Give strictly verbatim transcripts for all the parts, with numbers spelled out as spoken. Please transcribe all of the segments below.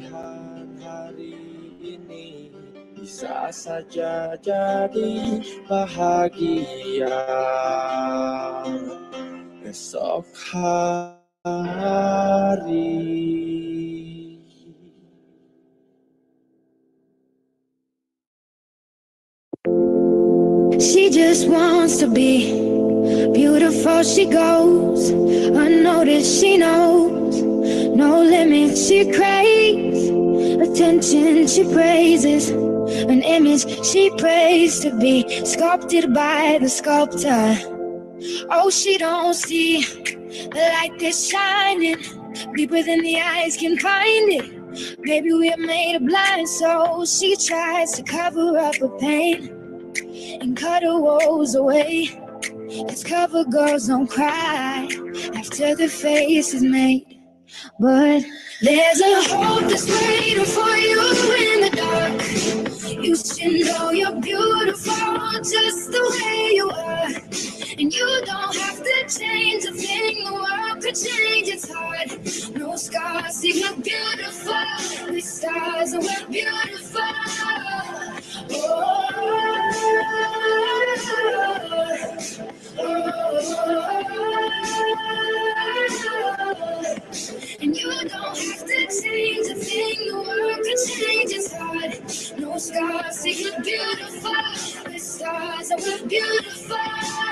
lihat hari ini bisa saja jadi bahagia esok hari. She just wants to be beautiful, she goes unnoticed, she knows no limits, she craves attention, she praises an image she prays to be sculpted by the sculptor. Oh, she don't see the light that's shining deeper than the eyes can find it. Maybe we're made of blind souls. She tries to cover up her pain and cut her woes away. Cause cover girls don't cry after the face is made. But there's a hope that's waiting for you in the dark. You should know you're beautiful just the way you are. And you don't have to change a thing, the world could change, it's hard. No scars, see you're beautiful. The stars and we're beautiful. Oh, and you don't have to change a thing, the world could change, it's hard. No scars, see you're beautiful. The stars and we're beautiful.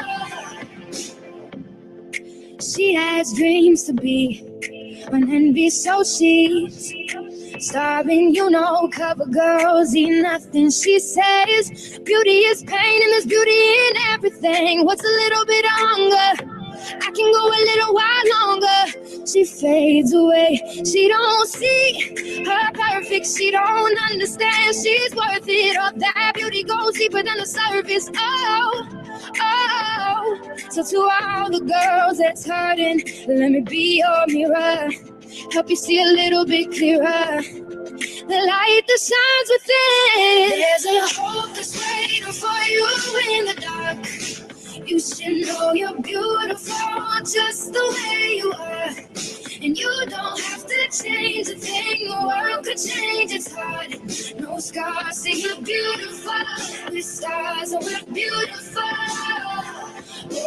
She has dreams to be an envy, so she's starving, you know, cover girls eat nothing. She says beauty is pain and there's beauty in everything. What's a little bit of hunger? I can go a little while longer. She fades away. She don't see her perfect. She don't understand she's worth it. All that beauty goes deeper than the surface. Oh, oh. So to all the girls that's hurting, let me be your mirror. Help you see a little bit clearer. The light that shines within. There's a hope that's waiting for you in the dark. You should know you're beautiful just the way you are. And you don't have to change a thing, the world could change, it's hard. No scars, see you're beautiful. The stars and we're beautiful. Oh,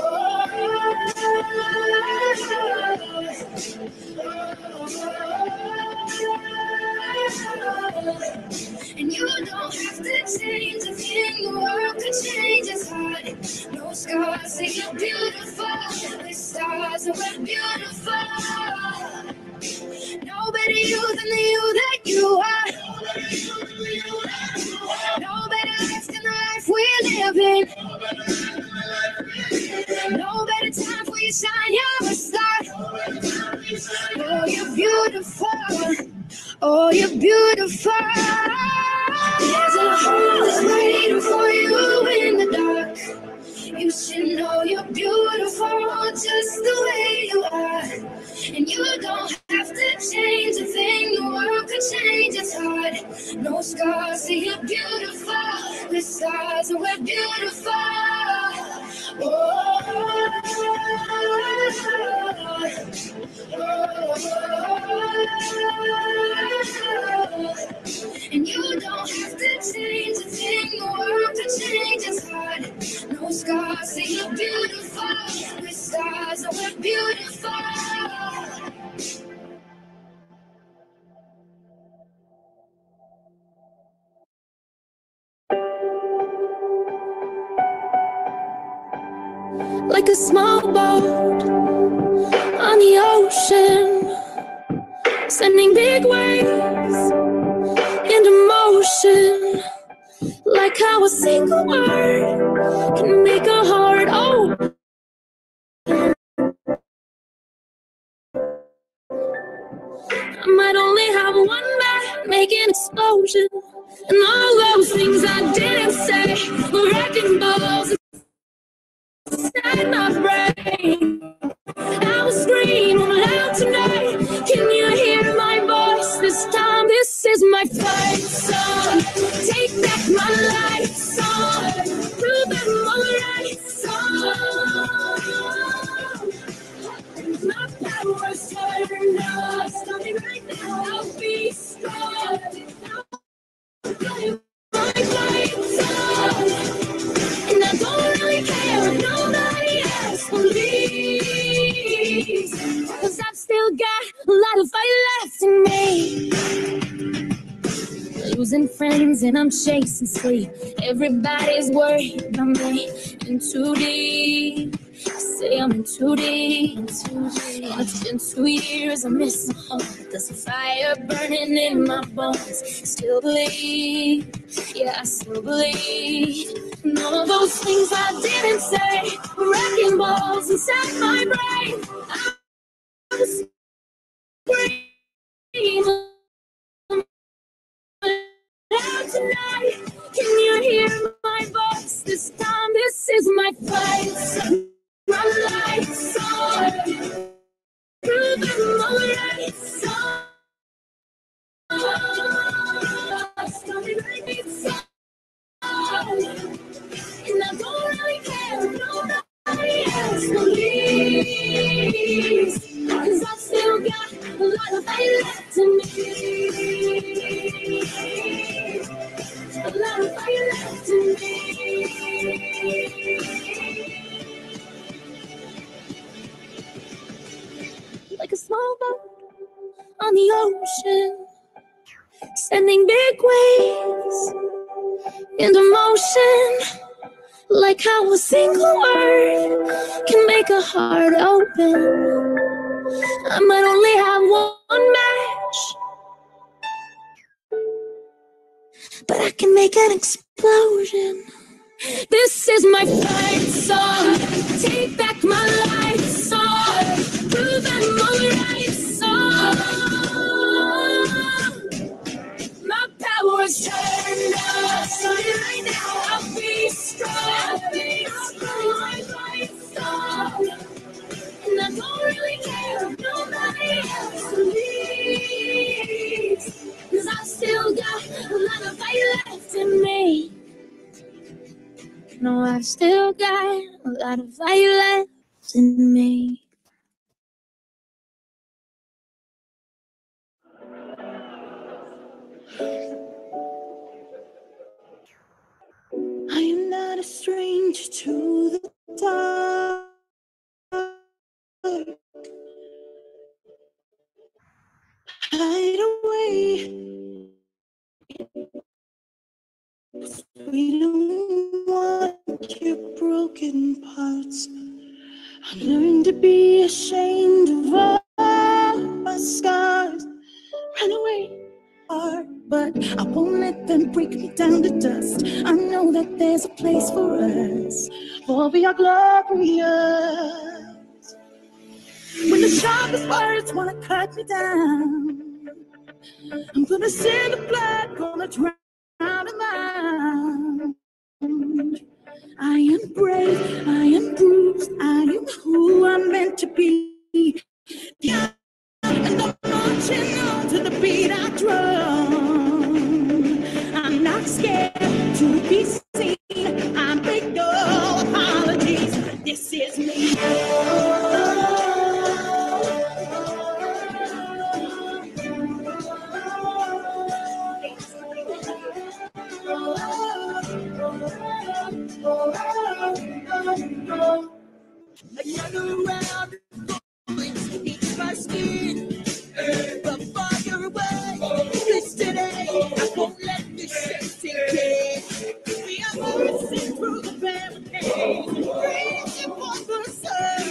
and you don't have to change a thing, the world could change, it's hard. No scars, see you're beautiful. The stars and we're beautiful. No better you than the you that you are. No better life than the life we're living. No better time for you shine, you're a star. Oh, you're beautiful. Oh, you're beautiful. There's a hole that's waiting for you in the dark. You should know you're beautiful just the way you are. And you don't have to change a thing, the world could change, it's hard. No scars, see you're beautiful. The stars and we're beautiful. Oh, and you don't have to change a thing, the world could change, it's hard. No scars, see you're beautiful. The stars and we're beautiful. Like a small boat on the ocean, sending big waves into motion. Like how a single word can make a heart open. I might only have one back, make an explosion. And all those things I didn't say were wrecking balls inside my brain. I will scream loud tonight. Can you hear my voice this time? This is my fight song. Take back my life song. Prove I'm alright song. My power's turned up. Starting right now, I'll be strong. losing friends and I'm chasing sleep. Everybody's worried about me. In too deep. I say I'm in too deep. In too deep. And it's been two years. I miss my home. There's a fire burning in my bones. Still believe. Yeah, I still believe. And all of those things I didn't say were wrecking balls inside my brain. I was screaming out tonight. Can you hear my voice? This time, this is my fight. My lights on. Through the lights on. And I don't really care if nobody else believes, 'cause I've still got a lot of fight left in me. A lot of fight left in me. Like a small boat on the ocean, sending big waves into motion. Like how a single word can make a heart open. I might only have one match, but I can make an explosion. This is my fight song. Take back my life song. Prove I'm alright song. My power is turned up. Starting right now. I'll be strong. I'll be strong. My fight song. And I don't really care if nobody else believes, 'cause I've still got a lot of fight left in me. No, I've still got a lot of fight left in me. I am not a stranger to the dark. Hide away. We don't want your broken parts. I learned to be ashamed of all my scars. Run away, hard, but I won't let them break me down to dust. I know that there's a place for us, for we are glorious. When the sharpest words wanna cut me down, I'm gonna send the blood, gonna drown them out. I am brave, I am bruised, I am who I'm meant to be. Yeah, and I'm marching on to the beat I drum. I'm not scared to be seen. I make no apologies. This is me. Another round of bullets eat my skin. The fire away. This today, I won't let this shit sink in. We are marching through the barricades, reaching for the sun.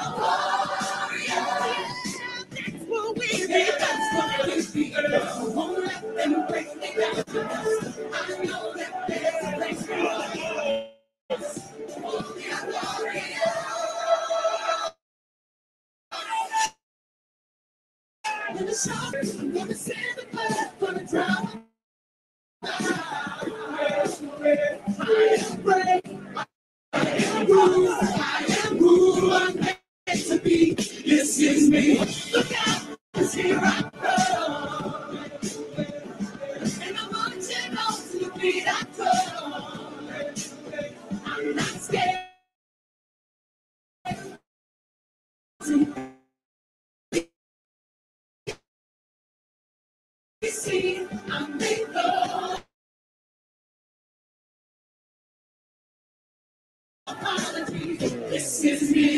Yeah, that's what we be. That's what we be. Won't let them break me down. I know that there's a place for us. We are glorious. When the sharpest, I'm gonna send the blood for the drown. I am brave, I am bruised, I am who I'm meant to be. This is me. Look out, 'cause here I come. And I'm marching on to the beat I come. I'm not scared. See, I'm thankful. Apologies, this is me.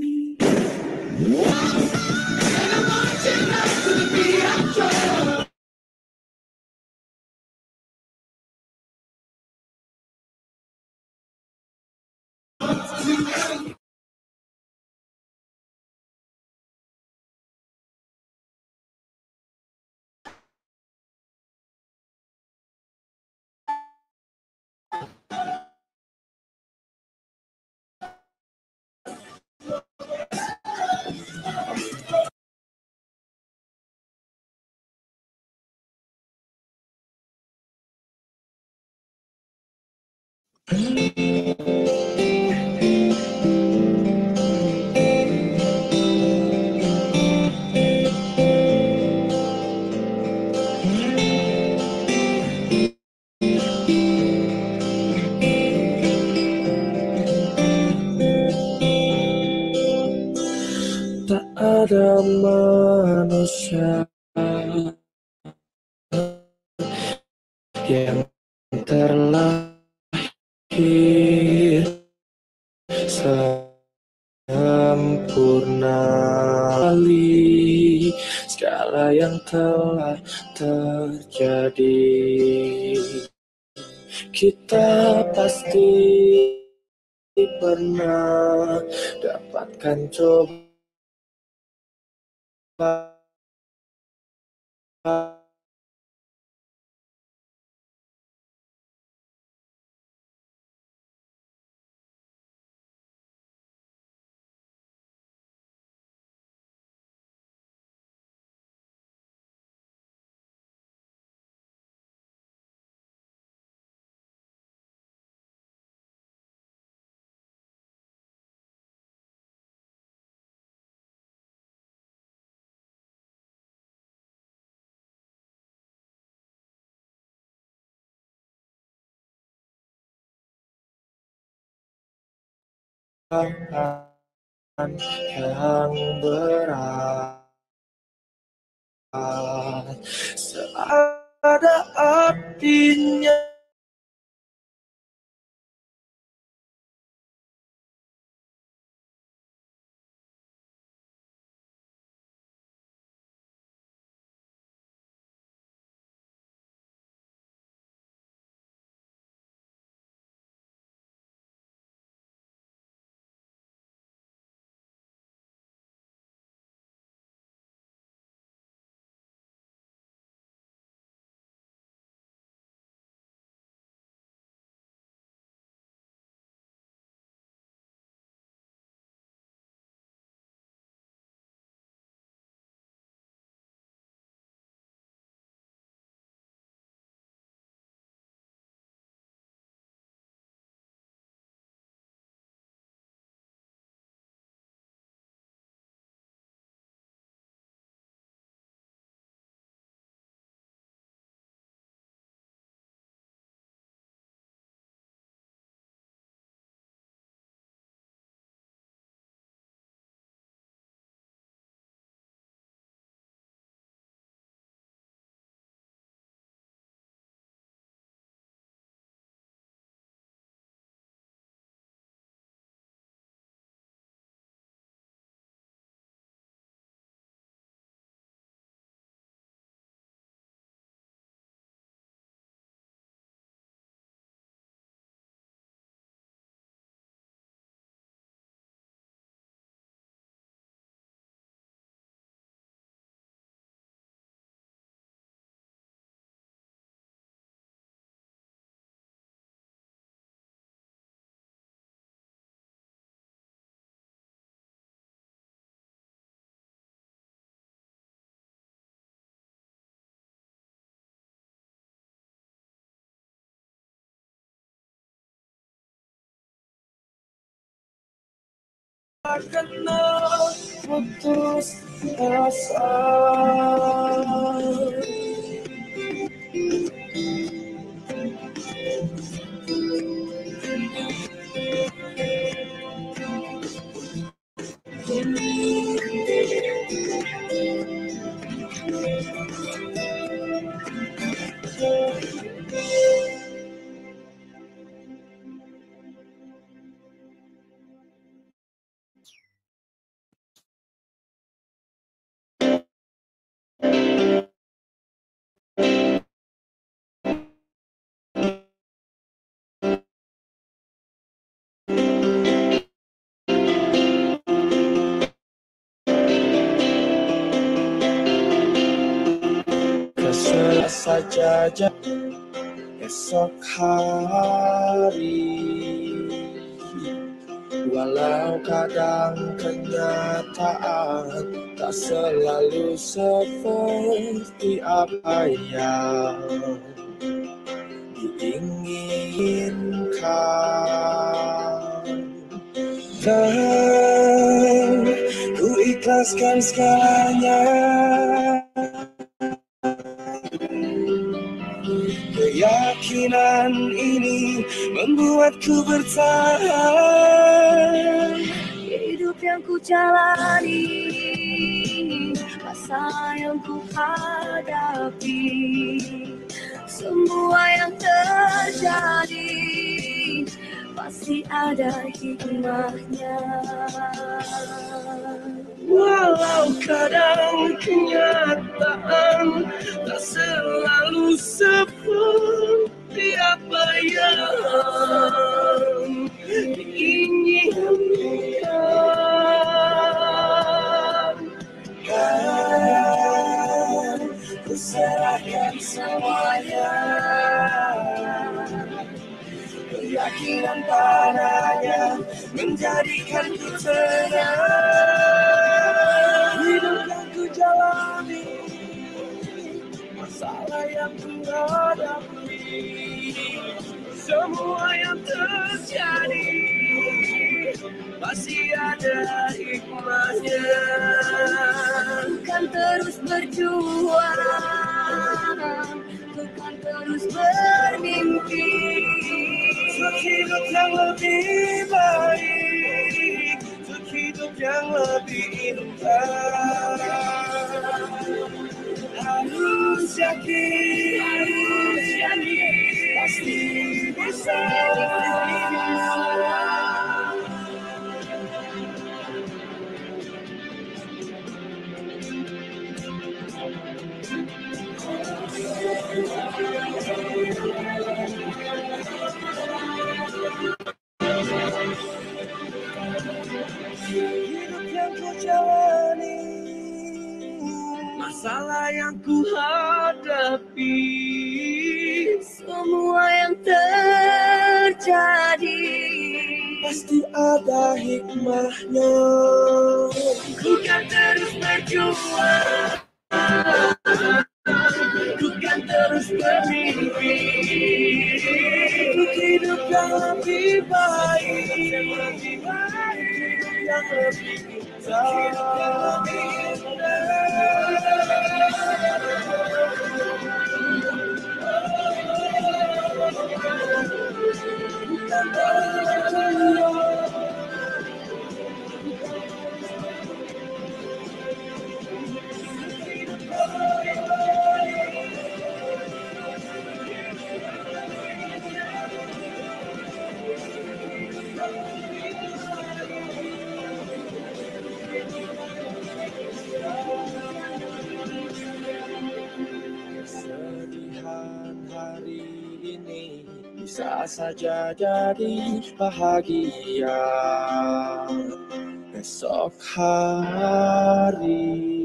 Tak ada manusia yang terlahir sempurna. Segala yang telah terjadi, kita pasti pernah dapatkan coba. Yang berat seada artinya. Kenal putus asa. saja esok hari. Walau kadang kenyataan tak selalu seperti apa yang diinginkan. Dan ku ikhlaskan segalanya, keyakinan ini membuatku bertahan. Hidup yang ku jalani, masa yang ku hadapi, semua yang terjadi pasti ada hikmahnya. Walau kadang kenyataan tak selalu seperti apa yang diinginkan. Kan ku serahkan semuanya, keyakinan padanya menjadikanku tenang. Hidup yang ku jalani, masalah yang ku hadapi, semua yang terjadi pasti ada hikmahnya. Ku kan terus berjuang, ku kan terus bermimpi, Untuk hidup yang lebih baik, untuk hidup yang lebih indah. Harus yakin, harus yakin, pasti bisa. Hidup yang ku jalani, masalah yang ku hadapi, semua yang terjadi pasti ada hikmahnya. ku kan terus berjuang, Ku kan terus bermimpi, untuk hidup yang lebih baik, yang lebih baik, yang lebih indah. Ku kan terus berjuang. Kesedihan hari ini bisa saja jadi bahagia esok hari.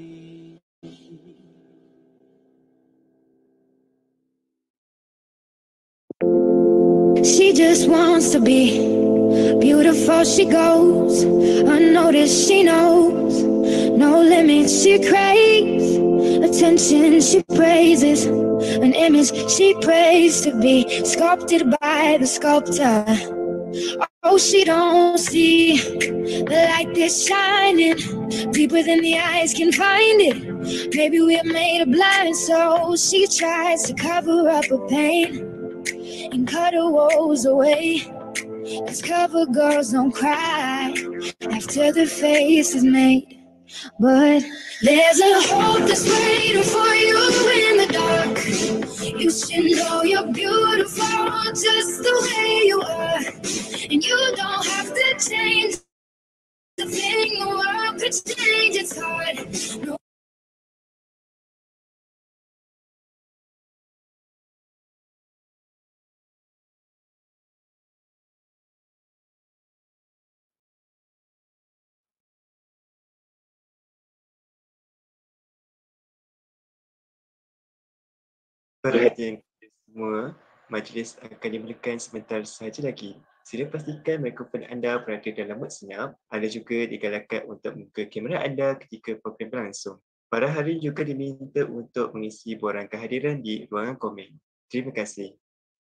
She just wants to be beautiful. She goes unnoticed. She knows no limits. She craves attention. She praises an image she prays to be sculpted by the sculptor. Oh, she don't see the light that's shining deeper than the eyes can find it. Maybe we're made of blind, so she tries to cover up her pain and cut her woes away. Cause cover girls don't cry after the face is made. But there's a hope that's waiting for you in the dark. You should know you're beautiful just the way you are. And you don't have to change the thing the world could change. It's hard. No Perhatian semua, majlis akan dimulakan sebentar sahaja lagi. Sila pastikan mikrofon anda berada dalam mood senyap. Anda juga digalakkan untuk membuka kamera anda ketika program berlangsung. Para hadirin juga diminta untuk mengisi borang kehadiran di ruangan komen. Terima kasih.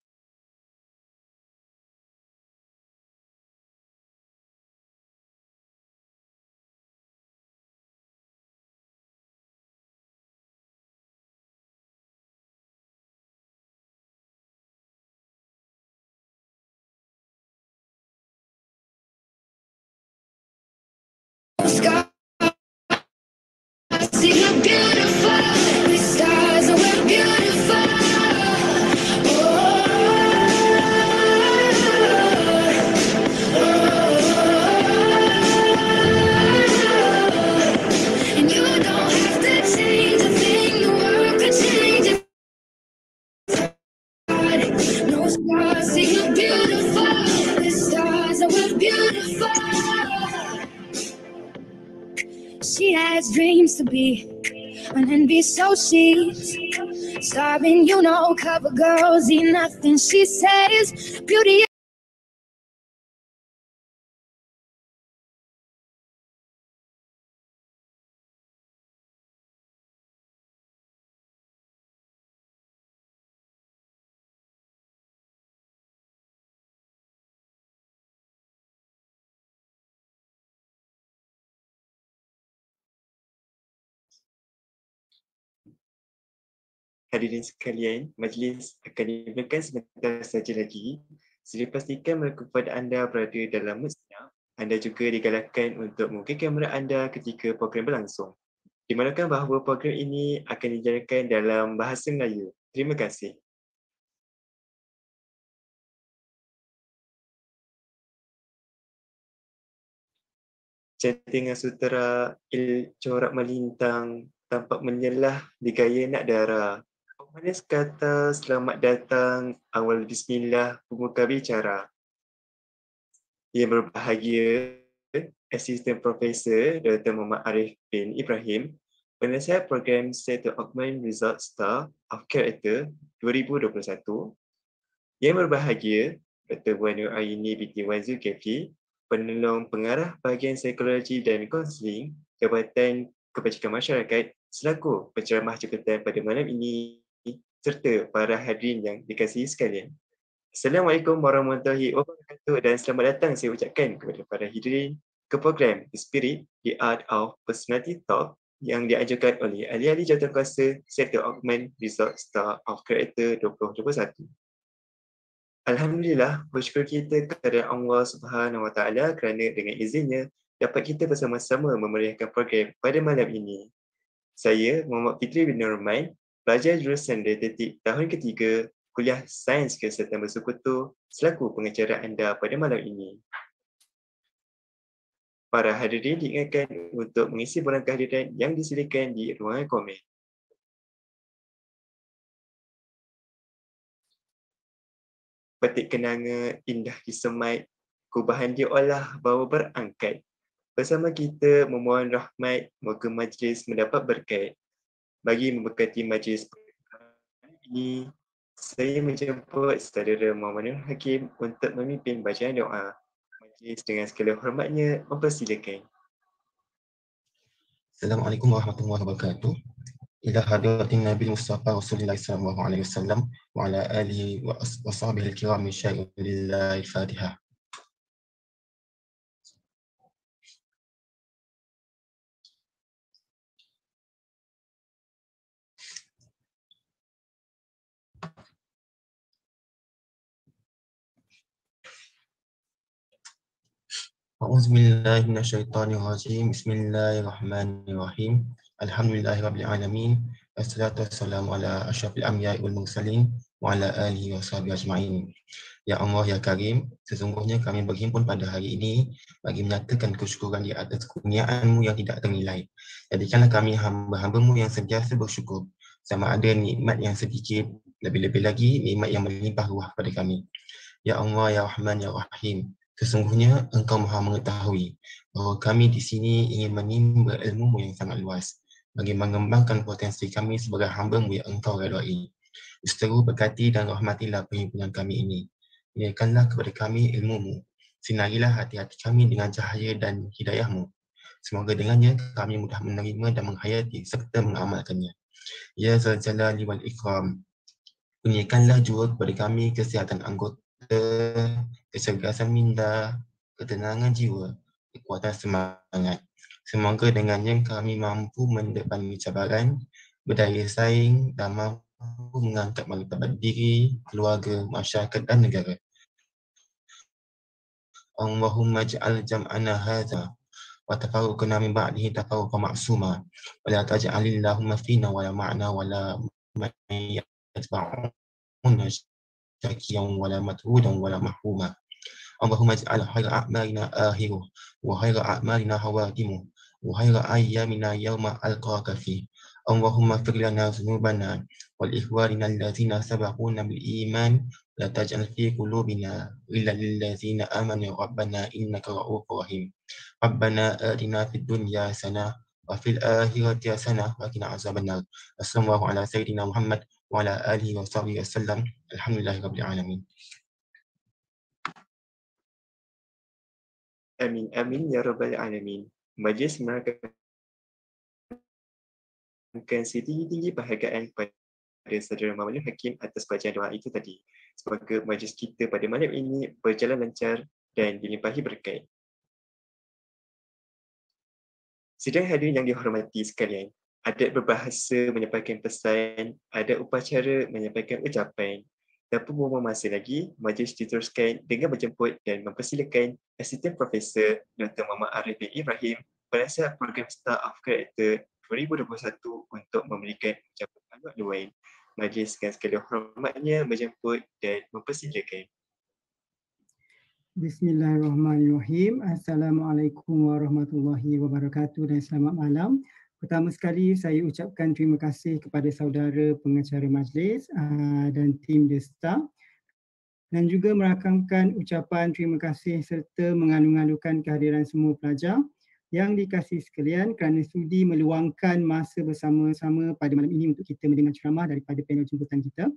Stars see you're beautiful. The stars are we're beautiful. Oh, oh, oh. And you don't have to change a thing. The world could change it. No stars see you're beautiful. The stars are we're beautiful. She has dreams to be an envy, so she's starving, you know, cover girls eat nothing. She says beauty Hadirin sekalian, majlis akan dimulakan sebentar saja lagi. Sila pastikan mikrofon anda berada dalam mood senyap. Anda juga digalakkan untuk membuka kamera anda ketika program berlangsung. Dimaklumkan bahawa program ini akan dijalankan dalam bahasa Melayu. Terima kasih. Cantiknya sutera il corak melintang, tampak menyelah di gaya nak darah. Manis kata selamat datang, awal bismillah, pembuka bicara. Yang berbahagia, Asisten Profesor Doktor Muhammad Arif bin Ibrahim, penasihat program State to Augment Result Star of Character dua ribu dua puluh satu. Yang berbahagia, Doktor Puan Nur Aini binti Wan Zulkifli, penolong pengarah bahagian psikologi dan kaunseling Jabatan Kebajikan Masyarakat selaku penceramah jabatan pada malam ini, serta para hadirin yang dikasihi sekalian. Assalamualaikum warahmatullahi wabarakatuh dan selamat datang saya ucapkan kepada para hadirin ke program The Spirit, The Art of Personality Talk yang diajukan oleh ahli-ahli jawatankuasa Sektor Augment Result Star of Character dua ribu dua puluh satu. Alhamdulillah, bersyukur kita kepada Allah Subhanahu Wa Taala kerana dengan izinnya dapat kita bersama-sama memeriahkan program pada malam ini. Saya Muhammad Fitri bin Nurman, pelajar jurusan Dietetik tahun ketiga Kuliah Sains Kesihatan Bersekutu selaku pengacara anda pada malam ini. Para hadirin diingatkan untuk mengisi borang kehadiran yang disediakan di ruangan komen. Petik kenanga indah disemai, kubahan diolah bawa berangkat. Bersama kita memohon rahmat, moga majlis mendapat berkat. Bagi memberkati majlis ini, saya menjemput saudara Muhammad Nur Hakim untuk memimpin bacaan doa. Majlis dengan segala hormatnya mempersilakan. Assalamualaikum warahmatullahi wabarakatuh. Ila hadratin Nabi Mustafa Rasulullah sallallahu alaihi wasallam wa ala alihi wa ashabihi al-kiram min syai'in lillahi al-Fatihah. A'udzubillahi minasyaitonirrajim. Bismillahirrahmanirrahim. Alhamdulillahirabbil alamin. Wassalatu wassalamu ala asyrafil anbiya'i wal mursalin wa ala alihi wa sahbihi ajma'in. Ya Allah ya Karim, sesungguhnya kami berhimpun pada hari ini bagi menyatakan kesyukuran di atas kurniaan-Mu yang tidak ternilai. Jadikanlah kami hamba-hamba-Mu yang sentiasa bersyukur sama ada nikmat yang sedikit, lebih-lebih lagi nikmat yang melimpah ruah pada kami. Ya Allah ya Rahman ya Rahim, sesungguhnya Engkau Maha mengetahui bahawa kami di sini ingin menimba ilmu-Mu yang sangat luas bagi mengembangkan potensi kami sebagai hamba-Mu yang Engkau redai. Seteru berkati dan rahmatilah perhimpunan kami ini. Kurniakanlah kepada kami ilmu-Mu. Sinarilah hati-hati kami dengan cahaya dan hidayah-Mu. Semoga dengannya kami mudah menerima dan menghayati serta mengamalkannya. Ya Zal Jalali wal Ikram. Kurniakanlah jua kepada kami kesihatan anggota, kecergasan minda, ketenangan jiwa, kekuatan semangat. Semoga dengannya kami mampu mendepankan cabaran, berdaya saing dan mampu mengangkat martabat diri, keluarga, masyarakat dan negara. Allahumma ja'al jam'ana hadha wa tafarruqana min ba'dihi tafarruqan ma'suma wa la taj'alil lahumma fina wa la ma'na wa la man yatba'una syakiyan wa la matrudan wa la mahruma. Allahumma ja'al khayra a'malina akhiruh wa khayra a'malina hawatimuh wa khayra ayyamina yawma alqaka fi. Allahumma fir lana dhunubana wal ikhwanina allazina sabaquna bil iman la taj'al fi qulubina illa lil ladzina amanu rabbana innaka ra'ufur rahim. Rabbana atina fid dunya hasanah wa fil akhirati hasanah wa qina azabannar. Sallallahu ala sayyidina Muhammad wa ala alihi wa sahbihi wasallam. Alhamdulillahirabbil alamin. Amin, amin, ya rabbal alamin. Majlis merakamkan setinggi-tinggi penghargaan kepada saudara Maulana Hakim atas bacaan doa itu tadi. Semoga majlis kita pada malam ini berjalan lancar dan dilimpahi berkat. Sidang hadirin yang dihormati sekalian, adat berbahasa menyampaikan pesan, adat upacara menyampaikan ucapan. Tanpa membuang masa lagi, majlis diteruskan dengan menjemput dan mempersilakan Asisten Profesor Doktor Muhammad Arif bin Ibrahim, Penasihat Program Star of Character dua ribu dua puluh satu untuk memberikan ucapan anugerah luahan. Majlis dengan segala hormatnya menjemput dan mempersilakan. Bismillahirrahmanirrahim. Assalamualaikum warahmatullahi wabarakatuh dan selamat malam. Pertama sekali saya ucapkan terima kasih kepada saudara pengacara majlis uh, dan tim The Star, dan juga merakamkan ucapan terima kasih serta mengalu-alukan kehadiran semua pelajar yang dikasihi sekalian kerana sudi meluangkan masa bersama-sama pada malam ini untuk kita mendengar ceramah daripada panel jemputan kita.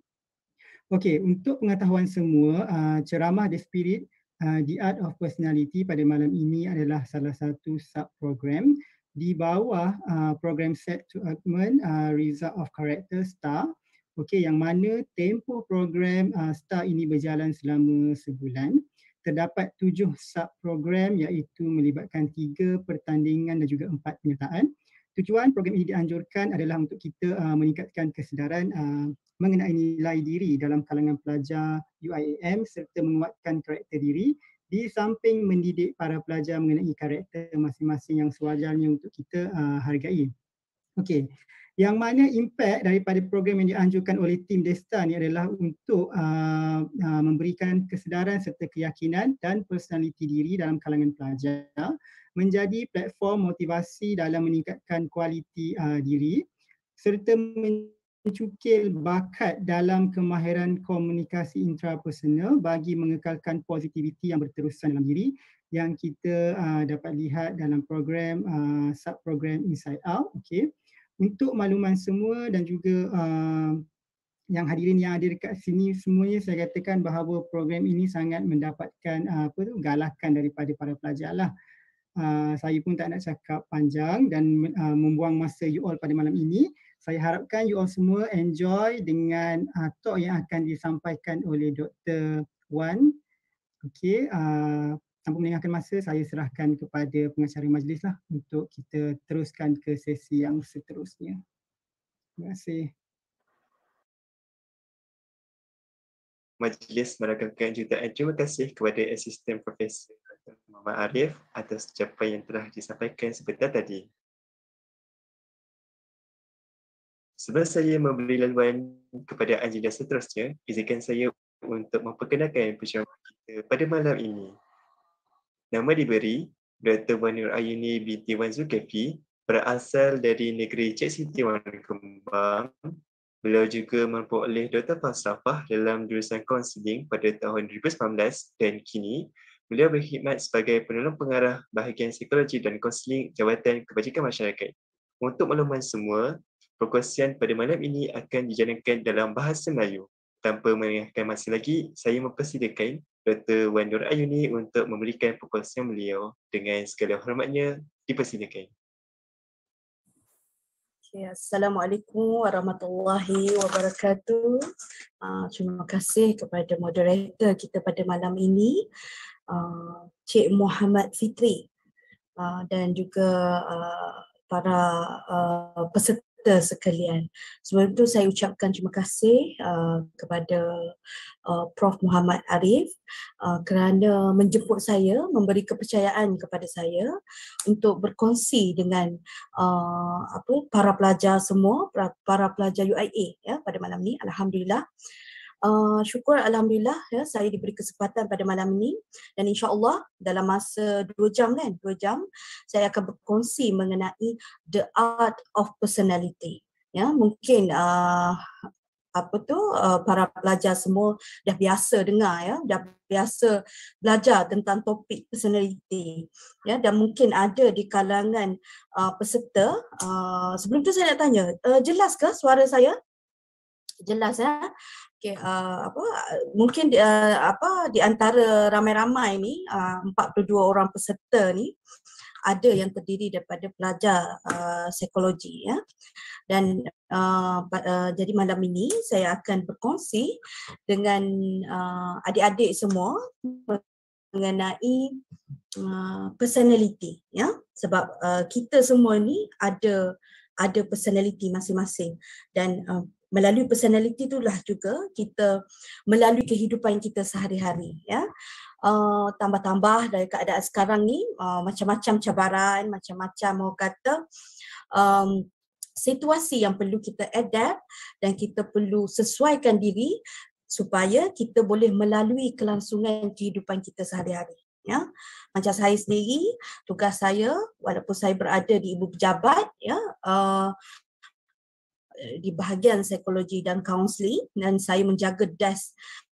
Okey, untuk pengetahuan semua, uh, ceramah The Spirit, uh, The Art of Personality pada malam ini adalah salah satu sub-program di bawah uh, program Set to Augment uh, Result of Character Star. Okey, yang mana tempoh program uh, Star ini berjalan selama sebulan. Terdapat tujuh sub-program iaitu melibatkan tiga pertandingan dan juga empat penyertaan. Tujuan program ini dianjurkan adalah untuk kita uh, meningkatkan kesedaran uh, mengenai nilai diri dalam kalangan pelajar U I A M serta menguatkan karakter diri, di samping mendidik para pelajar mengenai karakter masing-masing yang sewajarnya untuk kita uh, hargai. Okey, yang mana impak daripada program yang dianjurkan oleh tim The Star ni adalah untuk uh, uh, memberikan kesedaran serta keyakinan dan personaliti diri dalam kalangan pelajar, menjadi platform motivasi dalam meningkatkan kualiti uh, diri serta mencukil bakat dalam kemahiran komunikasi intrapersonal bagi mengekalkan positiviti yang berterusan dalam diri yang kita uh, dapat lihat dalam program uh, sub-program Inside Out. Okey. Untuk makluman semua dan juga uh, yang hadirin yang ada dekat sini semuanya, saya katakan bahawa program ini sangat mendapatkan uh, apa tu, galakan daripada para pelajar lah. Uh, saya pun tak nak cakap panjang dan uh, membuang masa you all pada malam ini. Saya harapkan you all semua enjoy dengan uh, talk yang akan disampaikan oleh Doktor Wan. Okey, uh, tanpa melengahkan masa, saya serahkan kepada pengacara majlis lah untuk kita teruskan ke sesi yang seterusnya. Terima kasih. Majlis merakamkan jutaan terima kasih kepada Asisten Profesor Doktor Muhammad Arif atas ucapan yang telah disampaikan sebentar tadi. Sebelum saya memberi laluan kepada agenda seterusnya, izinkan saya untuk memperkenalkan penceramah kita pada malam ini. Nama diberi Doktor Wanur Ayuni binti Wan Zulkifli, berasal dari negeri Cik Siti Wan Kembang. Beliau juga memperoleh Doktor Falsafah dalam jurusan Kaunseling pada tahun dua ribu sembilan belas dan kini beliau berkhidmat sebagai penolong pengarah bahagian psikologi dan kaunseling Jabatan Kebajikan Masyarakat. Untuk makluman semua, Perkongsian pada malam ini akan dijalankan dalam bahasa Melayu. Tanpa melengahkan masa lagi, saya mempersilakan Doktor Wan Nur Ayuni untuk memberikan perkongsian beliau. Dengan segala hormatnya, dipersilakan. Okay, Assalamualaikum warahmatullahi wabarakatuh. Uh, terima kasih kepada moderator kita pada malam ini, uh, Cik Muhammad Fitri, uh, dan juga uh, para uh, peserta sekalian. Sebelum itu saya ucapkan terima kasih uh, kepada uh, Profesor Muhammad Arif uh, kerana menjemput saya, memberi kepercayaan kepada saya untuk berkongsi dengan uh, apa para pelajar semua, para, para pelajar U I A ya pada malam ini. Alhamdulillah. Uh, syukur Alhamdulillah ya, saya diberi kesempatan pada malam ini, dan insya-Allah dalam masa dua jam kan, dua jam saya akan berkongsi mengenai the art of personality. Ya, mungkin uh, apa tu uh, para pelajar semua dah biasa dengar ya, dah biasa belajar tentang topik personality ya, dan mungkin ada di kalangan uh, peserta. Uh, sebelum tu saya nak tanya, uh, jelas ke suara saya? Jelas ya. Okay, uh, apa mungkin uh, apa di antara ramai-ramai ni uh, empat puluh dua orang peserta ni ada yang terdiri daripada pelajar uh, psikologi ya. Dan uh, uh, jadi malam ini saya akan berkongsi dengan uh, adik-adik semua mengenai uh, personality ya, sebab uh, kita semua ni ada ada personality masing-masing, dan uh, melalui personality itulah juga kita melalui kehidupan kita sehari-hari ya. Uh, tambah-tambah dari keadaan sekarang ni uh, macam-macam cabaran, macam-macam mau kata um, situasi yang perlu kita adapt dan kita perlu sesuaikan diri supaya kita boleh melalui kelangsungan kehidupan kita sehari-hari ya. Macam saya sendiri, tugas saya walaupun saya berada di ibu pejabat ya, uh, di bahagian psikologi dan kaunseling, dan saya menjaga desk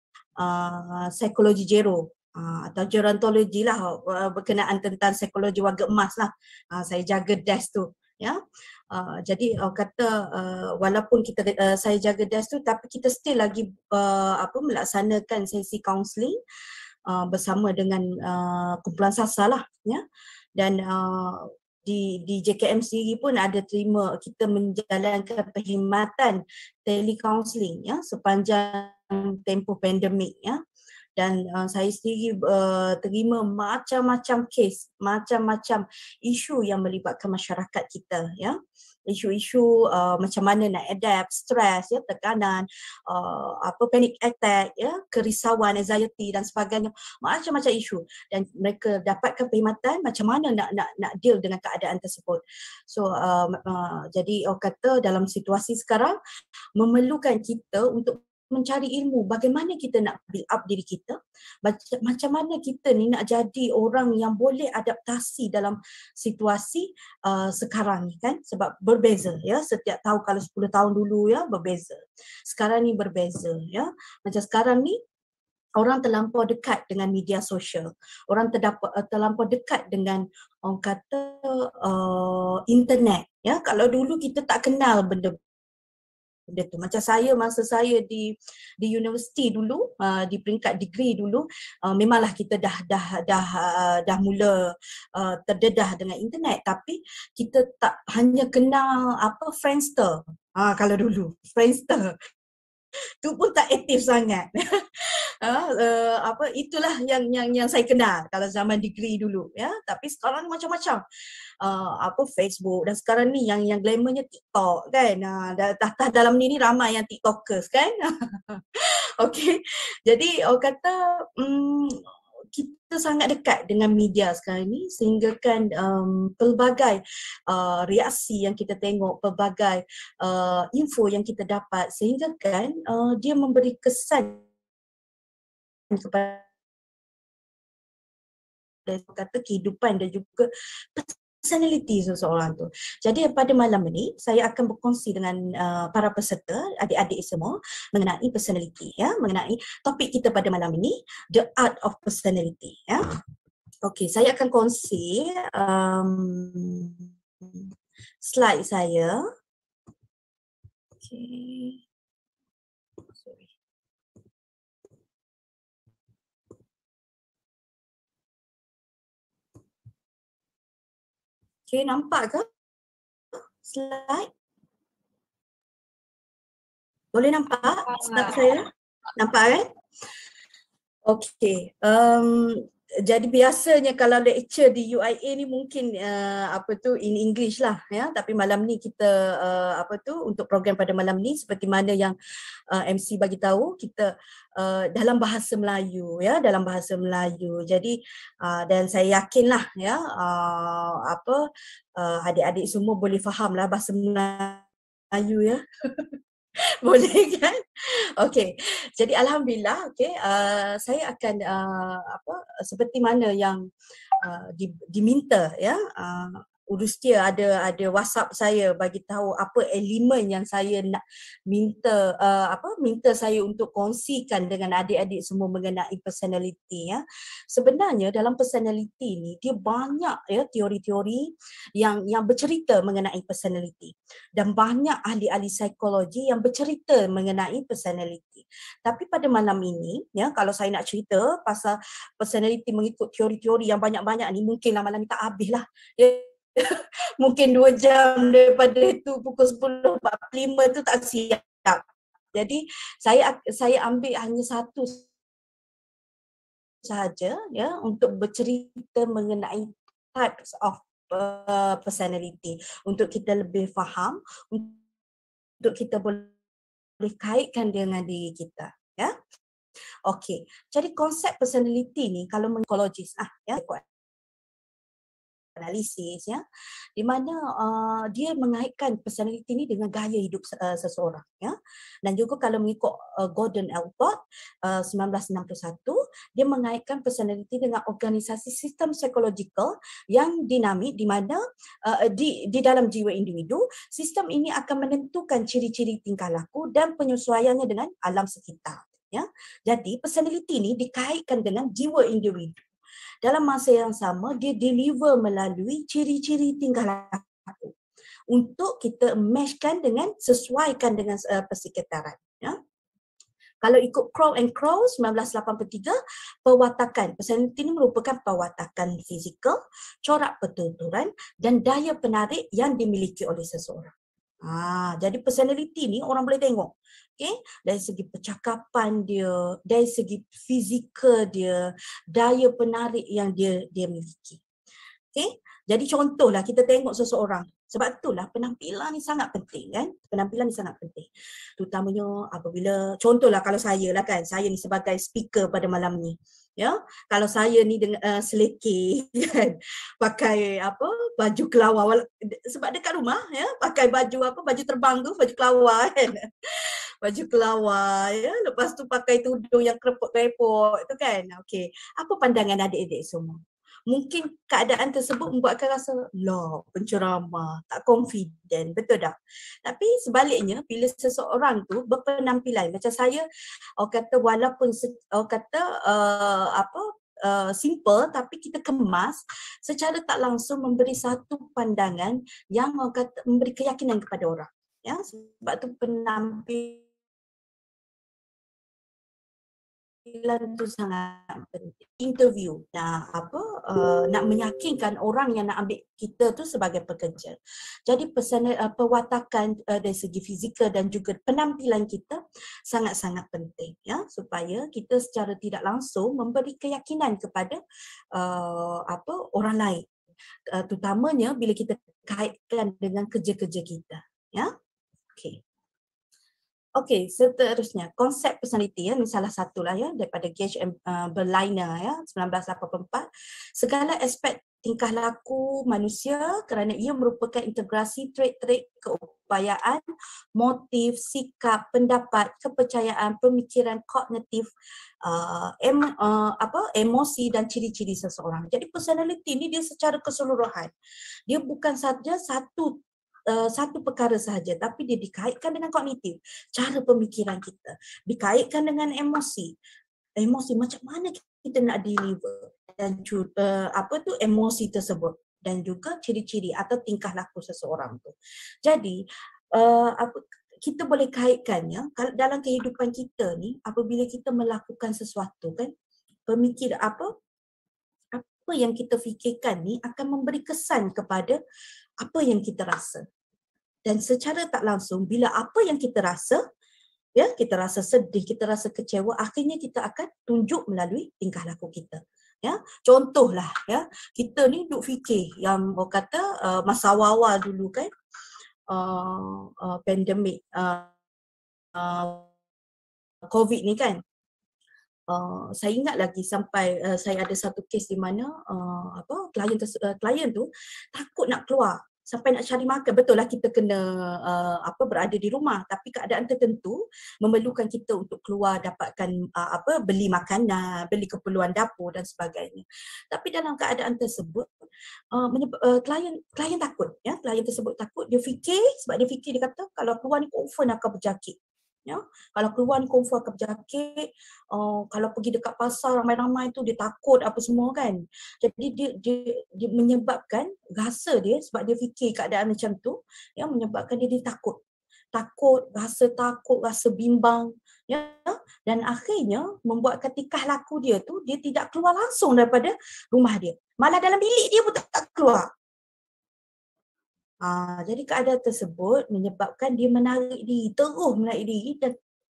uh, psikologi jero uh, atau gerontologi lah, uh, berkenaan tentang psikologi warga emas lah. Uh, saya jaga desk tu ya. Uh, jadi uh, kata uh, walaupun kita uh, saya jaga desk tu, tapi kita still lagi uh, apa melaksanakan sesi kaunseling uh, bersama dengan uh, kumpulan SASA lah ya. Dan uh, di di J K M sendiri pun ada terima kita menjalankan perkhidmatan telecounseling ya sepanjang tempoh pandemik ya. Dan uh, saya sendiri uh, terima macam-macam kes, macam-macam isu yang melibatkan masyarakat kita ya. Isu-isu uh, macam mana nak adapt, stres ya, tekanan, uh, apa panic attack ya, kerisauan, anxiety dan sebagainya, macam-macam isu, dan mereka dapatkan perkhidmatan macam mana nak nak nak deal dengan keadaan tersebut. So uh, uh, jadi orang kata dalam situasi sekarang memerlukan kita untuk mencari ilmu bagaimana kita nak build up diri kita, macam, macam mana kita ni nak jadi orang yang boleh adaptasi dalam situasi uh, sekarang ni kan, sebab berbeza ya, setiap tahun, kalau sepuluh tahun dulu ya berbeza, sekarang ni berbeza ya. Macam sekarang ni orang terlampau dekat dengan media sosial, orang terdapat uh, terlampau dekat dengan orang kata uh, internet ya. Kalau dulu kita tak kenal benda benda tu. Macam saya, masa saya di di universiti dulu, uh, di peringkat degree dulu, uh, memanglah kita dah dah dah uh, dah mula uh, terdedah dengan internet, tapi kita tak hanya kenal apa Friendster. Ah, kalau dulu Friendster tu pun tak aktif sangat. uh, uh, apa itulah yang yang yang saya kenal kalau zaman degree dulu ya. Tapi sekarang macam-macam. Uh, apa Facebook, dan sekarang ni yang yang glamournya TikTok kan. Uh, dah dalam ni ni ramai yang TikTokers kan. Okey. Jadi orang kata um, kita sangat dekat dengan media sekarang ni, sehingga kan um, pelbagai uh, reaksi yang kita tengok, pelbagai uh, info yang kita dapat, sehingga kan uh, dia memberi kesan kepada kata kehidupan dan juga personality seseorang tu. Jadi pada malam ini saya akan berkongsi dengan uh, para peserta, adik-adik semua mengenai personality ya, mengenai topik kita pada malam ini, the art of personality ya. Okey, saya akan kongsi um, slide saya. Okey, nampak ke slide? Boleh nampak slide saya? Nampak kan? Okey. Um, jadi biasanya kalau lecture di U I A ni mungkin uh, apa tu in English lah ya, tapi malam ni kita uh, apa tu untuk program pada malam ni seperti mana yang uh, M C bagi tahu kita uh, dalam bahasa Melayu ya, dalam bahasa Melayu. Jadi uh, dan saya yakinlah ya uh, apa uh, adik-adik semua boleh faham lah bahasa Melayu ya. Boleh kan? Okey. Jadi alhamdulillah okey uh, saya akan uh, apa seperti mana yang uh, di, diminta ya uh, Udustia ada ada WhatsApp saya bagi tahu apa elemen yang saya nak minta uh, apa minta saya untuk kongsikan dengan adik-adik semua mengenai personality ya. Sebenarnya dalam personality ni dia banyak ya teori-teori yang yang bercerita mengenai personality dan banyak ahli-ahli psikologi yang bercerita mengenai personality. Tapi pada malam ini ya kalau saya nak cerita pasal personality mengikut teori-teori yang banyak-banyak ni mungkinlah malam ni tak habislah. Ya. Mungkin dua jam daripada itu pukul sepuluh empat puluh lima tu tak siap. Jadi saya saya ambil hanya satu sahaja ya untuk bercerita mengenai types of uh, personality untuk kita lebih faham, untuk kita boleh kaitkan dengan diri kita ya. Okey. Jadi konsep personality ni kalau psikologis ah ya analisis ya di mana uh, dia mengaitkan personality ni dengan gaya hidup uh, seseorang ya. Dan juga kalau mengikut uh, Gordon Allport uh, sembilan belas enam puluh satu dia mengaitkan personality dengan organisasi sistem psikologikal yang dinamik di mana uh, di di dalam jiwa individu sistem ini akan menentukan ciri-ciri tingkah laku dan penyesuaiannya dengan alam sekitar ya. Jadi personality ni dikaitkan dengan jiwa individu. Dalam masa yang sama, dia deliver melalui ciri-ciri tingkah laku untuk kita matchkan dengan, sesuaikan dengan uh, persekitaran. Ya. Kalau ikut Crow and Crow sembilan belas lapan puluh tiga, pewatakan. Personality ini merupakan pewatakan fizikal, corak pertuturan dan daya penarik yang dimiliki oleh seseorang. Ah, jadi personality ni orang boleh tengok. Okay? Dari segi percakapan dia, dari segi fizikal dia, daya penarik yang dia dia miliki. Okay? Jadi contohlah kita tengok seseorang. Sebab itulah penampilan ni sangat penting kan. Penampilan ni sangat penting. Terutamanya apabila, contohlah kalau saya lah kan, saya ni sebagai speaker pada malam ni. Ya, kalau saya ni dengan uh, selekeh kan, pakai apa baju kelawar sebab dekat rumah ya, pakai baju apa baju terbang tu, baju kelawar kan. Baju kelawar ya, lepas tu pakai tudung yang kerepot-kerepot tu kan. Okey, apa pandangan adik-adik semua? Mungkin keadaan tersebut membuatkan rasa lah penceramah, tak confident, betul tak? Tapi sebaliknya bila seseorang tu berpenampilan macam saya, orang kata walaupun orang kata uh, apa uh, simple tapi kita kemas, secara tak langsung memberi satu pandangan yang orang kata memberi keyakinan kepada orang. Ya, sebab tu penampilan Panggilan tu sangat penting. Interview, nah apa uh, nak meyakinkan orang yang nak ambil kita tu sebagai pekerja. Jadi personal uh, pewatakan uh, dari segi fizikal dan juga penampilan kita sangat-sangat penting ya, supaya kita secara tidak langsung memberi keyakinan kepada uh, apa orang lain. Uh, terutamanya bila kita kaitkan dengan kerja-kerja kita ya. Okey. Okey, seterusnya konsep personality ya, ini salah satu lah ya daripada Gage and uh, Berliner ya sembilan belas lapan puluh empat. Segala aspek tingkah laku manusia kerana ia merupakan integrasi trait-trait keupayaan, motif, sikap, pendapat, kepercayaan, pemikiran kognitif, uh, em, uh, apa emosi dan ciri-ciri seseorang. Jadi personality ni dia secara keseluruhan. Dia bukan saja satu Uh, satu perkara sahaja, tapi dia dikaitkan dengan kognitif, cara pemikiran kita, dikaitkan dengan emosi, emosi macam mana kita nak deliver dan uh, apa tu emosi tersebut dan juga ciri-ciri atau tingkah laku seseorang tu. Jadi uh, apa kita boleh kaitkannya dalam kehidupan kita ni apabila kita melakukan sesuatu kan, pemikir apa apa yang kita fikirkan ni akan memberi kesan kepada apa yang kita rasa. Dan secara tak langsung, bila apa yang kita rasa, ya, kita rasa sedih, kita rasa kecewa, akhirnya kita akan tunjuk melalui tingkah laku kita. Ya, contohlah, ya, kita ni duk fikir yang orang kata uh, masa awal-awal dulu kan, uh, uh, pandemik uh, uh, COVID ni kan. Uh, saya ingat lagi sampai uh, saya ada satu kes di mana uh, apa klien uh, klien tu takut nak keluar sampai nak cari makan. Betul lah kita kena uh, apa berada di rumah, tapi keadaan tertentu memerlukan kita untuk keluar dapatkan uh, apa beli makanan, beli keperluan dapur dan sebagainya. Tapi dalam keadaan tersebut uh, menyebab, uh, klien klien takut, ya, klien tersebut takut. Dia fikir, sebab dia fikir, dia kata kalau keluar ni confirm akan berjangkit. Ya, kalau keluar ni confirm akan berjangkit, uh, kalau pergi dekat pasar ramai-ramai tu dia takut apa semua kan. Jadi dia, dia, dia menyebabkan rasa dia, sebab dia fikir keadaan macam tu, ya, menyebabkan dia, dia takut. Takut, rasa takut, rasa bimbang, ya, dan akhirnya membuatkan tingkah laku dia tu, dia tidak keluar langsung daripada rumah dia. Malah dalam bilik dia pun tak keluar. Ha, jadi keadaan tersebut menyebabkan dia menarik diri, terus menarik diri, dan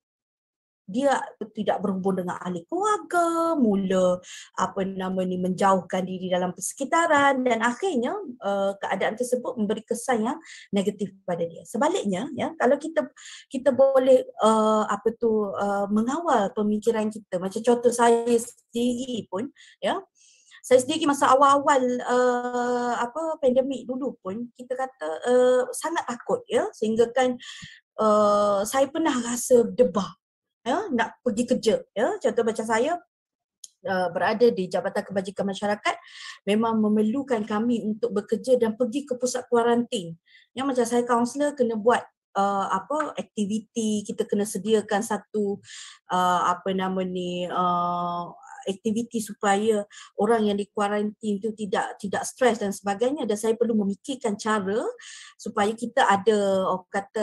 dia tidak berhubung dengan ahli keluarga, mula apa nama ni menjauhkan diri dalam persekitaran, dan akhirnya uh, keadaan tersebut memberi kesan yang negatif kepada dia. Sebaliknya, ya, kalau kita kita boleh uh, apa tu uh, mengawal pemikiran kita, macam contoh saya sendiri pun, ya. Saya sendiri masa awal-awal uh, apa pandemik dulu pun kita kata uh, sangat takut, ya, sehingga kan uh, saya pernah rasa debah, ya, nak pergi kerja, ya. Contoh macam saya uh, berada di Jabatan Kebajikan Masyarakat, memang memerlukan kami untuk bekerja dan pergi ke pusat kuarantin. Ya, macam saya kaunselor kena buat Uh, apa aktiviti, kita kena sediakan satu uh, apa nama ni uh, aktiviti supaya orang yang di kuarantin tu tidak tidak stres dan sebagainya, dan saya perlu memikirkan cara supaya kita ada orang kata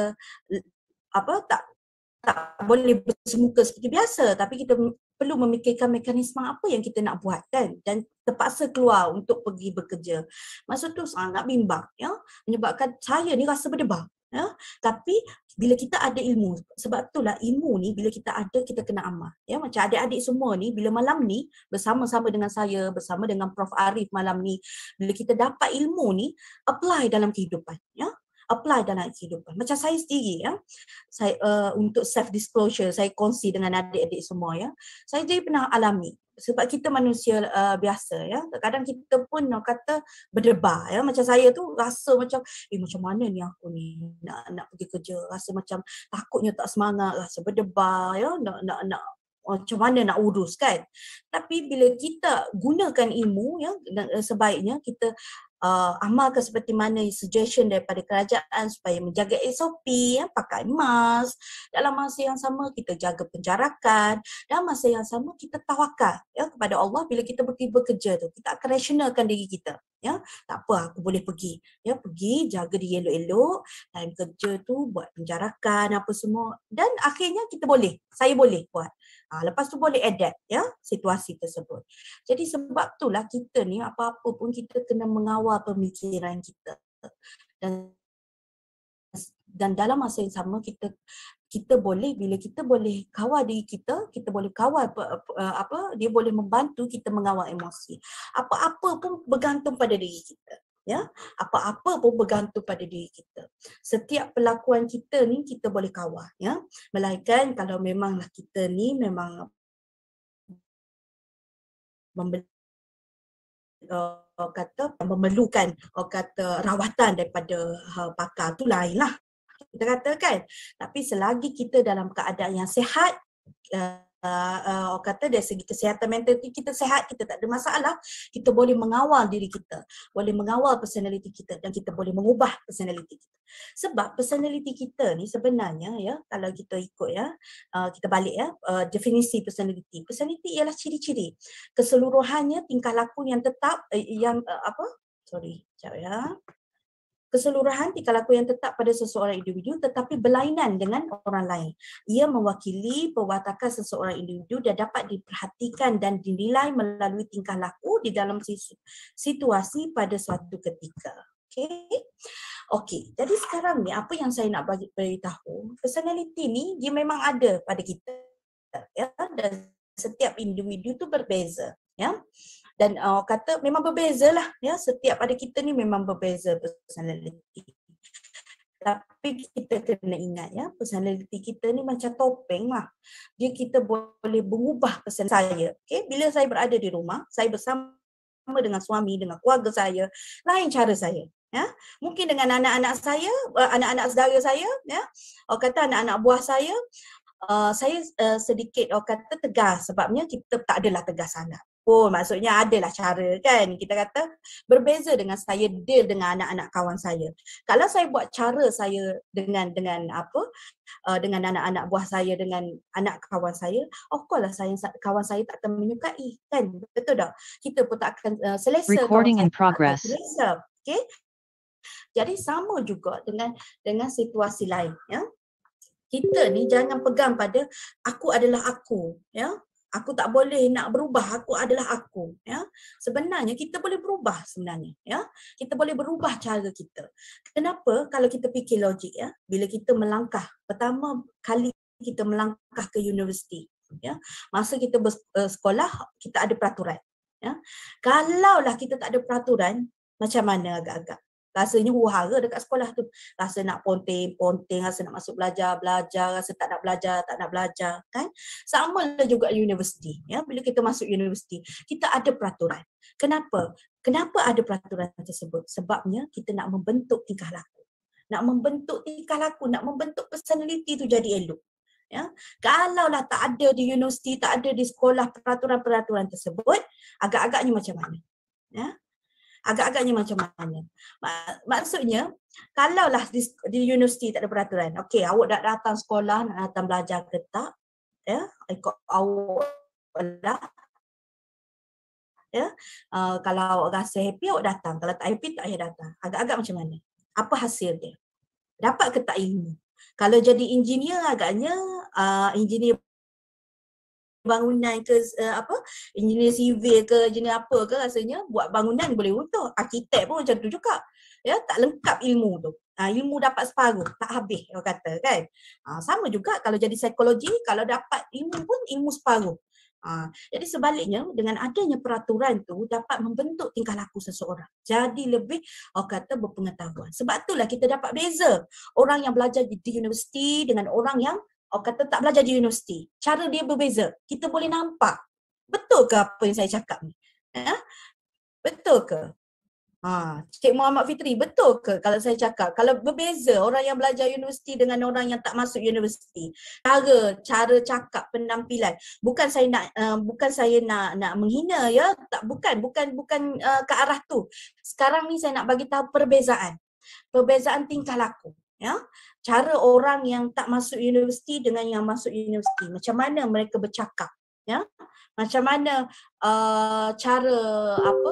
apa tak tak boleh bersemuka seperti biasa, tapi kita perlu memikirkan mekanisme apa yang kita nak buat kan, dan terpaksa keluar untuk pergi bekerja. Masa tu sangat bimbang, ya, menyebabkan saya ni rasa berdebah. Ya, tapi bila kita ada ilmu, sebab itulah ilmu ni bila kita ada, kita kena amal. Ya, macam adik-adik semua ni bila malam ni bersama-sama dengan saya, bersama dengan Prof Arif malam ni, bila kita dapat ilmu ni, apply dalam kehidupan, ya. Apply dalam kehidupan. Macam saya sendiri, ya. Saya uh, untuk self disclosure, saya kongsi dengan adik-adik semua, ya. Saya jadi pernah alami. Sebab kita manusia uh, biasa, ya. Kadang kita pun nak kata berdebar, ya. Macam saya tu rasa macam eh macam mana ni aku ni nak nak pergi kerja, rasa macam takutnya tak semangat, rasa berdebar, ya, nak nak nak macam mana nak urus kan. Tapi bila kita gunakan ilmu, ya, sebaiknya kita uh, amalkan seperti mana suggestion daripada kerajaan supaya menjaga S O P, ya, pakai mask, dalam masa yang sama kita jaga penjarakan, dalam masa yang sama kita tawakal, ya, kepada Allah. Bila kita pergi bekerja tu, kita akan rasionalkan diri kita, ya, tak apa aku boleh pergi, ya, pergi jaga diri elok-elok, time kerja tu buat penjarakan apa semua, dan akhirnya kita boleh, saya boleh buat. Ha, lepas tu boleh adapt, ya, situasi tersebut. Jadi sebab itulah kita ni apa-apa pun kita kena mengawal pemikiran kita, dan dan dalam masa yang sama kita kita boleh, bila kita boleh kawal diri kita, kita boleh kawal apa, dia boleh membantu kita mengawal emosi. Apa-apa pun bergantung pada diri kita, ya, apa-apa pun bergantung pada diri kita. Setiap perlakuan kita ni kita boleh kawal, ya, melainkan kalau memanglah kita ni memang membeli uh, kata memerlukan uh, kata rawatan daripada uh, pakar tu lainlah kita katakan. Tapi selagi kita dalam keadaan yang sihat, uh, uh, uh, kata dari segi kesihatan mental kita sihat, kita tak ada masalah, kita boleh mengawal diri kita, boleh mengawal personality kita, dan kita boleh mengubah personality kita. Sebab personality kita ni sebenarnya, ya, kalau kita ikut, ya, uh, kita balik, ya, uh, definisi personality. Personality ialah ciri-ciri keseluruhannya tingkah laku yang tetap uh, yang uh, apa? Sorry, sekejap, ya. keseluruhan tingkah laku yang tetap pada seseorang individu tetapi berlainan dengan orang lain. Ia mewakili perwatakan seseorang individu dan dapat diperhatikan dan dinilai melalui tingkah laku di dalam situasi pada suatu ketika. Okey. Okey, jadi sekarang ni apa yang saya nak bagi beritahu, personality ni dia memang ada pada kita, ya, dan setiap individu tu berbeza, ya. Dan uh, kata memang berbezalah, ya, setiap pada kita ni memang berbeza personality. Tapi kita kena ingat, ya, personality kita ni macam topeng lah. Dia kita boleh mengubah personality saya. Okay? Bila saya berada di rumah, saya bersama dengan suami, dengan keluarga saya, lain cara saya. Ya, mungkin dengan anak-anak saya, anak-anak saudara saya, ya, orang kata anak-anak buah saya, uh, saya uh, sedikit orang kata tegas sebabnya kita tak adalah tegas sangat. Oh, maksudnya adalah cara kan, kita kata berbeza dengan saya deal dengan anak-anak kawan saya. Kalau saya buat cara saya dengan dengan apa, uh, dengan anak-anak buah saya, dengan anak kawan saya, of course lah saya, kawan saya tak akan menyukai kan, betul tak? Kita pun tak akan uh, selesa. Recording in progress. Selesa, okay? Jadi sama juga dengan dengan situasi lain, ya. Kita ni jangan pegang pada aku adalah aku, ya. Aku tak boleh nak berubah, aku adalah aku, ya. Sebenarnya kita boleh berubah sebenarnya, ya. Kita boleh berubah cara kita. Kenapa? Kalau kita fikir logik, ya. Bila kita melangkah, pertama kali kita melangkah ke universiti, ya. Masa kita bersekolah, kita ada peraturan, ya. Kalaulah kita tak ada peraturan, macam mana agak-agak? Rasanya huru-hara dekat sekolah tu. Rasa nak ponteng-ponteng, rasa nak masuk belajar, belajar, rasa tak nak belajar, tak nak belajar, kan? Sama lah juga universiti, ya. Bila kita masuk universiti, kita ada peraturan. Kenapa? Kenapa ada peraturan tersebut? Sebabnya kita nak membentuk tingkah laku. Nak membentuk tingkah laku, nak membentuk personality tu jadi elok. Ya, kalaulah tak ada di universiti, tak ada di sekolah peraturan-peraturan tersebut, agak-agaknya macam mana? Ya. Agak-agaknya macam mana. Maksudnya, kalaulah di, di universiti tak ada peraturan, okey, awak nak datang sekolah, nak datang belajar ke tak, ya, ikut awak lah. Ya, uh, kalau awak rasa happy, awak datang. Kalau tak happy, tak payah datang. Agak-agak macam mana? Apa hasil dia? Dapat ke tak ilmu? Kalau jadi engineer, agaknya uh, engineer bangunan ke uh, apa, engineer civil ke, engineer apa ke, rasanya buat bangunan boleh runtuh. Arkitek pun macam tu juga, ya, tak lengkap ilmu tu. Ha, ilmu dapat separuh, tak habis orang kata kan. Ha, sama juga kalau jadi psikologi, kalau dapat ilmu pun ilmu separuh. Ha, jadi sebaliknya, dengan adanya peraturan tu dapat membentuk tingkah laku seseorang jadi lebih orang kata berpengetahuan. Sebab itulah kita dapat beza orang yang belajar di universiti dengan orang yang orang kata tak belajar di universiti. Cara dia berbeza. Kita boleh nampak. Betul ke apa yang saya cakap ni? Ya? Betul ke? Ha, Cik Muhammad Fitri, betul ke kalau saya cakap? Kalau berbeza orang yang belajar universiti dengan orang yang tak masuk universiti. Cara, cara cakap, penampilan. Bukan saya nak uh, bukan saya nak nak menghina, ya. Tak, bukan, bukan bukan uh, ke arah tu. Sekarang ni saya nak bagi tahu perbezaan. Perbezaan tingkah laku. Ya, cara orang yang tak masuk universiti dengan yang masuk universiti, macam mana mereka bercakap, ya, macam mana uh, cara apa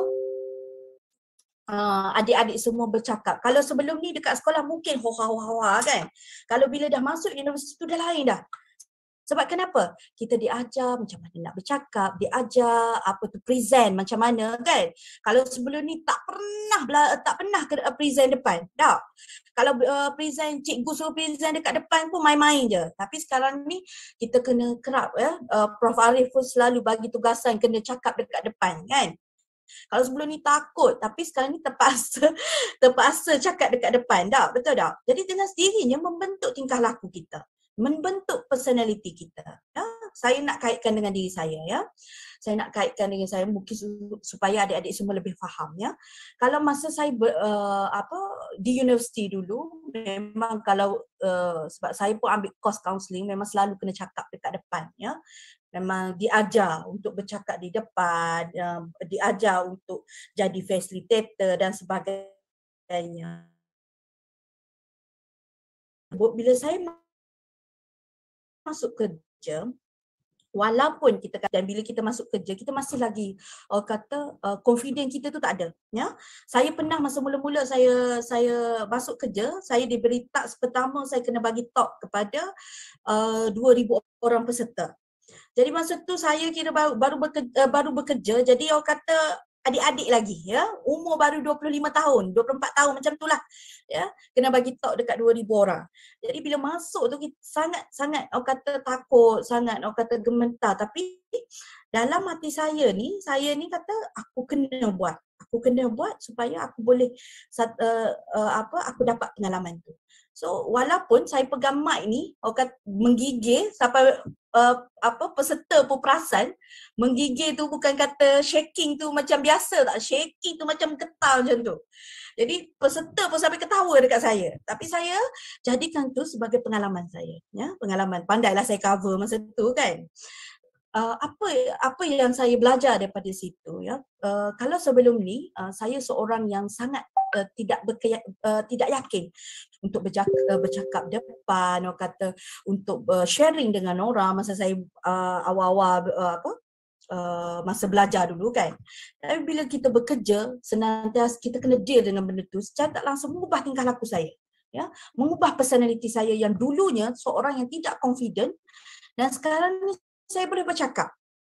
uh, adik-adik semua bercakap. Kalau sebelum ni dekat sekolah mungkin hoa-hoa kan, kalau bila dah masuk universiti tu dah lain dah. Sebab kenapa? Kita diajar macam mana nak bercakap, diajar apa tu present macam mana kan. Kalau sebelum ni tak pernah tak pernah ke present depan. Tak. Kalau uh, present, cikgu suruh present dekat depan pun main-main je. Tapi sekarang ni kita kena kerap, ya. Uh, Prof Arif pun selalu bagi tugasan kena cakap dekat depan kan. Kalau sebelum ni takut, tapi sekarang ni terpaksa terpaksa cakap dekat depan. Tak? Betul tak? Jadi dengan sendirinya membentuk tingkah laku kita. Membentuk personality kita. Ya? Saya nak kaitkan dengan diri saya, ya. Saya nak kaitkan dengan saya mungkin supaya adik-adik semua lebih faham, ya. Kalau masa saya ber, uh, apa di universiti dulu, memang kalau uh, sebab saya pun ambil course counselling, memang selalu kena cakap dekat depan, ya. Memang diajar untuk bercakap di depan, uh, diajar untuk jadi facilitator dan sebagainya. Bila saya masuk kerja, Walaupun kita, dan bila kita masuk kerja, kita masih lagi uh, kata uh, confident kita tu tak ada. Ya, saya pernah masa mula-mula saya saya masuk kerja, saya diberi task pertama, saya kena bagi talk kepada uh, dua ribu orang peserta. Jadi masa tu saya kira baru baru bekerja, baru bekerja, jadi orang kata adik-adik lagi, ya, umur baru dua puluh lima tahun, dua puluh empat tahun macam tu lah, ya, kena bagi talk dekat dua ribu orang. Jadi bila masuk tu kita sangat sangat orang kata takut, sangat orang kata gemetar, tapi dalam hati saya ni, saya ni kata aku kena buat, aku kena buat supaya aku boleh uh, uh, apa aku dapat pengalaman tu. So walaupun saya pegang mic ni, orang kata menggigil sampai uh, apa peserta pun perasan, menggigil tu bukan kata shaking tu macam biasa tak, shaking tu macam getar macam tu. Jadi peserta pun sampai ketawa dekat saya. Tapi saya jadikan tu sebagai pengalaman saya, ya, pengalaman. Pandailah saya cover masa tu kan. Uh, apa apa yang saya belajar daripada situ, ya. Uh, kalau sebelum ni uh, saya seorang yang sangat uh, tidak berkeya, uh, tidak yakin untuk bercakap, uh, bercakap depan, orang kata untuk uh, sharing dengan orang masa saya uh, awal-awal uh, apa uh, masa belajar dulu kan. Tapi bila kita bekerja, senantiasa kita kena deal dengan benda tu, secara tak langsung mengubah tingkah laku saya, ya, mengubah personality saya yang dulunya seorang yang tidak confident dan sekarang ni saya boleh bercakap,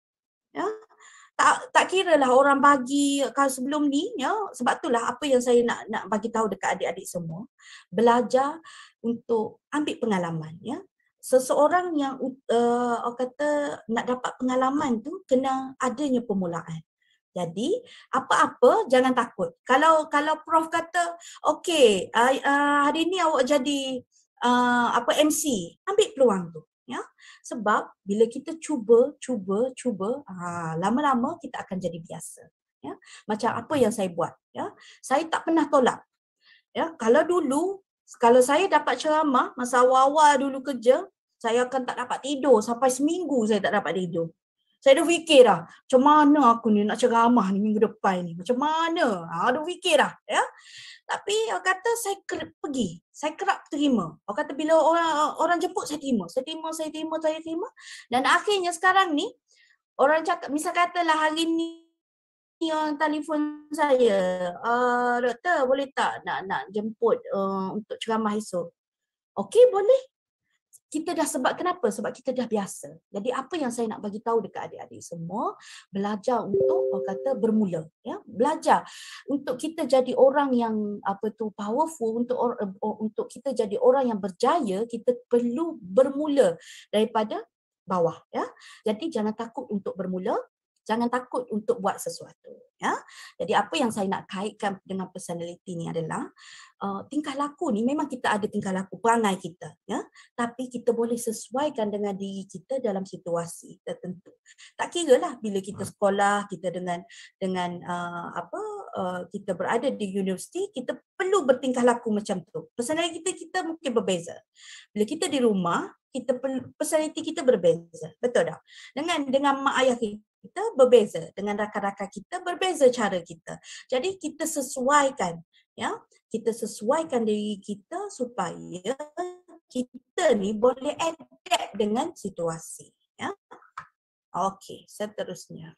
ya. Tak tak kiralah orang bagi kalau sebelum ni, ya, sebab itulah apa yang saya nak nak bagi tahu dekat adik-adik semua, belajar untuk ambil pengalaman, ya. Seseorang yang uh, orang kata nak dapat pengalaman tu kena adanya permulaan. Jadi apa-apa jangan takut. Kalau kalau prof kata okey, uh, uh, hari ni awak jadi uh, apa M C, ambil peluang tu, ya. Sebab bila kita cuba, cuba, cuba, ha, lama-lama kita akan jadi biasa, ya. Macam apa yang saya buat, ya. Saya tak pernah tolak. Ya, kalau dulu kalau saya dapat ceramah masa awal-awal dulu kerja, saya akan tak dapat tidur sampai seminggu saya tak dapat tidur. Saya dah fikir dah, macam mana aku ni nak ceramah ni minggu depan ni, macam mana? Ha, dah fikir dah, ya. Tapi orang kata saya kerap pergi, saya kerap terima. Orang kata bila orang orang jemput saya terima, saya terima, saya terima, saya terima. Dan akhirnya sekarang ni orang cakap, misal katalah hari ni orang telefon saya, uh, doktor boleh tak nak nak jemput uh, untuk ceramah esok? Okey, boleh. Kita dah, sebab kenapa? Sebab kita dah biasa. Jadi apa yang saya nak bagi tahu dekat adik-adik semua, belajar untuk orang kata bermula, ya. Belajar untuk kita jadi orang yang apa tu powerful, untuk or, untuk kita jadi orang yang berjaya, kita perlu bermula daripada bawah, ya. Jadi jangan takut untuk bermula, jangan takut untuk buat sesuatu, ya. Jadi apa yang saya nak kaitkan dengan personality ni adalah uh, tingkah laku ni memang kita ada tingkah laku, perangai kita, ya. Tapi kita boleh sesuaikan dengan diri kita dalam situasi tertentu. Tak kiralah bila kita sekolah, kita dengan dengan uh, apa uh, kita berada di universiti, kita perlu bertingkah laku macam tu. Personality kita kita mungkin berbeza. Bila kita di rumah, kita personality kita berbeza. Betul tak? Dengan dengan mak ayah kita kita berbeza, dengan rakan-rakan kita berbeza cara kita. Jadi kita sesuaikan, ya, kita sesuaikan diri kita supaya kita ni boleh adapt dengan situasi, ya. Okey, seterusnya.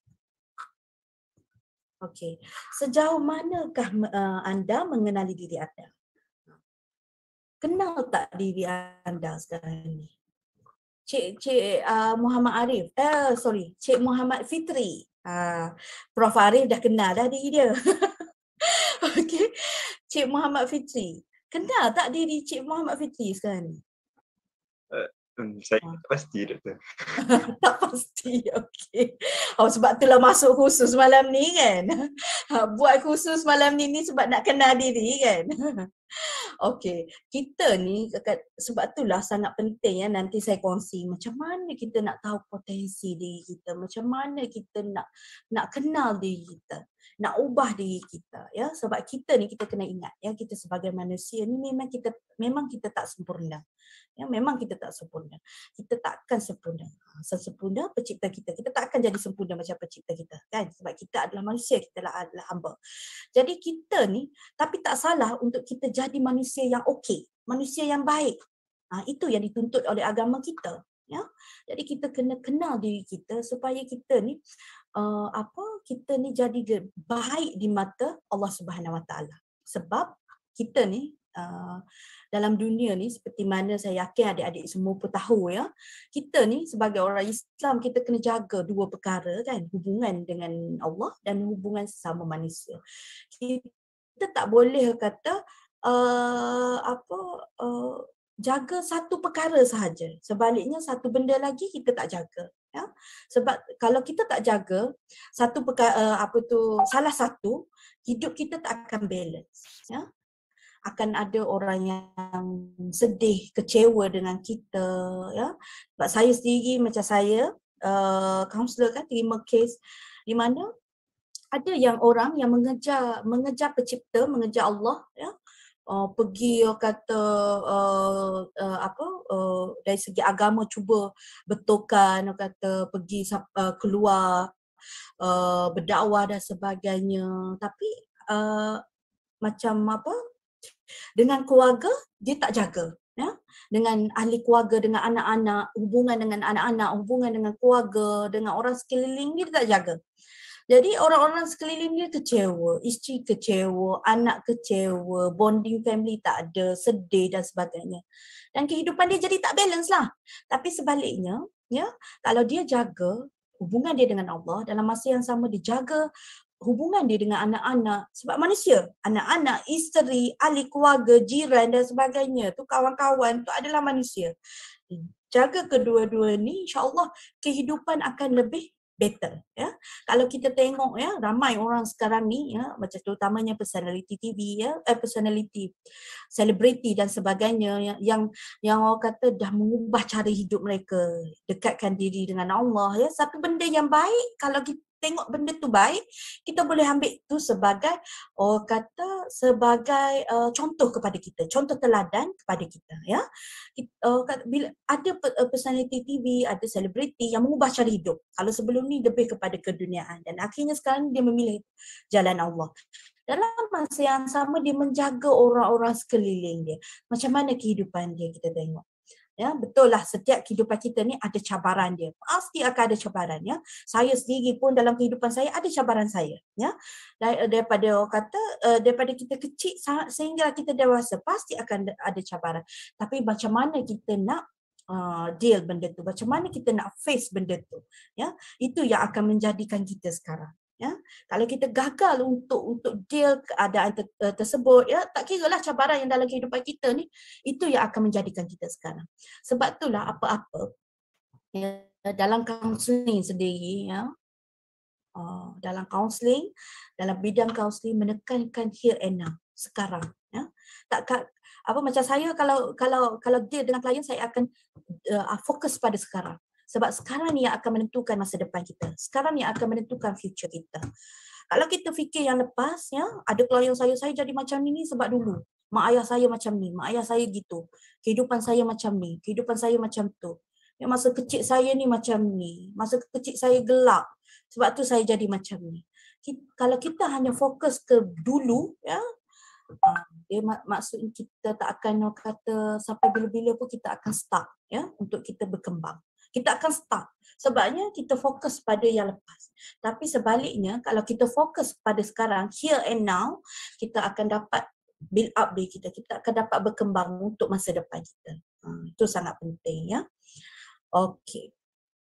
Okey, sejauh manakah uh, anda mengenali diri anda? Kenal tak diri anda sekarang ni? Cik Cik uh, Muhammad Arif, eh sorry, Cik Muhammad Fitri. Uh, Prof Arif dah kenal dah diri dia. Okey, Cik Muhammad Fitri. Kenal tak diri Cik Muhammad Fitri sekarang ni? Uh, um, saya tak pasti, doktor. Tak pasti, okey. Oh, sebab itulah masuk khusus malam ni kan. Buat khusus malam ni ni sebab nak kenal diri kan. Okey, kita ni sebab itulah sangat penting, ya, nanti saya kongsi macam mana kita nak tahu potensi diri kita, macam mana kita nak nak kenal diri kita, nak ubah diri kita, ya. Sebab kita ni kita kena ingat, ya, kita sebagai manusia ni memang kita memang kita tak sempurna. Ya, memang kita tak sempurna. Kita takkan sempurna. Sesempurna pencipta kita. Kita tak akan jadi sempurna macam pencipta kita, kan? Sebab kita adalah manusia, kita adalah hamba. Jadi kita ni, tapi tak salah untuk kita jadi manusia yang okey, manusia yang baik. Ha, itu yang dituntut oleh agama kita, ya. Jadi kita kena kenal diri kita supaya kita ni uh, apa kita ni jadi baik di mata Allah Subhanahu Wa Taala. Sebab kita ni uh, dalam dunia ni seperti mana saya yakin adik-adik semua pun tahu ya, kita ni sebagai orang Islam kita kena jaga dua perkara kan, hubungan dengan Allah dan hubungan sesama manusia. Kita tak boleh kata uh, apa uh, jaga satu perkara sahaja, sebaliknya satu benda lagi kita tak jaga ya. Sebab kalau kita tak jaga satu perkara uh, apa tu salah satu, hidup kita tak akan balance ya. Akan ada orang yang sedih, kecewa dengan kita ya. Sebab saya sendiri macam saya uh, kaunselor kan terima kes di mana ada yang orang yang mengejar mengejar pencipta, mengejar Allah ya. Uh, pergi uh, kata uh, uh, apa uh, dari segi agama cuba betulkan, uh, kata pergi uh, keluar uh, berdakwah dan sebagainya, tapi uh, macam apa dengan keluarga dia tak jaga ya, dengan ahli keluarga, dengan anak-anak, hubungan dengan anak-anak, hubungan dengan keluarga, dengan orang sekeliling dia tak jaga. Jadi orang-orang sekeliling dia kecewa, isteri kecewa, anak kecewa, bonding family tak ada, sedih dan sebagainya. Dan kehidupan dia jadi tak balance lah. Tapi sebaliknya, ya, kalau dia jaga hubungan dia dengan Allah, dalam masa yang sama dia jaga hubungan dia dengan anak-anak, sebab manusia, anak-anak, isteri, ahli keluarga, jiran dan sebagainya, tu kawan-kawan tu adalah manusia. Jaga kedua-dua ni, insya-Allah kehidupan akan lebih better ya. Kalau kita tengok ya, ramai orang sekarang ni ya, macam terutamanya personality T V ya, eh, personality selebriti dan sebagainya yang yang yang orang kata dah mengubah cara hidup mereka, dekatkan diri dengan Allah ya. Satu benda yang baik, kalau kita tengok benda tu baik, kita boleh ambil tu sebagai orang kata sebagai uh, contoh kepada kita, contoh teladan kepada kita ya. Kita, uh, bila ada personality T V, ada selebriti yang mengubah cara hidup. Kalau sebelum ni lebih kepada keduniaan dan akhirnya sekarang dia memilih jalan Allah. Dalam masa yang sama dia menjaga orang-orang sekeliling dia. Macam mana kehidupan dia kita tengok. Ya, betul lah setiap kehidupan kita ni ada cabaran dia. Pasti akan ada cabaran ya. Saya sendiri pun dalam kehidupan saya ada cabaran saya ya. Dar- daripada orang kata uh, daripada kita kecil sehingga kita dewasa pasti akan ada cabaran. Tapi macam mana kita nak uh, deal benda tu? Macam mana kita nak face benda tu? Ya, itu yang akan menjadikan kita sekarang. Ya, kalau kita gagal untuk untuk deal keadaan ter, uh, tersebut ya, tak kiralah cabaran yang dalam kehidupan kita ni, itu yang akan menjadikan kita sekarang. Sebab itulah apa-apa ya, dalam kaunseling sendiri ya, uh, dalam kaunseling, dalam bidang kaunseling menekankan here and now, sekarang ya. Tak apa macam saya kalau kalau kalau deal dengan klien, saya akan uh, fokus pada sekarang. Sebab sekarang ni yang akan menentukan masa depan kita. Sekarang ni yang akan menentukan future kita. Kalau kita fikir yang lepas, ya, ada klien saya, saya jadi macam ni, ni sebab dulu. Mak ayah saya macam ni, mak ayah saya gitu. Kehidupan saya macam ni, kehidupan saya macam tu. Ya, masa kecil saya ni macam ni, masa kecil saya gelap. Sebab tu saya jadi macam ni. Kita, kalau kita hanya fokus ke dulu, ya, dia mak, maksud kita tak akan kata sampai bila-bila pun kita akan stuck ya, untuk kita berkembang. Kita akan stuck. Sebabnya kita fokus pada yang lepas. Tapi sebaliknya, kalau kita fokus pada sekarang, here and now, kita akan dapat build up diri kita. Kita akan dapat berkembang untuk masa depan kita. Ha, itu sangat penting ya. Okey.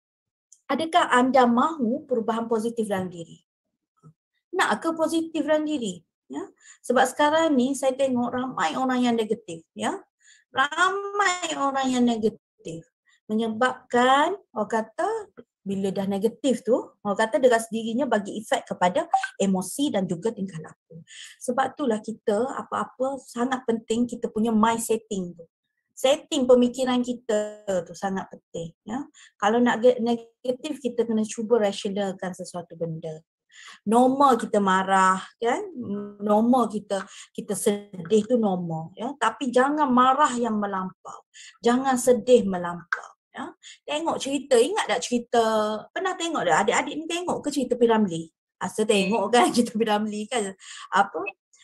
Adakah anda mahu perubahan positif dalam diri? Nak ke positif dalam diri? Ya. Sebab sekarang ni saya tengok ramai orang yang negatif. Ya. Ramai orang yang negatif. Menyebabkan orang kata bila dah negatif tu, orang kata dengan sendirinya bagi efek kepada emosi dan juga tingkah laku. Sebab itulah kita apa-apa sangat penting kita punya mind setting tu. Setting pemikiran kita tu sangat penting. Ya. Kalau nak negatif, kita kena cuba rasionalkan sesuatu benda. Normal kita marah kan, normal kita kita sedih tu normal ya, tapi jangan marah yang melampau, jangan sedih melampau ya. Tengok cerita, ingat tak cerita, pernah tengok tak adik-adik ni, tengok ke cerita P. Ramlee? Asa tengok kan cerita P. Ramlee kan, apa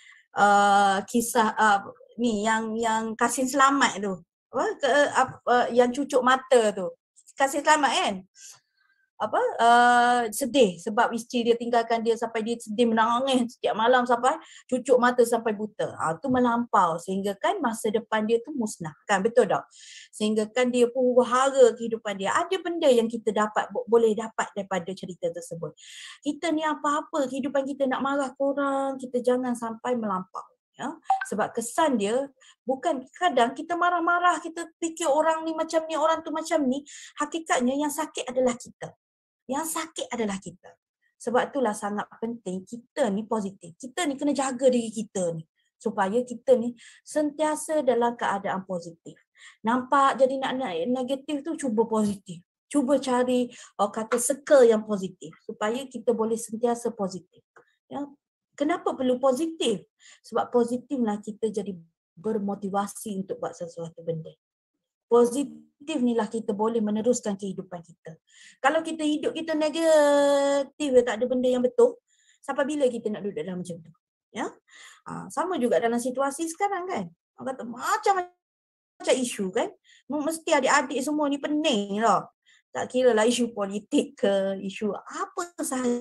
uh, kisah uh, ni yang yang Kasim Selamat tu, apa ke, apa, yang cucuk mata tu, kasih selamat kan. Apa uh, sedih sebab isteri dia tinggalkan dia sampai dia sedih menangis setiap malam sampai cucuk mata sampai buta. Ah tu melampau sehingga kan masa depan dia tu musnah kan, betul tak? Sehingga kan dia pun hara kehidupan dia. Ada benda yang kita dapat boleh dapat daripada cerita tersebut. Kita ni apa-apa kehidupan kita nak marah korang, kita jangan sampai melampau. Ya, sebab kesan dia bukan kadang kita marah-marah, kita fikir orang ni macam ni, orang tu macam ni, hakikatnya yang sakit adalah kita. Yang sakit adalah kita. Sebab itulah sangat penting kita ni positif. Kita ni kena jaga diri kita ni. Supaya kita ni sentiasa dalam keadaan positif. Nampak jadi nak negatif tu, cuba positif. Cuba cari oh, kata circle yang positif. Supaya kita boleh sentiasa positif. Ya. Kenapa perlu positif? Sebab positiflah kita jadi bermotivasi untuk buat sesuatu benda. Positif ni lah kita boleh meneruskan kehidupan kita. Kalau kita hidup kita negatif, tak ada benda yang betul, sampai bila kita nak duduk dalam macam tu? Ya, ha, sama juga dalam situasi sekarang kan. Orang kata macam-macam isu kan. Mesti adik-adik semua ni pening lah. Tak kira lah isu politik ke, isu apa sahaja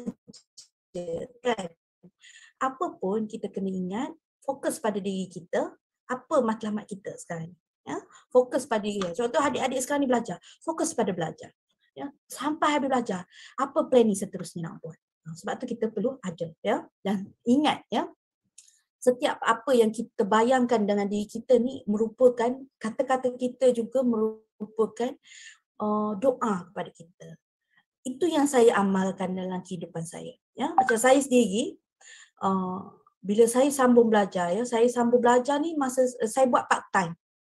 kan. Apa pun kita kena ingat, fokus pada diri kita, apa matlamat kita sekarang ni. Ya, fokus pada dia. Contoh adik-adik sekarang ni belajar, fokus pada belajar. Ya, sampai habis belajar, apa plan ni seterusnya nak buat. Sebab tu kita perlu ada, ya. Dan ingat ya, setiap apa yang kita bayangkan dengan diri kita ni merupakan kata-kata kita juga merupakan uh, doa kepada kita. Itu yang saya amalkan dalam kehidupan saya. Ya, macam saya sendiri, uh, bila saya sambung belajar, ya, saya sambung belajar ni masa uh, saya buat part time.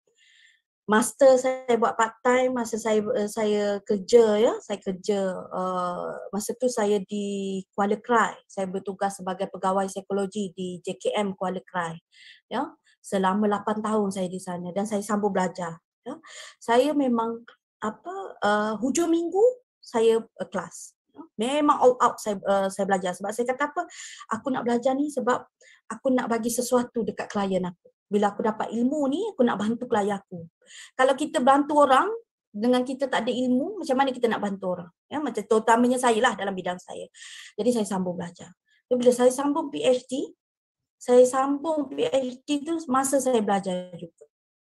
Master saya buat part time masa saya uh, saya kerja ya, saya kerja uh, masa tu saya di Kuala Krai. Saya bertugas sebagai pegawai psikologi di J K M Kuala Krai. Ya, selama lapan tahun saya di sana dan saya sambung belajar. Ya. Saya memang apa uh, hujung minggu saya uh, kelas. Ya. Memang all out saya uh, saya belajar sebab saya kata apa? Aku nak belajar ni sebab aku nak bagi sesuatu dekat klien aku. Bila aku dapat ilmu ni, aku nak bantu klien aku. Kalau kita bantu orang dengan kita tak ada ilmu, macam mana kita nak bantu orang? Ya, macam terutamanya saya lah dalam bidang saya. Jadi saya sambung belajar. Jadi bila saya sambung P H D, saya sambung P H D tu masa saya belajar juga.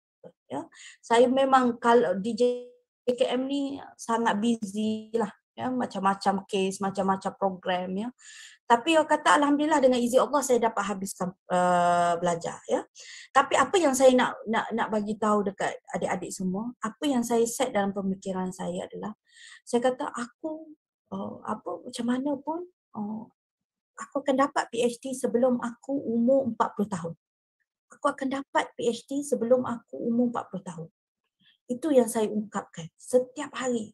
Ya, saya memang kalau di J K M ni sangat busy lah. Ya, macam-macam case, macam-macam program ya. Tapi orang kata alhamdulillah dengan izin Allah saya dapat habiskan uh, belajar ya. Tapi apa yang saya nak nak nak bagi tahu dekat adik-adik semua, apa yang saya set dalam pemikiran saya adalah saya kata aku uh, apa macam mana pun uh, aku akan dapat P H D sebelum aku umur empat puluh tahun. Aku akan dapat P H D sebelum aku umur empat puluh tahun. Itu yang saya ungkapkan setiap hari.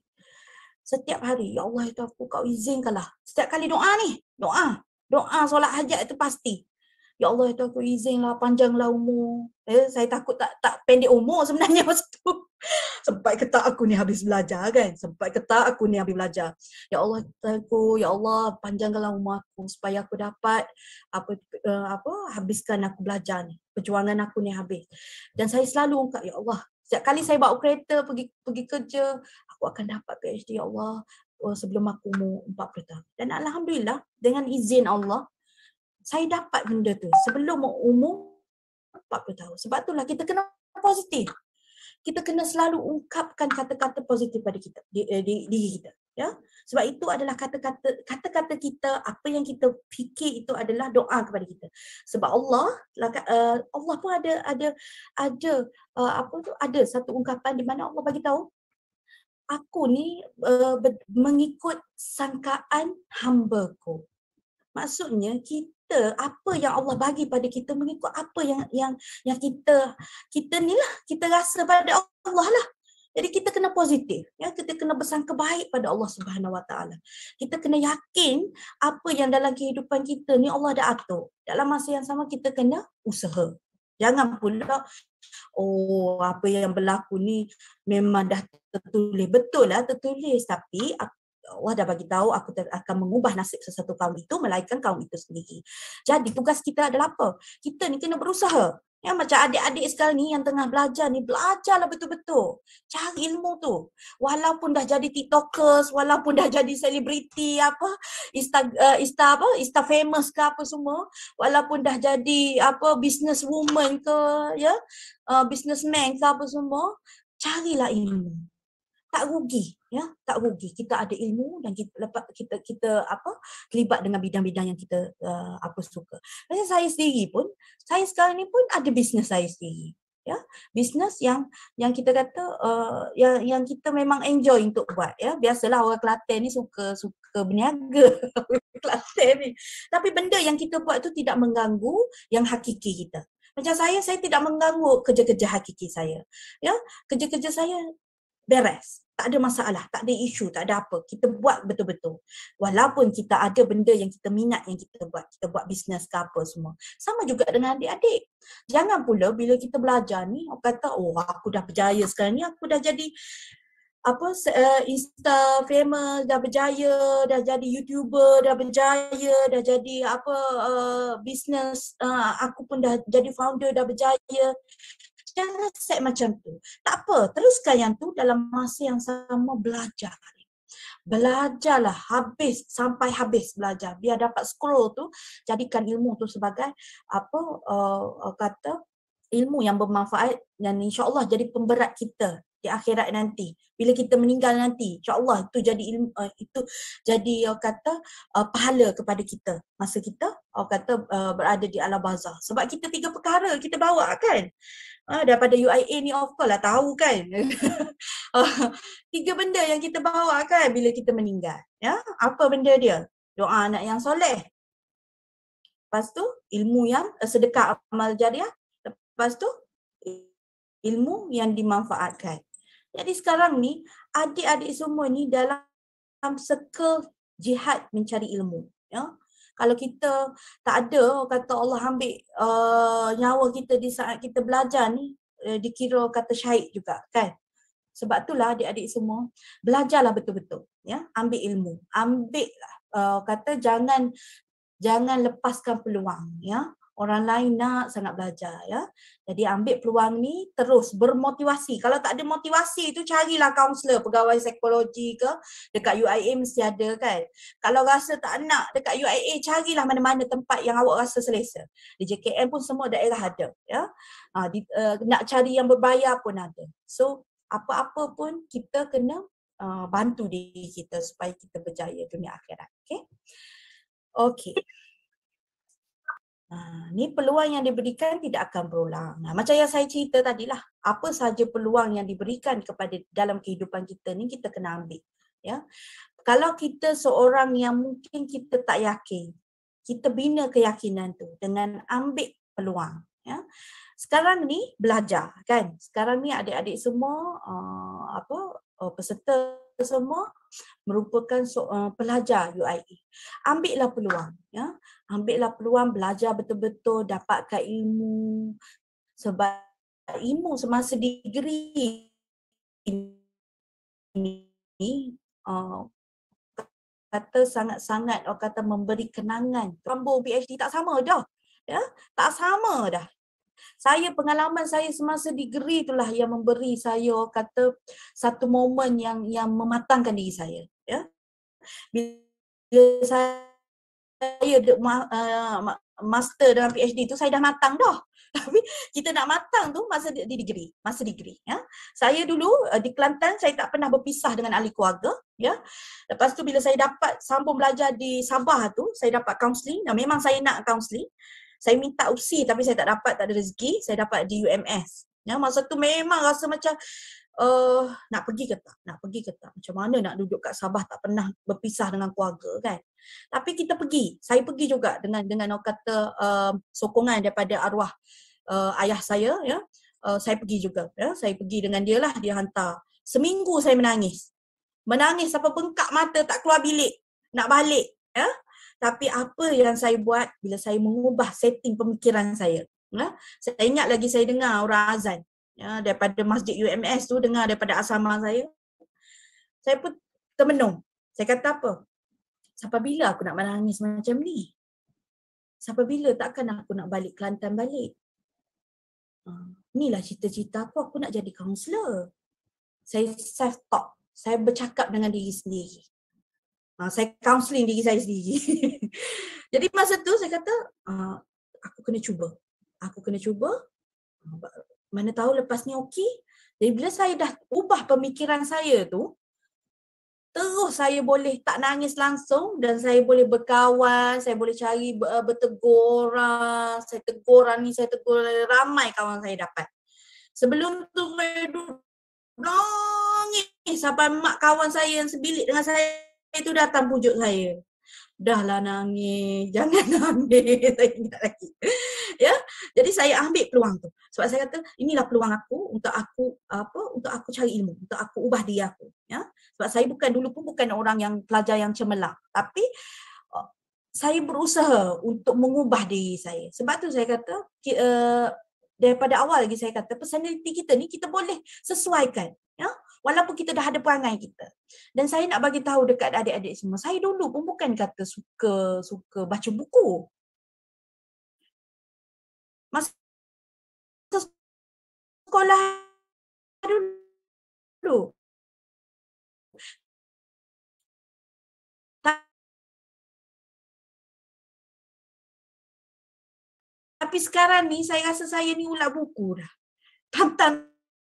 Setiap hari, ya Allah itu aku kau izinkanlah. Setiap kali doa ni, doa. Doa solat hajat itu pasti. Ya Allah itu aku izinlah, panjanglah umur. Eh, saya takut tak tak pendek umur sebenarnya masa tu. Sampai ketak aku ni habis belajar kan. Sampai ketak aku ni habis belajar. Ya Allah aku, ya Allah panjangkanlah umur aku supaya aku dapat apa uh, apa habiskan aku belajar ni. Perjuangan aku ni habis. Dan saya selalu ungkap, ya Allah, setiap kali saya bawa kereta pergi pergi kerja, aku akan dapat P H D ya Allah sebelum aku umur empat puluh tahun. Dan alhamdulillah dengan izin Allah saya dapat benda tu sebelum umur empat puluh tahun. Sebab itulah kita kena positif. Kita kena selalu ungkapkan kata-kata positif pada kita, di, di, diri kita. Ya, sebab itu adalah kata-kata kata-kata kita, apa yang kita fikir itu adalah doa kepada kita. Sebab Allah, uh, Allah pun ada ada ada uh, apa tu ada satu ungkapan di mana Allah bagi tahu, aku ni uh, mengikut sangkaan hamba-Ku. Maksudnya kita apa yang Allah bagi pada kita mengikut apa yang yang yang kita kita ni lah kita rasa pada Allah lah. Jadi kita kena positif, ya, kita kena bersangka baik pada Allah Subhanahu Wa Taala. Kita kena yakin apa yang dalam kehidupan kita ni Allah dah atur. Dalam masa yang sama kita kena usaha. Jangan pula oh apa yang berlaku ni memang dah tertulis. Betul lah tertulis, tapi Allah dah bagi tahu aku akan mengubah nasib sesuatu kaum itu melainkan kaum itu sendiri. Jadi tugas kita adalah apa? Kita ni kena berusaha. Ya, macam adik-adik sekarang ni yang tengah belajar ni, belajarlah betul-betul. Cari ilmu tu. Walaupun dah jadi tiktokers, walaupun dah jadi selebriti apa, Insta, uh, Insta apa, Insta famous ke apa semua, walaupun dah jadi apa business woman ke, ya, uh, businessman ke apa semua, carilah ilmu. Tak rugi, ya, tak rugi. Kita ada ilmu dan kita lepas kita kita apa terlibat dengan bidang-bidang yang kita uh, apa suka. Macam saya sendiri pun, saya sekarang ni pun ada bisnes saya sendiri. Ya, bisnes yang yang kita kata uh, yang yang kita memang enjoy untuk buat, ya. Biasalah orang Kelantan ni suka suka berniaga Kelantan ni. Tapi benda yang kita buat tu tidak mengganggu yang hakiki kita. Macam saya, saya tidak mengganggu kerja-kerja hakiki saya. Ya, kerja-kerja saya beres. Tak ada masalah, tak ada isu, tak ada apa. Kita buat betul-betul. Walaupun kita ada benda yang kita minat yang kita buat. Kita buat bisnes ke apa semua. Sama juga dengan adik-adik. Jangan pula bila kita belajar ni, orang kata, oh aku dah berjaya sekarang ni, aku dah jadi apa uh, Insta famous, dah berjaya, dah jadi YouTuber, dah berjaya, dah jadi apa uh, bisnes, uh, aku pun dah jadi founder, dah berjaya. Jangan set macam tu. Tak apa, teruskan yang tu dalam masa yang sama belajar. Belajarlah habis sampai habis belajar. Biar dapat scroll tu, jadikan ilmu tu sebagai apa uh, kata ilmu yang bermanfaat dan insya-Allah jadi pemberat kita di akhirat nanti. Bila kita meninggal nanti, insya-Allah itu jadi ilmu uh, itu jadi uh, kata uh, pahala kepada kita masa kita uh, kata uh, berada di alam barzakh. Sebab kita tiga perkara kita bawa kan. Ah, daripada U I A ni of course lah tahu kan. Tiga benda yang kita bawa kan bila kita meninggal. Ya, apa benda dia? Doa anak yang soleh. Lepas tu ilmu yang uh, sedekah amal jariah. Lepas tu ilmu yang dimanfaatkan. Jadi sekarang ni adik-adik semua ni dalam circle jihad mencari ilmu. Ya. Kalau kita tak ada, kata Allah ambil uh, nyawa kita di saat kita belajar ni, uh, dikira kata syahid juga kan. Sebab itulah adik-adik semua, belajarlah betul-betul. Ya, ambil ilmu. Ambil uh, kata jangan jangan lepaskan peluang. Ya. Orang lain nak sangat belajar, ya. Jadi ambil peluang ni, terus bermotivasi. Kalau tak ada motivasi tu, carilah kaunselor, pegawai psikologi ke, dekat U I A mesti ada kan. Kalau rasa tak nak dekat U I A, carilah mana-mana tempat yang awak rasa selesa. Di J K M pun semua daerah ada, ya. Ha, di, uh, nak cari yang berbayar pun ada. So, apa-apa pun kita kena uh, bantu diri kita supaya kita berjaya dunia akhirat. Okay? Okay. Ha, ni peluang yang diberikan tidak akan berulang. Nah, macam yang saya cerita tadilah, apa saja peluang yang diberikan kepada dalam kehidupan kita ni kita kena ambil. Ya, kalau kita seorang yang mungkin kita tak yakin, kita bina keyakinan tu dengan ambil peluang. Ya, sekarang ni belajar kan. Sekarang ni adik-adik semua uh, apa uh, peserta semua merupakan so, uh, pelajar U I A. Ambillah peluang, ya. Ambillah peluang belajar betul-betul, dapatkan ilmu. Sebab ilmu semasa degree ini uh, kata sangat-sangat orang kata memberi kenangan. Sambung P H D tak sama dah. Ya, tak sama dah. Saya pengalaman saya semasa degree itulah yang memberi saya kata satu momen yang yang mematangkan diri saya, ya. Bila saya uh, master dalam P H D tu saya dah matang dah. Tapi kita nak matang tu masa di, di degree, masa degree, ya. Saya dulu uh, di Kelantan saya tak pernah berpisah dengan ahli keluarga, ya. Lepas tu bila saya dapat sambung belajar di Sabah tu, saya dapat counselling. Nah, memang saya nak counselling. Saya minta opsi tapi saya tak dapat, tak ada rezeki. Saya dapat di U M S. Ya, masa tu memang rasa macam uh, nak pergi ke tak? Nak pergi ke tak? Macam mana nak duduk kat Sabah tak pernah berpisah dengan keluarga kan? Tapi kita pergi. Saya pergi juga dengan dengan orang kata uh, sokongan daripada arwah uh, ayah saya, ya. Uh, saya pergi juga, ya. Saya pergi dengan dia lah, dia hantar. Seminggu saya menangis. Menangis sampai bengkak mata, tak keluar bilik. Nak balik, ya. Tapi apa yang saya buat bila saya mengubah setting pemikiran saya. Ya? Saya ingat lagi saya dengar orang azan, ya, daripada masjid U M S tu, dengar daripada asrama saya. Saya pun termenung. Saya kata apa? Sampai bila aku nak menangis macam ni? Sampai bila takkan aku nak balik Kelantan balik? Uh, inilah cita-cita aku, aku nak jadi kaunselor. Saya self-talk, saya bercakap dengan diri sendiri. Uh, saya counselling diri saya sendiri. Jadi masa tu saya kata, uh, aku kena cuba. Aku kena cuba, mana tahu lepas ni okey. Jadi bila saya dah ubah pemikiran saya tu, terus saya boleh tak nangis langsung dan saya boleh berkawan, saya boleh cari bertegur orang, saya tegur orang ni, saya tegur ramai kawan saya dapat. Sebelum tu saya duduk nangis sampai mak kawan saya yang sebilik dengan saya itu datang pujuk saya. Dahlah nangis, jangan nangis, saya ingat lagi. Ya, jadi saya ambil peluang tu. Sebab saya kata inilah peluang aku untuk aku apa untuk aku cari ilmu, untuk aku ubah diri aku, ya. Sebab saya bukan dulu pun bukan orang yang pelajar yang cemerlang, tapi uh, saya berusaha untuk mengubah diri saya. Sebab tu saya kata uh, daripada awal lagi saya kata personality kita ni kita boleh sesuaikan, ya. Walaupun kita dah ada perangai kita. Dan saya nak bagi tahu dekat adik-adik semua, saya dulu pun bukan kata suka suka baca buku. Masa sekolah dulu. Tapi sekarang ni saya rasa saya ni ulat buku dah. Tantang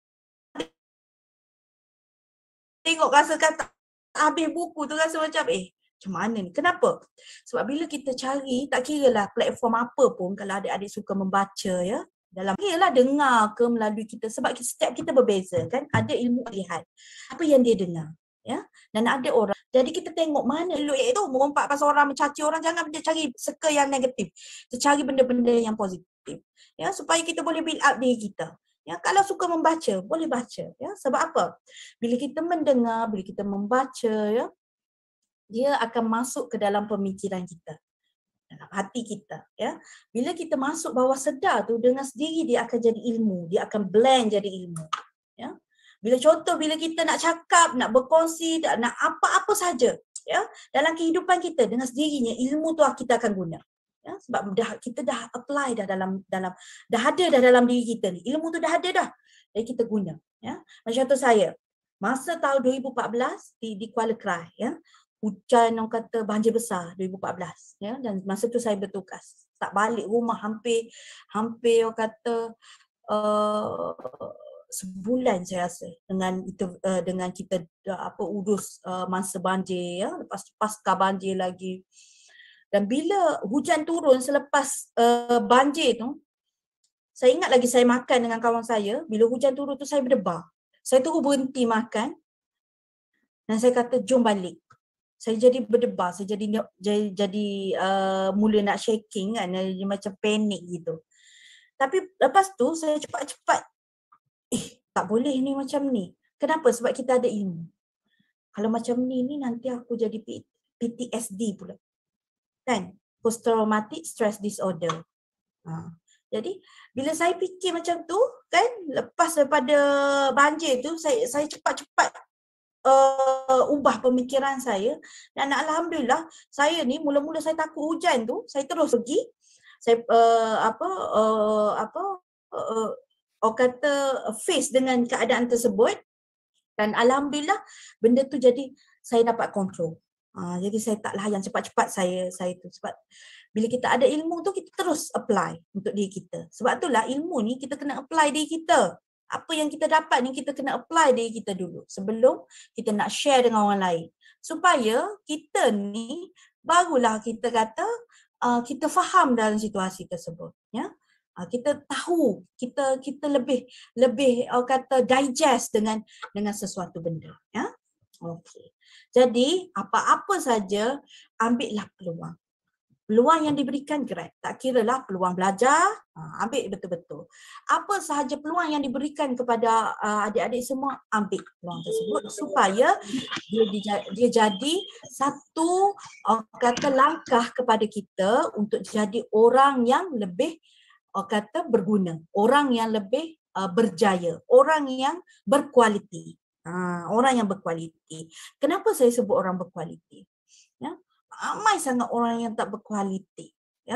tengok rasa kata habis buku tu rasa macam eh macam mana ni? Kenapa? Sebab bila kita cari, tak kira lah platform apa pun, kalau adik-adik suka membaca ya, dalam kira lah dengar ke melalui kita, sebab setiap kita berbeza kan, ada ilmu lihat apa yang dia dengar ya, dan ada orang, jadi kita tengok mana elok itu merompak pasal orang, mencaci orang, jangan cari seka yang negatif, kita cari benda-benda yang positif ya, supaya kita boleh build up diri kita. Ya, kalau suka membaca, boleh baca ya. Sebab apa? Bila kita mendengar, bila kita membaca ya, dia akan masuk ke dalam pemikiran kita, dalam hati kita ya. Bila kita masuk bawah sedar tu, dengan sendiri dia akan jadi ilmu, dia akan blend jadi ilmu ya. Bila contoh bila kita nak cakap, nak berkongsi, nak apa-apa saja ya dalam kehidupan kita, dengan sendirinya ilmu tu kita akan guna. Ya, sebab dah kita dah apply dah dalam dalam dah ada dah dalam diri kita ni. Ilmu tu dah ada dah. Jadi kita guna, ya. Macam tu saya. Masa tahun dua ribu empat belas di di Kuala Krai, ya. Hujan orang kata banjir besar dua ribu empat belas, ya, dan masa tu saya bertugas. Tak balik rumah hampir hampir orang kata uh, sebulan saya rasa dengan itu uh, dengan kita uh, apa urus uh, masa banjir ya, lepas pasca banjir lagi. Dan bila hujan turun selepas uh, banjir tu, saya ingat lagi saya makan dengan kawan saya, bila hujan turun tu saya berdebar. Saya terus berhenti makan dan saya kata jom balik. Saya jadi berdebar, saya jadi jadi, jadi uh, mula nak shaking kan, jadi macam panik gitu. Tapi lepas tu saya cepat-cepat, eh tak boleh ni macam ni. Kenapa? Sebab kita ada ilmu. Kalau macam ni ni nanti aku jadi P T S D pula. Kan, post traumatic stress disorder. Ha. Jadi bila saya fikir macam tu kan, lepas daripada banjir tu saya saya cepat-cepat uh, ubah pemikiran saya, dan alhamdulillah saya ni mula-mula saya takut hujan tu, saya terus pergi, saya uh, apa uh, apa uh, orang kata face dengan keadaan tersebut, dan alhamdulillah benda tu jadi saya dapat kontrol. Uh, jadi saya tak layan cepat-cepat saya saya tu, sebab bila kita ada ilmu tu kita terus apply untuk diri kita. Sebab itulah ilmu ni kita kena apply diri kita. Apa yang kita dapat ni kita kena apply diri kita dulu sebelum kita nak share dengan orang lain. Supaya kita ni barulah kita kata uh, kita faham dalam situasi tersebut, ya. Uh, kita tahu, kita kita lebih lebih uh, kata digest dengan dengan sesuatu benda, ya. Okey. Jadi apa-apa saja ambillah peluang. Peluang yang diberikan grad, tak kiralah peluang belajar, ambil betul-betul. Apa sahaja peluang yang diberikan kepada uh, adik-adik semua, ambil peluang tersebut supaya dia, dia, dia jadi satu uh, kata langkah kepada kita untuk jadi orang yang lebih uh, kata berguna, orang yang lebih uh, berjaya, orang yang berkualiti. Ha, orang yang berkualiti. Kenapa saya sebut orang berkualiti? Ya, ramai sangat orang yang tak berkualiti. Ya,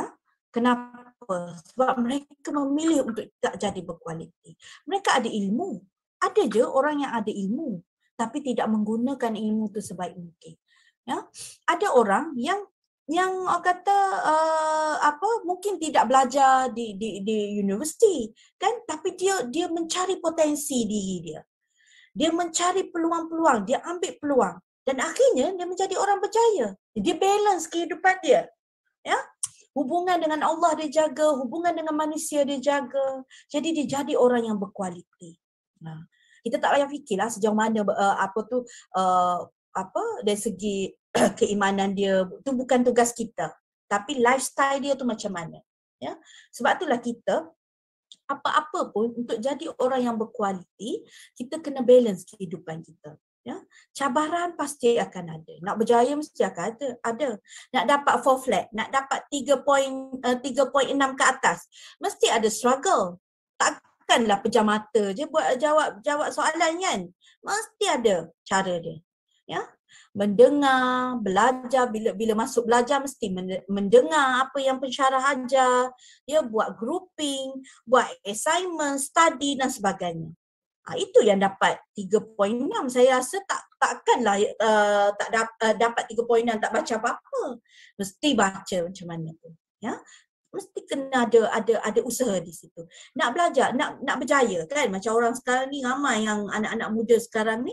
Kenapa? Sebab mereka memilih untuk tak jadi berkualiti. Mereka ada ilmu. Ada je orang yang ada ilmu tapi tidak menggunakan ilmu itu sebaik mungkin. Ya, ada orang yang yang orang kata uh, apa mungkin tidak belajar di di di universiti kan, tapi dia dia mencari potensi diri dia. Dia mencari peluang-peluang, dia ambil peluang dan akhirnya dia menjadi orang berjaya. Dia balance kehidupan dia. Ya. Hubungan dengan Allah dia jaga, hubungan dengan manusia dia jaga. Jadi dia jadi orang yang berkualiti. Nah, kita tak payah fikirlah sejauh mana uh, apa tu uh, apa dari segi keimanan dia, tu bukan tugas kita. Tapi lifestyle dia tu macam mana. Ya. Sebab itulah kita apa-apa pun untuk jadi orang yang berkualiti, kita kena balance kehidupan kita. Ya, cabaran pasti akan ada. Nak berjaya mesti akan ada. Ada. Nak dapat four flat, nak dapat tiga perpuluhan enam ke atas, mesti ada struggle. Takkanlah pejam mata je buat jawab jawab soalan kan. Mesti ada cara dia. Ya. Mendengar, belajar, bila bila masuk belajar mesti mendengar apa yang pensyarah ajar, dia buat grouping, buat assignment, study dan sebagainya. Ha, itu yang dapat tiga perpuluhan enam. Saya rasa tak takkanlah uh, tak dap, uh, dapat tiga perpuluhan enam tak baca apa-apa. Mesti baca macam mana tu. Ya. Mesti kena ada ada ada usaha di situ. Nak belajar, nak nak berjaya kan, macam orang sekarang ni ramai yang anak-anak muda sekarang ni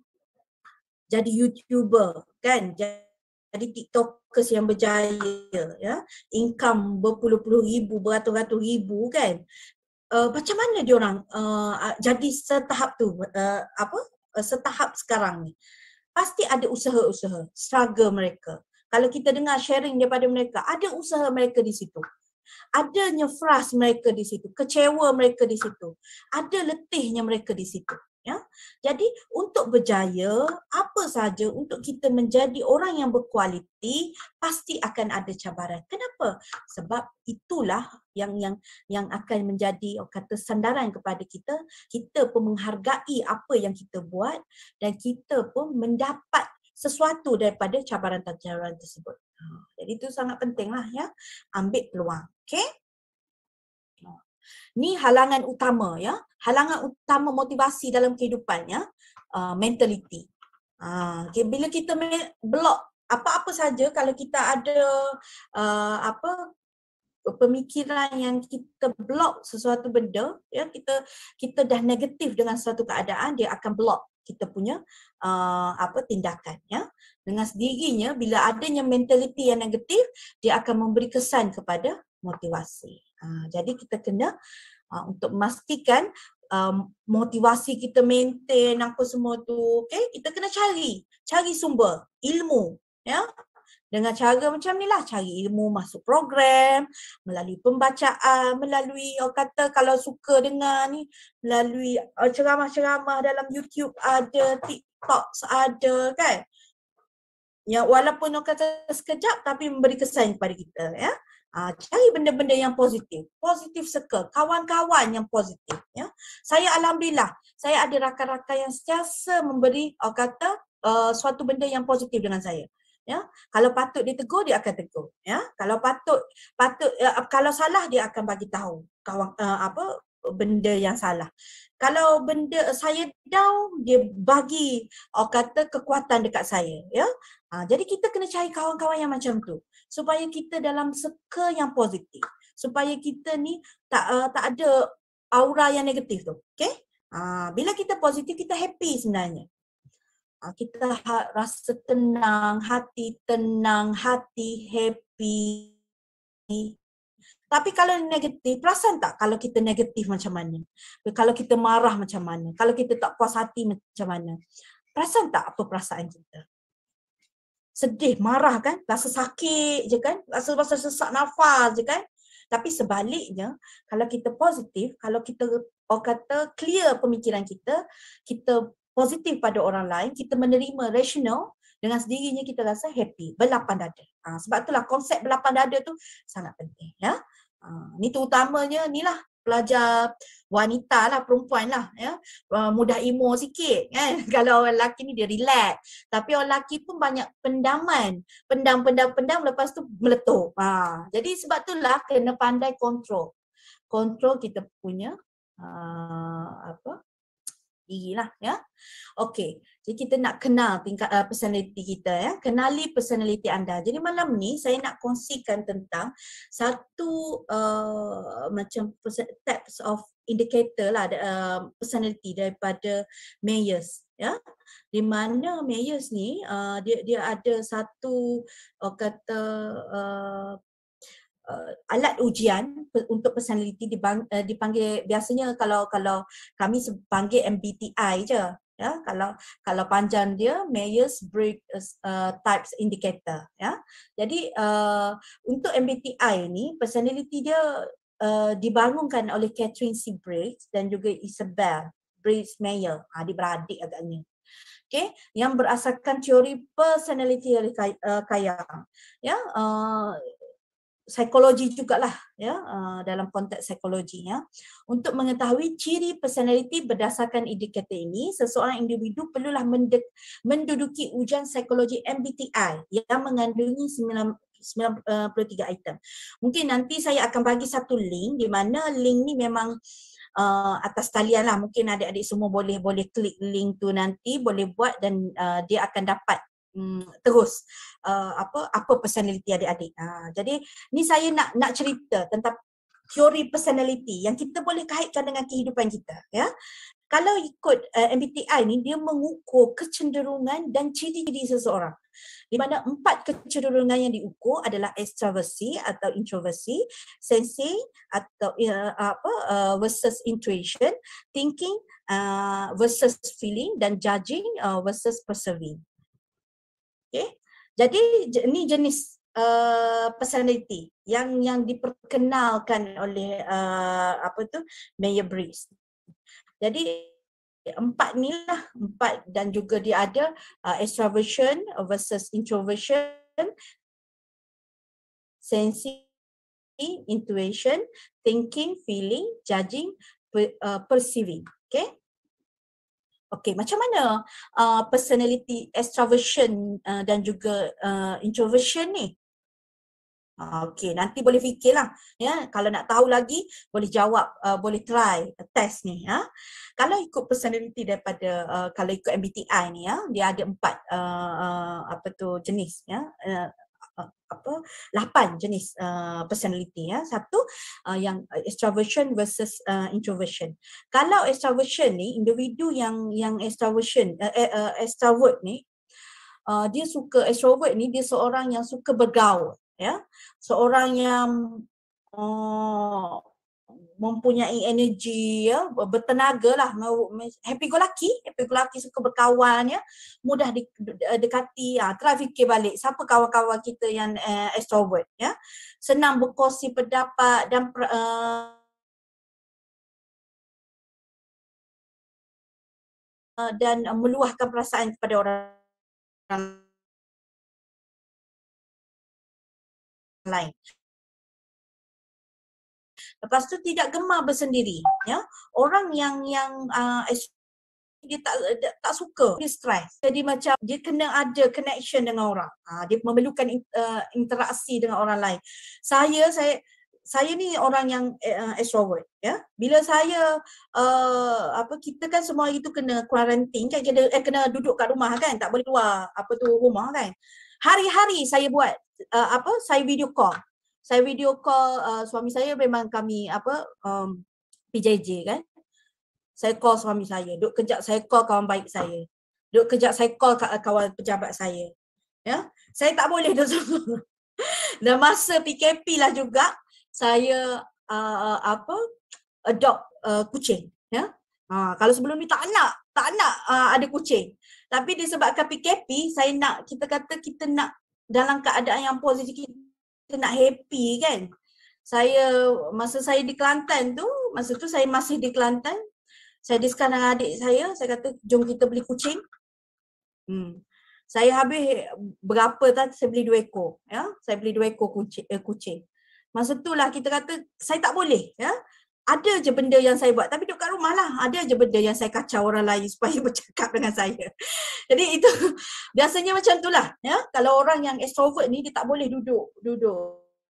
jadi YouTuber kan, jadi TikTokers yang berjaya ya. Income berpuluh-puluh ribu, beratus-ratus ribu kan. Uh, macam mana dia orang uh, jadi setahap tu uh, apa uh, setahap sekarang ni? Pasti ada usaha-usaha, struggle mereka. Kalau kita dengar sharing daripada mereka, ada usaha mereka di situ. Adanya frust mereka di situ, kecewa mereka di situ. Ada letihnya mereka di situ. Ya, jadi untuk berjaya, apa saja untuk kita menjadi orang yang berkualiti, pasti akan ada cabaran. Kenapa? Sebab itulah yang yang yang akan menjadi kata sandaran kepada kita. Kita pun menghargai apa yang kita buat dan kita pun mendapat sesuatu daripada cabaran-cabaran tersebut. Jadi itu sangat pentinglah ya, ambil peluang. Okey? Ni halangan utama ya, halangan utama motivasi dalam kehidupan ya, uh, mentality. Uh, okay, bila kita block apa-apa saja, kalau kita ada uh, apa pemikiran yang kita block sesuatu benda ya, kita kita dah negatif dengan suatu keadaan, dia akan block kita punya uh, apa tindakan ya. Dengan sendirinya bila adanya mentality yang negatif, dia akan memberi kesan kepada motivasi. Ha, jadi kita kena uh, untuk memastikan um, motivasi kita maintain apa semua tu, okay? Kita kena cari, cari sumber ilmu, ya. Dengan cara macam ni lah, cari ilmu, masuk program, melalui pembacaan, melalui orang kata kalau suka dengar ni, melalui uh, ceramah-ceramah dalam YouTube ada, TikTok ada kan. Ya, walaupun orang kata sekejap tapi memberi kesan kepada kita ya. Uh, cari benda-benda yang positif, positif circle, kawan-kawan yang positif ya. Saya alhamdulillah, saya ada rakan-rakan yang sentiasa memberi orang kata uh, suatu benda yang positif dengan saya. Ya, kalau patut ditegur dia akan tegur ya. Kalau patut patut uh, kalau salah dia akan bagi tahu kawan uh, apa benda yang salah. Kalau benda saya down, dia bagi orang kata kekuatan dekat saya ya. Ha, jadi kita kena cari kawan-kawan yang macam tu supaya kita dalam circle yang positif, supaya kita ni tak uh, tak ada aura yang negatif tu. Okey? Ha, bila kita positif, kita happy sebenarnya. Ha, kita ha, rasa tenang, hati tenang, hati happy. Tapi kalau negatif, perasan tak kalau kita negatif macam mana? Kalau kita marah macam mana? Kalau kita tak puas hati macam mana? Perasan tak apa perasaan kita? Sedih, marah kan? Rasa sakit je kan? Rasa rasa sesak nafas je kan? Tapi sebaliknya, kalau kita positif, kalau kita orang kata clear pemikiran kita, kita positif pada orang lain, kita menerima rasional, dengan sendirinya kita rasa happy, berlapang dada. Ha, sebab itulah konsep berlapang dada tu sangat penting ya. Ha, ni terutamanya ni lah pelajar wanita lah, perempuan lah ya, uh, mudah emo sikit kan. Kalau orang lelaki ni dia relax, tapi orang lelaki pun banyak pendaman, pendam pendam pendam lepas tu meletup. Ha, jadi sebab itulah kena pandai kontrol kontrol kita punya uh, apa diri lah ya. Okey, jadi kita nak kenal tingkat uh, personality kita ya. Kenali personality anda. Jadi malam ni saya nak kongsikan tentang satu uh, macam types of indicator lah uh, personality daripada Myers ya. Di mana Myers ni uh, dia dia ada satu uh, kata uh, Uh, alat ujian untuk personality dibang, uh, dipanggil biasanya kalau kalau kami panggil M B T I je ya, kalau kalau panjang dia Myers-Briggs uh, Types Indicator ya. Jadi uh, untuk M B T I ni personality dia uh, dibangunkan oleh Catherine C. Briggs dan juga Isabel Briggs Meyer, ha, adik-beradik agaknya. Okay, yang berasaskan teori personality dari uh, Kayang ya. Uh, psikologi jugalah ya, uh, dalam konteks psikologi ya. Untuk mengetahui ciri personality berdasarkan indikator ini, seseorang individu perlulah mendek, menduduki ujian psikologi M B T I yang mengandungi sembilan puluh tiga item. Mungkin nanti saya akan bagi satu link di mana link ni memang uh, atas talian lah. Mungkin adik-adik semua boleh boleh klik link tu nanti, boleh buat dan uh, dia akan dapat Hmm, terus uh, apa apa personality adik-adik. Ha, jadi ni saya nak nak cerita tentang teori personality yang kita boleh kaitkan dengan kehidupan kita ya. Kalau ikut uh, M B T I ni dia mengukur kecenderungan dan ciri-ciri seseorang. Di mana empat kecenderungan yang diukur adalah extroversi atau introversi, sensing atau uh, apa uh, versus intuition, thinking uh, versus feeling dan judging uh, versus perceiving. Okay. Jadi ni jenis uh, personality yang yang diperkenalkan oleh uh, apa tu Myers-Briggs. Jadi empat ni lah, empat dan juga dia ada uh, extroversion versus introversion, sensing, intuition, thinking, feeling, judging, per, uh, perceiving. Okay. Okey, macam mana uh, personality extroversion uh, dan juga uh, introversion ni? Uh, Okey, nanti boleh fikirlah ya. Kalau nak tahu lagi boleh jawab, uh, boleh try uh, test ni ya. Kalau ikut personality daripada uh, kalau ikut M B T I ni ya, dia ada empat uh, uh, apa tu jenis ya. Uh, apa lapan jenis uh, personality ya. Satu uh, yang extroversion versus uh, introversion. Kalau extroversion ni individu yang yang extroversion uh, uh, extrovert ni uh, dia suka extrovert ni dia seorang yang suka bergaul ya. Seorang yang uh, mempunyai energi ya, bertenaga lah, happy go lucky, happy go lucky, suka berkawan ya, mudah di, dekati, ha, try fikir balik siapa kawan-kawan kita yang uh, extrovert ya, senang berkongsi pendapat dan uh, dan uh, meluahkan perasaan kepada orang lain. Lepas tu tidak gemar bersendiri ya. Orang yang yang uh, dia tak tak suka, dia stres. Jadi macam dia kena ada connection dengan orang. Ha, dia memerlukan uh, interaksi dengan orang lain. Saya saya saya ni orang yang uh, extrovert ya. Bila saya uh, apa kita kan semua hari tu kena quarantine kan, kena eh, kena duduk kat rumah kan, tak boleh keluar apa tu rumah kan. Hari-hari saya buat uh, apa saya video call. Saya video call uh, suami saya, memang kami apa um, P J J kan. Saya call suami saya, duk kejap saya call kawan baik saya. Duk kejap saya call kawan pejabat saya. Ya, saya tak boleh dah semua. Dan masa P K P lah juga saya uh, apa adopt uh, kucing ya. Ha, kalau sebelum ni tak nak, tak nak uh, ada kucing. Tapi disebabkan P K P, saya nak, kita kata kita nak dalam keadaan yang positif, kita nak happy kan. Saya masa saya di Kelantan tu, masa tu saya masih di Kelantan, saya discuss dengan adik saya, saya kata jom kita beli kucing. Hmm. Saya habis berapa tadi, saya beli dua ekor ya. Saya beli dua ekor kucing, eh, kucing. Masa tu lah kita kata saya tak boleh ya. ada je benda yang saya buat, tapi duduk kat rumah lah, ada je benda yang saya kacau orang lain supaya bercakap dengan saya. Jadi itu biasanya macam itulah ya. Kalau orang yang extrovert ni dia tak boleh duduk duduk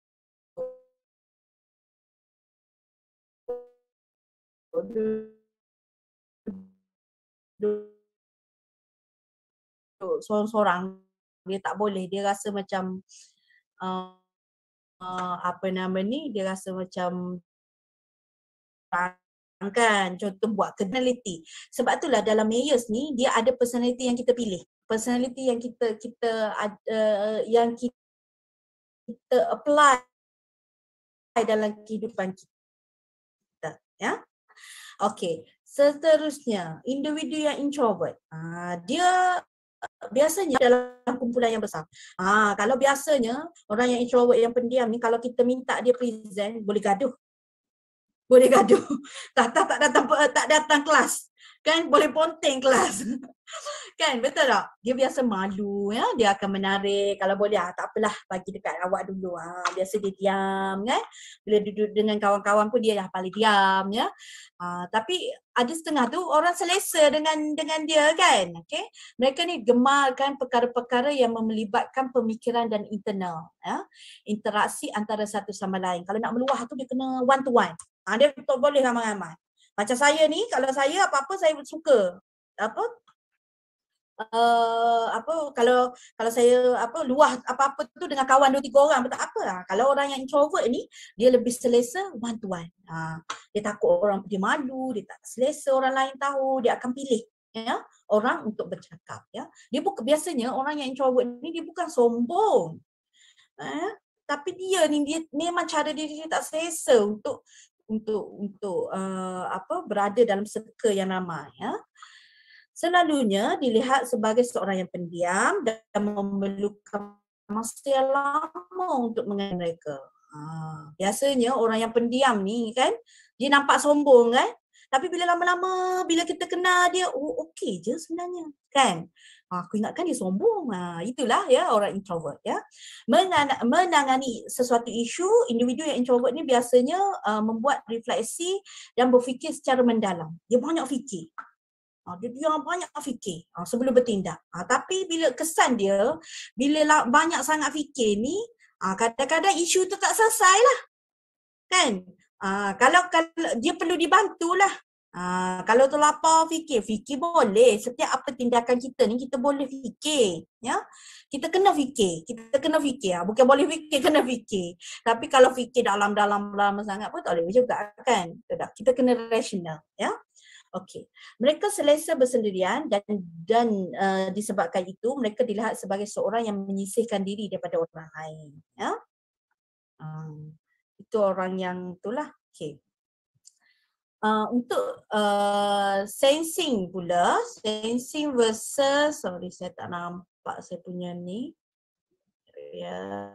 duduk seorang-seorang, dia tak boleh, dia rasa macam uh, uh, apa nama ni, dia rasa macam kan, contoh buat personality. Sebab itulah dalam Mayors ni dia ada personality yang kita pilih, personality yang kita kita uh, yang kita, kita apply dalam kehidupan kita ya. Okey, seterusnya individu yang introvert. Uh, dia biasanya dalam kumpulan yang besar. Ah, kalau biasanya orang yang introvert yang pendiam ni, kalau kita minta dia present, boleh gaduh. Boleh gaduh. Tak tak tak datang tak datang kelas. Kan boleh ponteng kelas. Kan betul tak? Dia biasa malu ya, dia akan menarik. Kalau boleh ah tak apalah, bagi dekat awak dulu. Ah biasa dia diam kan. Bila duduk dengan kawan-kawan pun dia dah paling diam ya. Ah tapi ada setengah tu orang selesa dengan dengan dia kan. Okey. Mereka ni gemarkan perkara-perkara yang melibatkan pemikiran dan internal ya. Interaksi antara satu sama lain. Kalau nak meluah tu dia kena one to one. Ah dia tak boleh ramai-ramai. Macam saya ni, kalau saya apa-apa saya suka apa uh, apa kalau kalau saya apa luah apa-apa tu dengan kawan dua tiga orang tak apa lah. Kalau orang yang introvert ni dia lebih selesa one to one. Ha, dia takut orang, dia malu, dia tak selesa orang lain tahu, dia akan pilih ya orang untuk bercakap ya. Dia bukan, biasanya orang yang introvert ni dia bukan sombong. Eh, tapi dia ni dia memang cara dia, dia tak selesa untuk untuk untuk uh, apa berada dalam circle yang ramai ya. Selalunya dilihat sebagai seorang yang pendiam dan memerlukan masa yang lama untuk mengenal mereka. Ha, biasanya orang yang pendiam ni kan, dia nampak sombong kan, tapi bila lama-lama bila kita kenal dia, oh okey je sebenarnya kan. Ha, aku ingatkan dia sombong. Ha, itulah ya orang introvert ya. Menangani sesuatu isu, individu yang introvert ni biasanya uh, membuat refleksi dan berfikir secara mendalam. Dia banyak fikir. Ha, dia, dia banyak fikir ha, sebelum bertindak. Ha, tapi bila kesan dia, bila lah, banyak sangat fikir ni, ha, kadang-kadang isu tu tak selesai lah. Kan? Ha, kalau, kalau dia perlu dibantulah. Ha, kalau terlapar fikir, fikir boleh. Setiap apa tindakan kita ni kita boleh fikir, ya. Kita kena fikir, kita kena fikir. Ha, bukan boleh fikir, kena fikir. Tapi kalau fikir dalam-dalam lama sangat pun tak boleh juga kan. Tak, kita kena rasional, ya. Okey. Mereka selesa bersendirian dan dan uh, disebabkan itu mereka dilihat sebagai seorang yang menyisihkan diri daripada orang lain, ya. Um, itu orang yang itulah. Okey. Uh, untuk uh, sensing pula, sensing versus, sorry saya tak nampak saya punya ni. Ya.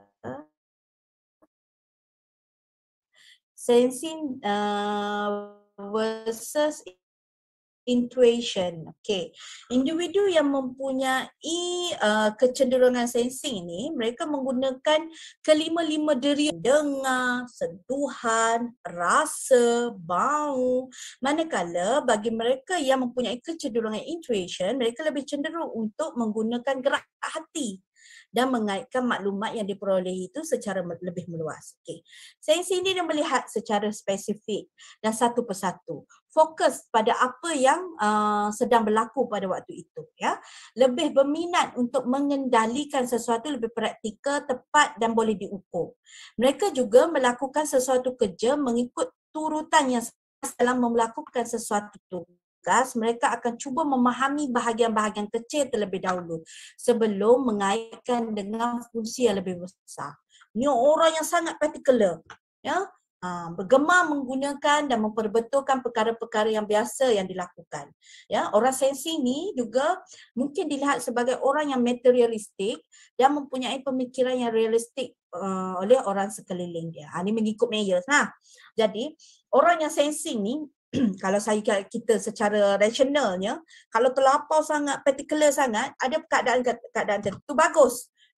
Sensing uh, versus intuition. Okay. Individu yang mempunyai uh, kecenderungan sensing ini, mereka menggunakan kelima-lima deri, dengar, sentuhan, rasa, bau. Manakala bagi mereka yang mempunyai kecenderungan intuition, mereka lebih cenderung untuk menggunakan gerak hati dan mengaitkan maklumat yang diperoleh itu secara lebih meluas. Okay. Sensi ini dia melihat secara spesifik dan satu persatu. Fokus pada apa yang uh, sedang berlaku pada waktu itu. Ya. Lebih berminat untuk mengendalikan sesuatu lebih praktikal, tepat dan boleh diukur. Mereka juga melakukan sesuatu kerja mengikut turutan yang dalam melakukan sesuatu tugas, mereka akan cuba memahami bahagian-bahagian kecil terlebih dahulu sebelum mengaitkan dengan fungsi yang lebih besar. Ini orang yang sangat particular, ya, ha, bergemar menggunakan dan memperbetulkan perkara-perkara yang biasa yang dilakukan. Ya, orang sensi ni juga mungkin dilihat sebagai orang yang materialistik dan mempunyai pemikiran yang realistik uh, oleh orang sekeliling dia. Ha, ini mengikut Mayors. Ha. Jadi orang yang sensi ni kalau saya kita secara rasionalnya, kalau terlapar sangat, particular sangat, ada keadaan keadaan tertentu bagus.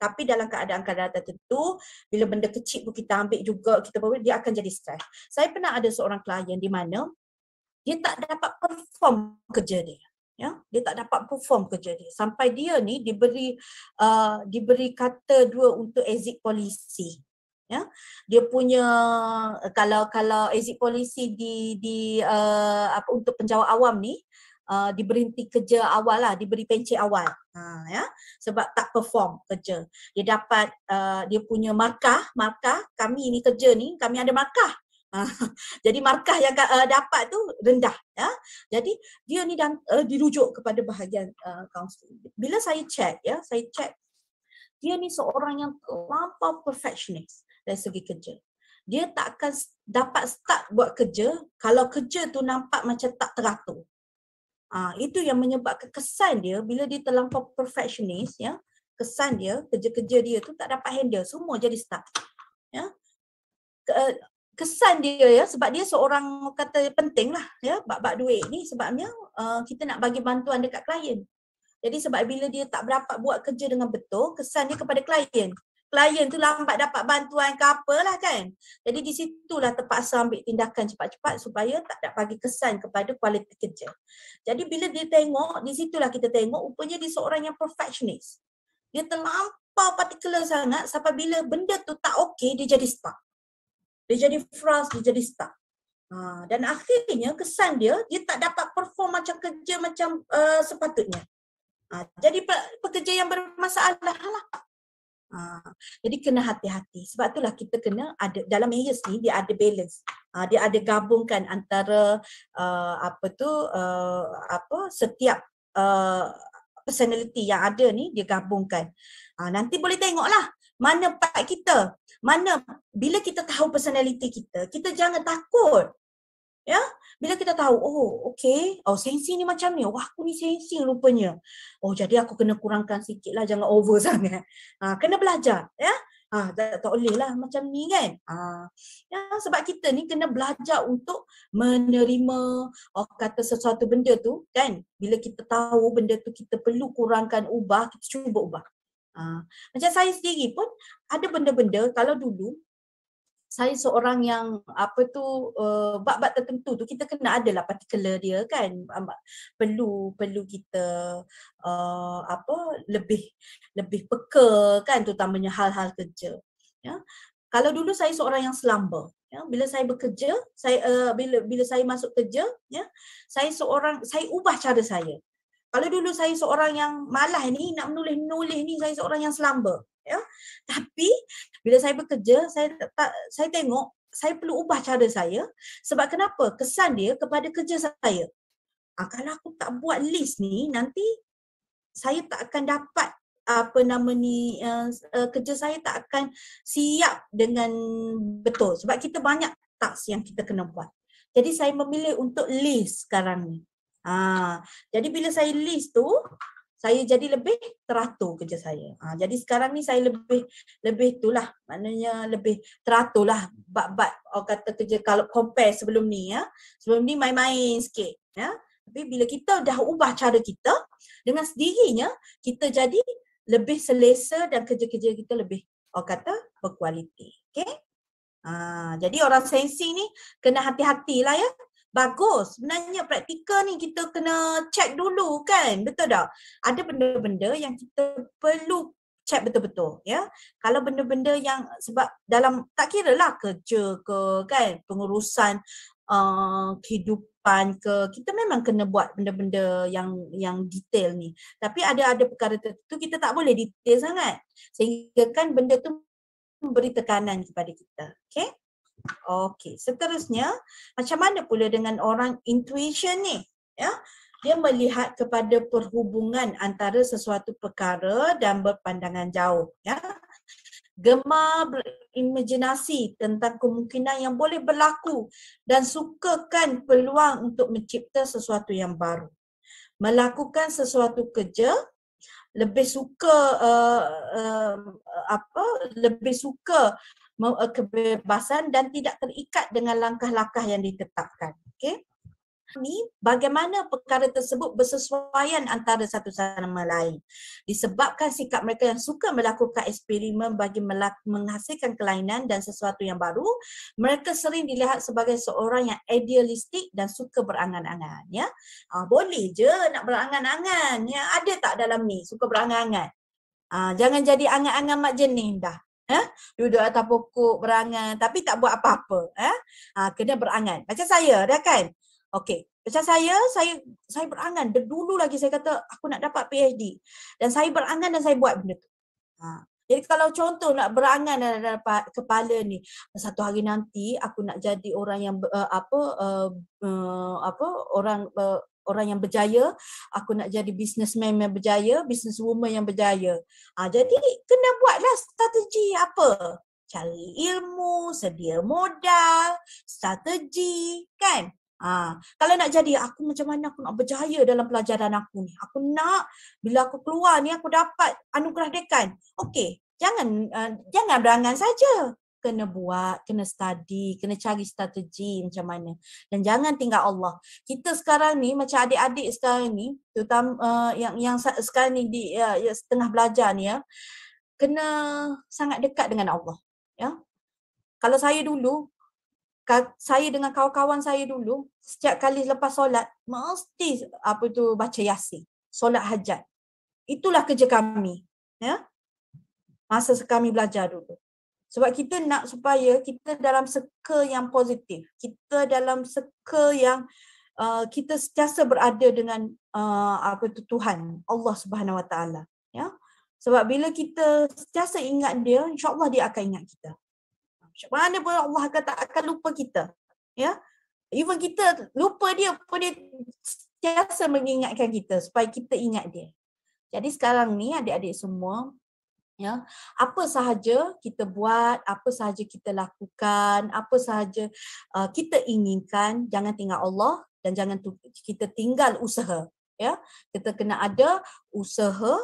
Tapi dalam keadaan-keadaan tertentu, bila benda kecil pun kita ambil juga, kita bawa, dia akan jadi stres. Saya pernah ada seorang klien di mana dia tak dapat perform kerja dia. Ya, dia tak dapat perform kerja dia. Sampai dia ni diberi uh, diberi kata dua untuk exit polisi. Ya, dia punya kalau kalau exit polisi di di uh, apa untuk penjawat awam ni uh, diberhenti kerja awal lah, diberi pencet awal. Ha, ya, sebab tak perform kerja. Dia dapat uh, dia punya markah, markah kami ni kerja ni, kami ada markah. Ha, jadi markah yang uh, dapat tu rendah, ya. Jadi dia ni dan uh, dirujuk kepada bahagian uh, kaunseling. Bila saya check, ya, saya check dia ni seorang yang terlampau perfectionist dari segi kerja. Dia tak akan dapat start buat kerja kalau kerja tu nampak macam tak teratur. Ha, itu yang menyebabkan kesan dia bila dia terlampau perfectionist, ya, kesan dia, kerja-kerja dia tu tak dapat handle, semua jadi stuck. Ya. Kesan dia, ya, sebab dia seorang kata penting lah, ya, bab-bab duit ni sebabnya uh, kita nak bagi bantuan dekat klien. Jadi sebab bila dia tak berdapat buat kerja dengan betul, kesan dia kepada klien. Klien tu lambat dapat bantuan ke apalah kan. Jadi di situlah terpaksa ambil tindakan cepat-cepat supaya tak nak bagi kesan kepada kualiti kerja. Jadi bila dia tengok, di situlah kita tengok rupanya dia seorang yang perfectionist. Dia terlampau particular sangat sampai bila benda tu tak okey, dia jadi stuck. Dia jadi frust, dia jadi stuck. Ha, dan akhirnya kesan dia, dia tak dapat perform macam kerja macam uh, sepatutnya. Ha, jadi pekerja yang bermasalah lah. Ha, jadi kena hati-hati. Sebab itulah kita kena ada dalam Mayers ni dia ada balance. Ha, dia ada gabungkan antara uh, apa tu uh, apa setiap uh, personality yang ada ni dia gabungkan. Ha, nanti boleh tengoklah mana part kita. Mana bila kita tahu personality kita, kita jangan takut. Ya, bila kita tahu, oh okey, oh sensi ni macam ni, oh aku ni sensi rupanya. Oh jadi aku kena kurangkan sikit lah, jangan over sangat. Ha, kena belajar, ya. Ha, tak, tak boleh lah macam ni kan. Ha, ya, sebab kita ni kena belajar untuk menerima, oh kata sesuatu benda tu kan. Bila kita tahu benda tu kita perlu kurangkan, ubah, kita cuba ubah. Ha, macam saya sendiri pun ada benda-benda kalau dulu, saya seorang yang apa tu uh, bab-bab tertentu tu kita kena adalah particular dia kan, perlu perlu kita uh, apa lebih lebih peka kan, terutamanya hal-hal kerja, ya. Kalau dulu saya seorang yang selamba, ya, bila saya bekerja, saya uh, bila bila saya masuk kerja, ya, saya seorang saya ubah cara saya. Kalau dulu saya seorang yang malas ni, nak menulis-nulis ni, saya seorang yang selamba, ya. Tapi bila saya bekerja, saya tak saya tengok saya perlu ubah cara saya. Sebab kenapa? Kesan dia kepada kerja saya. Ah, kalau aku tak buat list ni, nanti saya tak akan dapat apa nama ni uh, uh, kerja saya tak akan siap dengan betul. Sebab kita banyak task yang kita kena buat. Jadi saya memilih untuk list sekarang ni. Ha, jadi bila saya list tu, saya jadi lebih teratur kerja saya. Ha, jadi sekarang ni saya lebih lebih itulah, maknanya lebih teratur lah bab-bab orang kata kerja kalau compare sebelum ni, ya. Sebelum ni main-main sikit, ya. Tapi bila kita dah ubah cara kita, dengan sendirinya kita jadi lebih selesa dan kerja-kerja kita lebih orang kata berkualiti. Okey? Ha, jadi orang sensi ni kena hati-hatilah, ya. Bagus. Sebenarnya praktikal ni kita kena check dulu kan. Betul tak? Ada benda-benda yang kita perlu check betul-betul, ya. Kalau benda-benda yang sebab dalam tak kira lah kerja ke kan, pengurusan uh, kehidupan ke, kita memang kena buat benda-benda yang yang detail ni. Tapi ada ada perkara tertentu kita tak boleh detail sangat. Sehingga kan benda tu memberi tekanan kepada kita. Okey? Okey, seterusnya macam mana pula dengan orang intuition ni, ya? Dia melihat kepada perhubungan antara sesuatu perkara dan berpandangan jauh, ya. Gemar berimajinasi tentang kemungkinan yang boleh berlaku dan sukakan peluang untuk mencipta sesuatu yang baru. Melakukan sesuatu kerja, lebih suka uh, uh, apa lebih suka kebebasan dan tidak terikat dengan langkah-langkah yang ditetapkan. Okey. Ni bagaimana perkara tersebut bersesuaian antara satu sama lain. Disebabkan sikap mereka yang suka melakukan eksperimen bagi melak- menghasilkan kelainan dan sesuatu yang baru, mereka sering dilihat sebagai seorang yang idealistik dan suka berangan-angan. Ya, ah, boleh je nak berangan-angan. Ya, ada tak dalam ni suka berangan-angan? Ah, jangan jadi angan-angan mak jenis dah. Eh? Duduk atas pokok berangan tapi tak buat apa-apa. Eh? Ah, kena berangan. Macam saya dah kan. Okey, macam saya, saya saya berangan. Dari dulu lagi saya kata aku nak dapat P H D. Dan saya berangan dan saya buat benda tu. Ha. Jadi kalau contoh nak berangan dalam kepala ni, satu hari nanti aku nak jadi orang yang uh, apa uh, uh, apa orang uh, orang yang berjaya, aku nak jadi businessman yang berjaya, businesswoman yang berjaya. Ha, jadi kena buatlah strategi apa? Cari ilmu, sedia modal, strategi, kan? Ha, kalau nak jadi aku macam mana aku nak berjaya dalam pelajaran aku ni. Aku nak bila aku keluar ni aku dapat anugerah dekan. Okey, jangan uh, jangan berangan saja. Kena buat, kena study, kena cari strategi macam mana. Dan jangan tinggal Allah. Kita sekarang ni macam adik-adik sekarang ni, terutama uh, yang yang sekarang ni di uh, setengah belajar ni ya, kena sangat dekat dengan Allah, ya. Kalau saya dulu saya dengan kawan-kawan saya dulu, setiap kali lepas solat, mesti apa tu baca Yasin, solat hajat. Itulah kerja kami, ya. Masa kami belajar dulu. Sebab kita nak supaya kita dalam circle yang positif. Kita dalam circle yang uh, kita sentiasa berada dengan uh, apa tu Tuhan, Allah Subhanahu Wa Taala, ya. Sebab bila kita sentiasa ingat dia, insya-Allah dia akan ingat kita. Mana pun Allah akan tak akan lupa kita. Ya. Even kita lupa dia pun dia sentiasa mengingatkan kita supaya kita ingat dia. Jadi sekarang ni adik-adik semua, ya, apa sahaja kita buat, apa sahaja kita lakukan, apa sahaja uh, kita inginkan, jangan tinggal Allah dan jangan tu, kita tinggal usaha. Ya. Kita kena ada usaha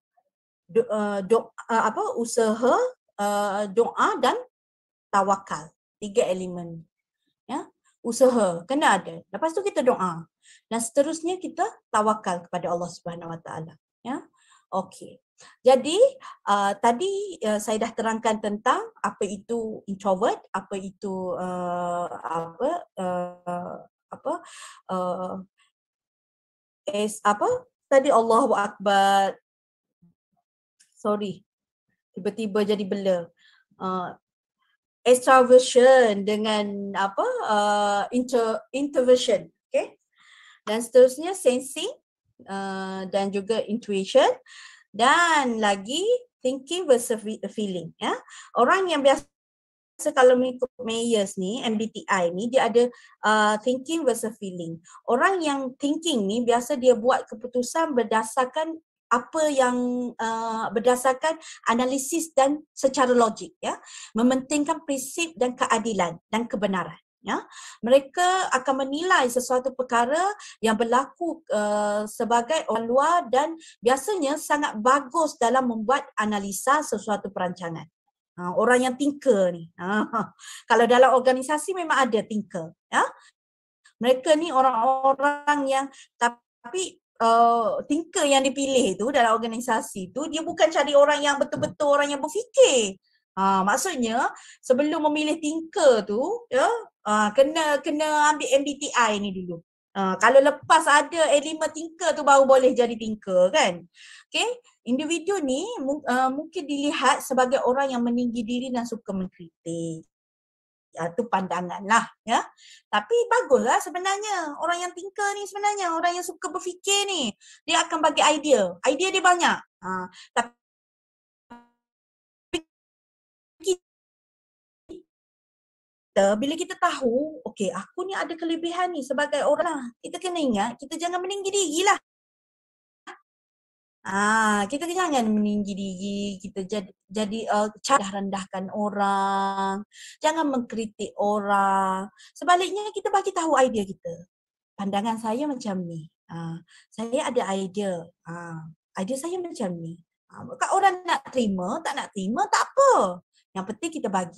do, uh, do, uh, apa usaha, uh, doa dan tawakal. Tiga elemen. Ya, usaha kena ada. Lepas tu kita doa. Dan seterusnya kita tawakal kepada Allah Subhanahu Wa Taala. Ya. Okey. Jadi uh, tadi uh, saya dah terangkan tentang apa itu introvert, apa itu uh, apa uh, apa uh, es apa tadi Allahu Akbar. Sorry. Tiba-tiba jadi bela. Uh, extraversion dengan apa uh, inter, introversion, okay? Dan seterusnya sensing uh, dan juga intuition dan lagi thinking versus feeling, ya. Orang yang biasa kalau mengikut Myers ni, M B T I ni, dia ada uh, thinking versus feeling. Orang yang thinking ni biasa dia buat keputusan berdasarkan apa yang uh, berdasarkan analisis dan secara logik, ya, mementingkan prinsip dan keadilan dan kebenaran, ya. Mereka akan menilai sesuatu perkara yang berlaku uh, sebagai orang luar dan biasanya sangat bagus dalam membuat analisa sesuatu perancangan. Uh, orang yang thinker ni, uh, kalau dalam organisasi memang ada thinker, ya. Mereka ni orang-orang yang tapi Uh, thinker yang dipilih tu dalam organisasi tu, dia bukan cari orang yang betul-betul orang yang berfikir. Ha, maksudnya sebelum memilih thinker tu, ya, uh, kena kena ambil M B T I ni dulu. Uh, kalau lepas ada elemen thinker tu baru boleh jadi thinker, kan? Okay, individu ni uh, mungkin dilihat sebagai orang yang meninggi diri dan suka mengkritik. Itu pandangan lah, ya. Tapi baguslah sebenarnya orang yang thinker ni, sebenarnya orang yang suka berfikir ni, dia akan bagi idea. Idea dia banyak. Ha, tapi kita, bila kita tahu, okey, aku ni ada kelebihan ni sebagai orang, kita kena ingat, kita jangan meninggi diri lah. Ah, kita jangan meninggi diri, kita jadi jadi uh, cara rendahkan orang, jangan mengkritik orang. Sebaliknya kita bagi tahu idea kita. Pandangan saya macam ni. Ah, saya ada idea. Ah, idea saya macam ni. Ah, kalau orang nak terima, tak nak terima, tak apa. Yang penting kita bagi.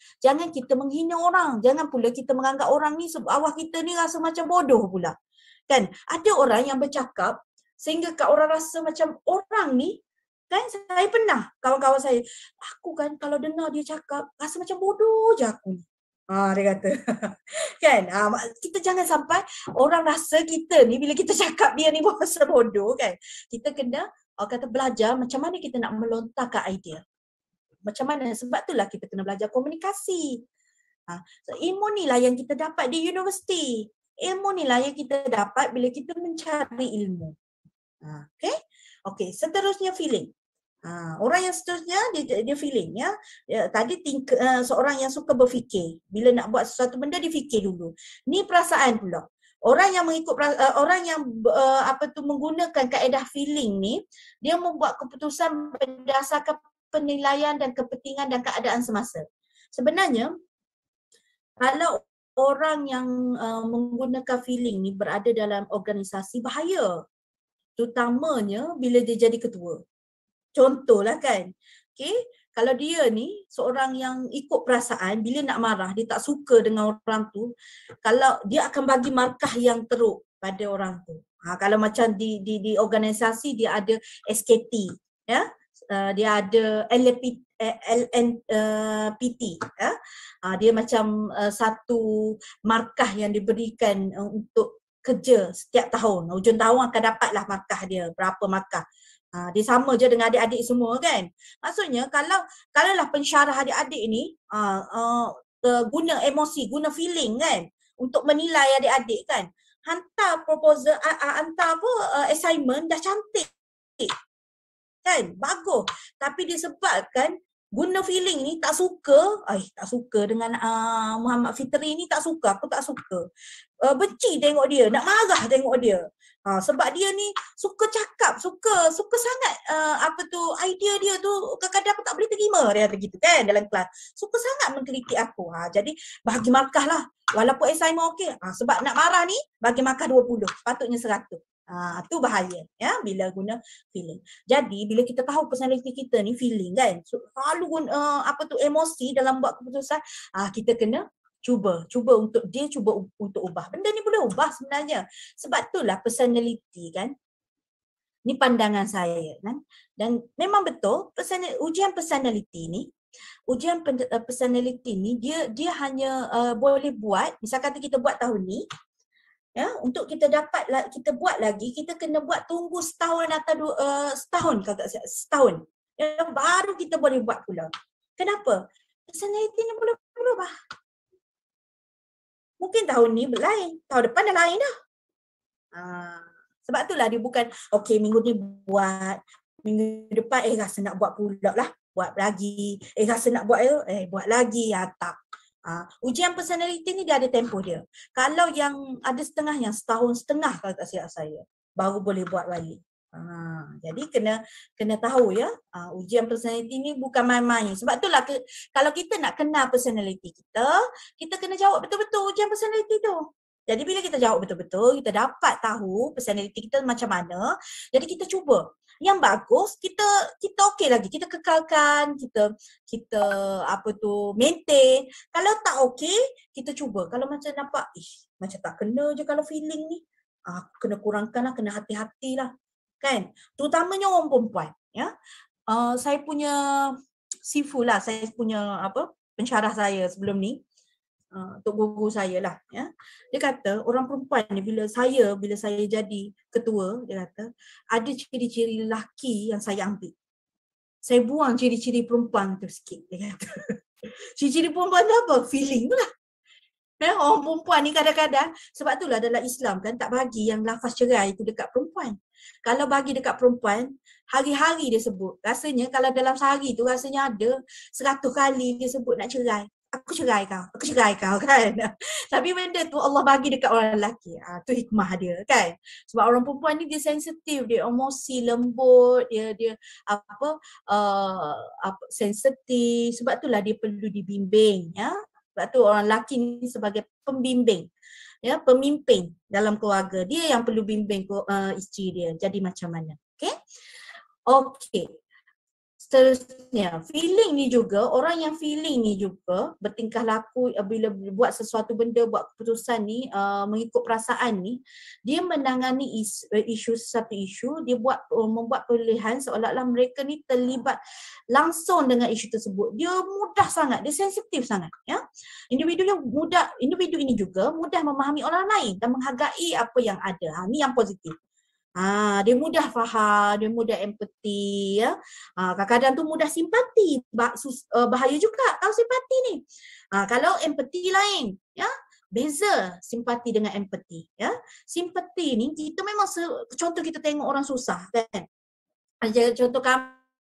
Jangan kita menghina orang. Jangan pula kita menganggap orang ni bawah kita ni rasa macam bodoh pula. Kan? Ada orang yang bercakap sehingga kat orang rasa macam orang ni, kan, saya pernah kawan-kawan saya, aku kan kalau dengar dia cakap rasa macam bodoh je aku ni. Ha, dia kata. Kan? Ha, kita jangan sampai orang rasa kita ni bila kita cakap dia ni rasa bodoh, kan. Kita kena, orang kata, belajar macam mana kita nak melontarkan idea. Macam mana? Sebab itulah kita kena belajar komunikasi. Ha, so, ilmu ni lah yang kita dapat di universiti. Ilmu ni lah yang kita dapat bila kita mencari ilmu. Ha, okay? Okay, seterusnya feeling. Ha, orang yang seterusnya dia, dia feeling, ya. Dia, tadi think, uh, seorang yang suka berfikir. Bila nak buat sesuatu benda dia fikir dulu. Ni perasaan pula. Orang yang mengikut uh, orang yang uh, apa tu menggunakan kaedah feeling ni, dia membuat keputusan berdasarkan penilaian dan kepentingan dan keadaan semasa. Sebenarnya kalau orang yang uh, menggunakan feeling ni berada dalam organisasi, bahaya. Terutamanya bila dia jadi ketua. Contohlah, kan. Okay. Kalau dia ni seorang yang ikut perasaan, bila nak marah, dia tak suka dengan orang tu, kalau dia akan bagi markah yang teruk pada orang tu. Ha, kalau macam di, di, di organisasi dia ada S K T, ya. Uh, dia ada L N P T, ya. Uh, dia macam uh, satu markah yang diberikan uh, untuk kerja setiap tahun. Hujung tahun akan dapatlah markah dia, berapa markah. Uh, dia sama je dengan adik-adik semua, kan. Maksudnya kalau kalaulah pensyarah adik-adik ni uh, uh, uh, guna emosi, guna feeling, kan, untuk menilai adik-adik, kan. Hantar proposal, uh, uh, hantar apa uh, assignment dah cantik. Kan, bagus. Tapi disebabkan guna feeling ni tak suka, ay, tak suka dengan uh, Muhammad Fitri ni, tak suka, aku tak suka. Uh, benci tengok dia, nak marah tengok dia. Ha, sebab dia ni suka cakap, suka suka sangat uh, apa tu, idea dia tu kadang-kadang aku tak boleh terima, dia kata gitu, kan, dalam kelas. Suka sangat mengkritik aku. Ha, jadi bagi markah lah. Walaupun assignment okey, ha, sebab nak marah ni bagi markah dua puluh, patutnya seratus. Ah, tu bahaya, ya, bila guna feeling. Jadi bila kita tahu personality kita ni feeling, kan, so, selalu guna uh, apa tu emosi dalam buat keputusan, ah, kita kena cuba, cuba untuk dia cuba untuk ubah. Benda ni boleh ubah sebenarnya. Sebab itulah personality, kan. Ni pandangan saya, kan. Dan memang betul personal, ujian personality ni, ujian personality ni dia dia hanya uh, boleh buat, misal kata kita buat tahun ni, ya, untuk kita dapat kita buat lagi, kita kena buat tunggu setahun atau dua, uh, setahun kakak saya, setahun. Ya, baru kita boleh buat pula. Kenapa? Personality ni boleh berubah. Mungkin tahun ni lain, tahun depan dah lain dah. Uh, sebab itulah dia bukan okey minggu ni buat, minggu depan eh rasa nak buat pula lah, buat lagi. Eh rasa nak buat eh buat lagi, ya tak. Uh, ujian personality ni dia ada tempoh dia. Kalau yang ada setengah, yang setahun setengah kalau tak silap saya, baru boleh buat balik. Uh, jadi kena kena tahu, ya, uh, ujian personality ni bukan main-main. Sebab itulah ke, kalau kita nak kenal personality kita, kita kena jawab betul-betul ujian personality tu. Jadi bila kita jawab betul-betul, kita dapat tahu personality kita macam mana. Jadi kita cuba. Yang bagus kita kita okey lagi, kita kekalkan, kita kita apa tu maintain. Kalau tak okey, kita cuba. Kalau macam nampak ish macam tak kena je kalau feeling ni, ah, aku kena kurangkanlah, kena hati-hatilah, kan. Terutamanya orang perempuan, ya. Uh, saya punya sifu lah, saya punya apa pensyarah saya sebelum ni, uh, untuk guru saya lah, ya. Dia kata orang perempuan ni bila saya bila saya jadi ketua, dia kata ada ciri-ciri lelaki yang saya ambil. Saya buang ciri-ciri perempuan tu sikit, dia kata. Ciri-ciri perempuan tu apa? Feeling tu lah. Ya, orang perempuan ni kadang-kadang, sebab itulah dalam Islam kan tak bagi yang lafaz cerai itu dekat perempuan. Kalau bagi dekat perempuan, hari-hari dia sebut. Rasanya kalau dalam sehari tu rasanya ada seratus kali dia sebut nak cerai. Aku cerai kau, aku cerai kau, kan. Tapi benda tu Allah bagi dekat orang lelaki. Ha, tu hikmah dia, kan. Sebab orang perempuan ni dia sensitif, dia emosi, lembut, dia dia apa uh, apa sensitif. Sebab itulah dia perlu dibimbing, ya. Sebab tu orang lelaki ni sebagai pembimbing, ya, pemimpin dalam keluarga. Dia yang perlu bimbing uh, isteri dia jadi macam mana. Okey. Okey. seterusnya, feeling ni juga, orang yang feeling ni juga bertingkah laku uh, bila buat sesuatu benda, buat keputusan ni uh, mengikut perasaan ni, dia menangani isu, isu satu isu, dia buat uh, membuat pilihan seolah-olah mereka ni terlibat langsung dengan isu tersebut. Dia mudah sangat, dia sensitif sangat, ya. Individu yang mudah, individu ini juga mudah memahami orang lain dan menghargai apa yang ada. Ha, ni yang positif. Ha, dia mudah faham, dia mudah empati, ya. Ha, kadang-kadang tu mudah simpati, bah, sus, uh, bahaya juga kalau simpati ni. Ha, kalau empati lain, ya. Beza simpati dengan empati, ya. Simpati ni kita memang se- contoh kita tengok orang susah, kan. Aja contoh kami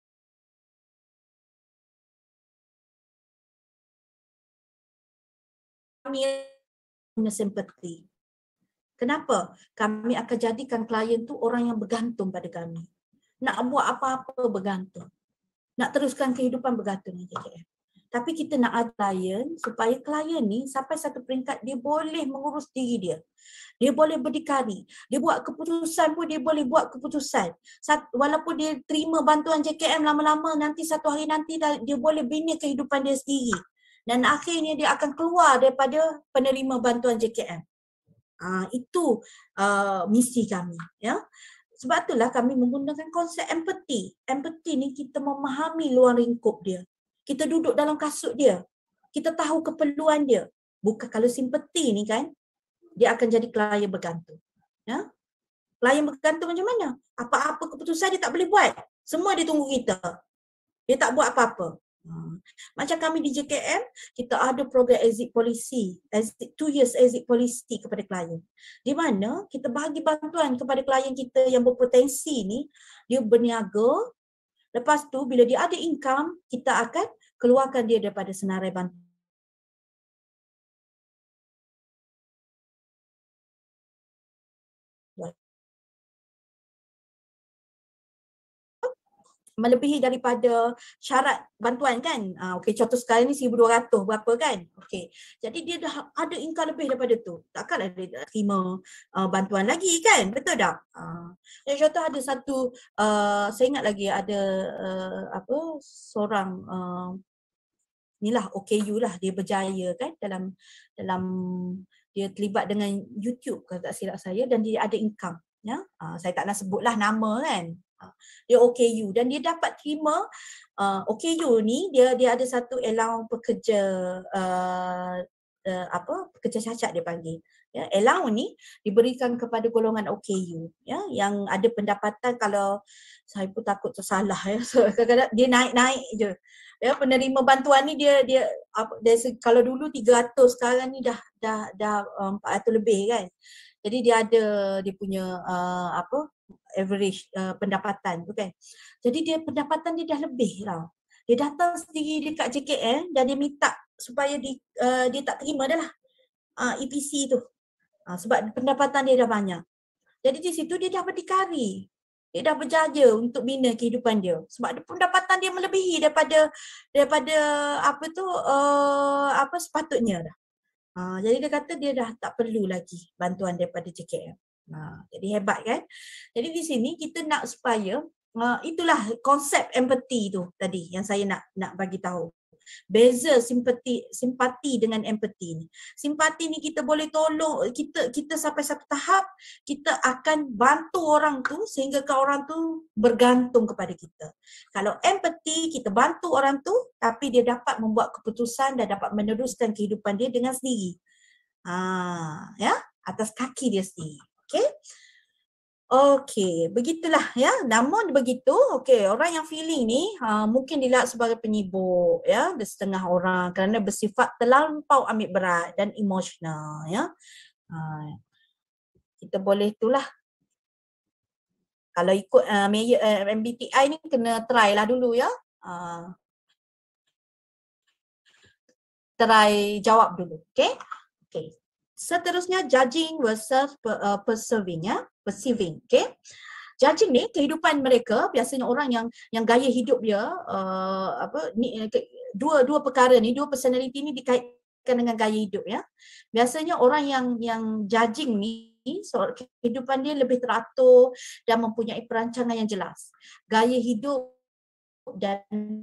kami simpati. Kenapa? Kami akan jadikan klien tu orang yang bergantung pada kami. Nak buat apa-apa bergantung. Nak teruskan kehidupan bergantung dengan J K M. Tapi kita nak ada klien supaya klien ni sampai satu peringkat dia boleh mengurus diri dia. Dia boleh berdikari. Dia buat keputusan pun dia boleh buat keputusan. Walaupun dia terima bantuan J K M lama-lama, nanti satu hari nanti dia boleh bina kehidupan dia sendiri. Dan akhirnya dia akan keluar daripada penerima bantuan J K M. Uh, itu uh, misi kami, ya. Sebab itulah kami menggunakan konsep empati. Empati ni kita memahami luar lingkup dia. Kita duduk dalam kasut dia. Kita tahu keperluan dia. Bukan kalau simpati ni kan, dia akan jadi klien bergantung. Ya? Klien bergantung macam mana? Apa-apa keputusan dia tak boleh buat. Semua dia tunggu kita. Dia tak buat apa-apa. Hmm. Macam kami di J K M, kita ada program exit policy, exit, two years exit policy kepada klien. Di mana kita bagi bantuan kepada klien kita yang berpotensi ni, dia berniaga. Lepas tu bila dia ada income, kita akan keluarkan dia daripada senarai bantuan. Melebihi daripada syarat bantuan kan. Uh, Okey, contoh sekarang ni seribu dua ratus berapa kan. Okey. Jadi dia dah ada income lebih daripada tu. Takkanlah dia tak terima uh, bantuan lagi kan. Betul tak? Uh, contoh ada satu, uh, saya ingat lagi ada uh, apa seorang uh, inilah O K U lah, dia berjaya kan dalam dalam dia terlibat dengan YouTube kalau tak silap saya, dan dia ada income, ya. Uh, saya tak nak sebutlah nama kan. Dia O K U dan dia dapat terima uh, O K U ni dia dia ada satu allowance pekerja uh, uh, apa pekerja cacat dia panggil, ya. Allowance ni diberikan kepada golongan O K U, ya, yang ada pendapatan, kalau saya pun takut tersalah, ya, so, kadang-kadang dia naik-naik je, ya. Penerima bantuan ni dia dia apa dia, kalau dulu tiga ratus, sekarang ni dah dah dah um, empat ratus lebih kan. Jadi dia ada dia punya uh, apa average uh, pendapatan tu kan. Jadi dia pendapatan dia dah lebih lah. Dia datang sendiri dekat J K M dan dia minta supaya di, uh, dia tak terima dah lah uh, E P C tu. Uh, sebab pendapatan dia dah banyak. Jadi di situ dia dah berdikari. Dia dah berjaya untuk bina kehidupan dia. Sebab pendapatan dia melebihi daripada daripada apa tu uh, apa sepatutnya dah. Uh, jadi dia kata dia dah tak perlu lagi bantuan daripada J K M. Uh, jadi hebat kan? Jadi di sini kita nak supaya uh, itulah konsep empati tu tadi yang saya nak nak bagi tahu. Beza simpati simpati dengan empati ni. Simpati ni kita boleh tolong, kita kita sampai satu tahap kita akan bantu orang tu sehingga ke orang tu bergantung kepada kita. Kalau empati kita bantu orang tu tapi dia dapat membuat keputusan dan dapat meneruskan kehidupan dia dengan sendiri. Ah, ya, atas kaki dia sendiri. Okey. Okey, begitulah ya. Namun begitu, okey, orang yang feeling ni uh, mungkin dilihat sebagai penyibuk, ya, setengah orang kerana bersifat terlampau ambil berat dan emosional, ya. Uh, kita boleh itulah. Kalau ikut uh, M B T I ni kena try lah dulu, ya. Uh, try jawab dulu, okey? Okey. Seterusnya judging versus uh, perceiving, ya, perceiving, okey. Judging ni kehidupan mereka, biasanya orang yang yang gaya hidup dia uh, apa ni dua dua perkara ni, dua personality ni dikaitkan dengan gaya hidup, ya. Biasanya orang yang yang judging ni so, kehidupan dia lebih teratur dan mempunyai perancangan yang jelas. Gaya hidup dan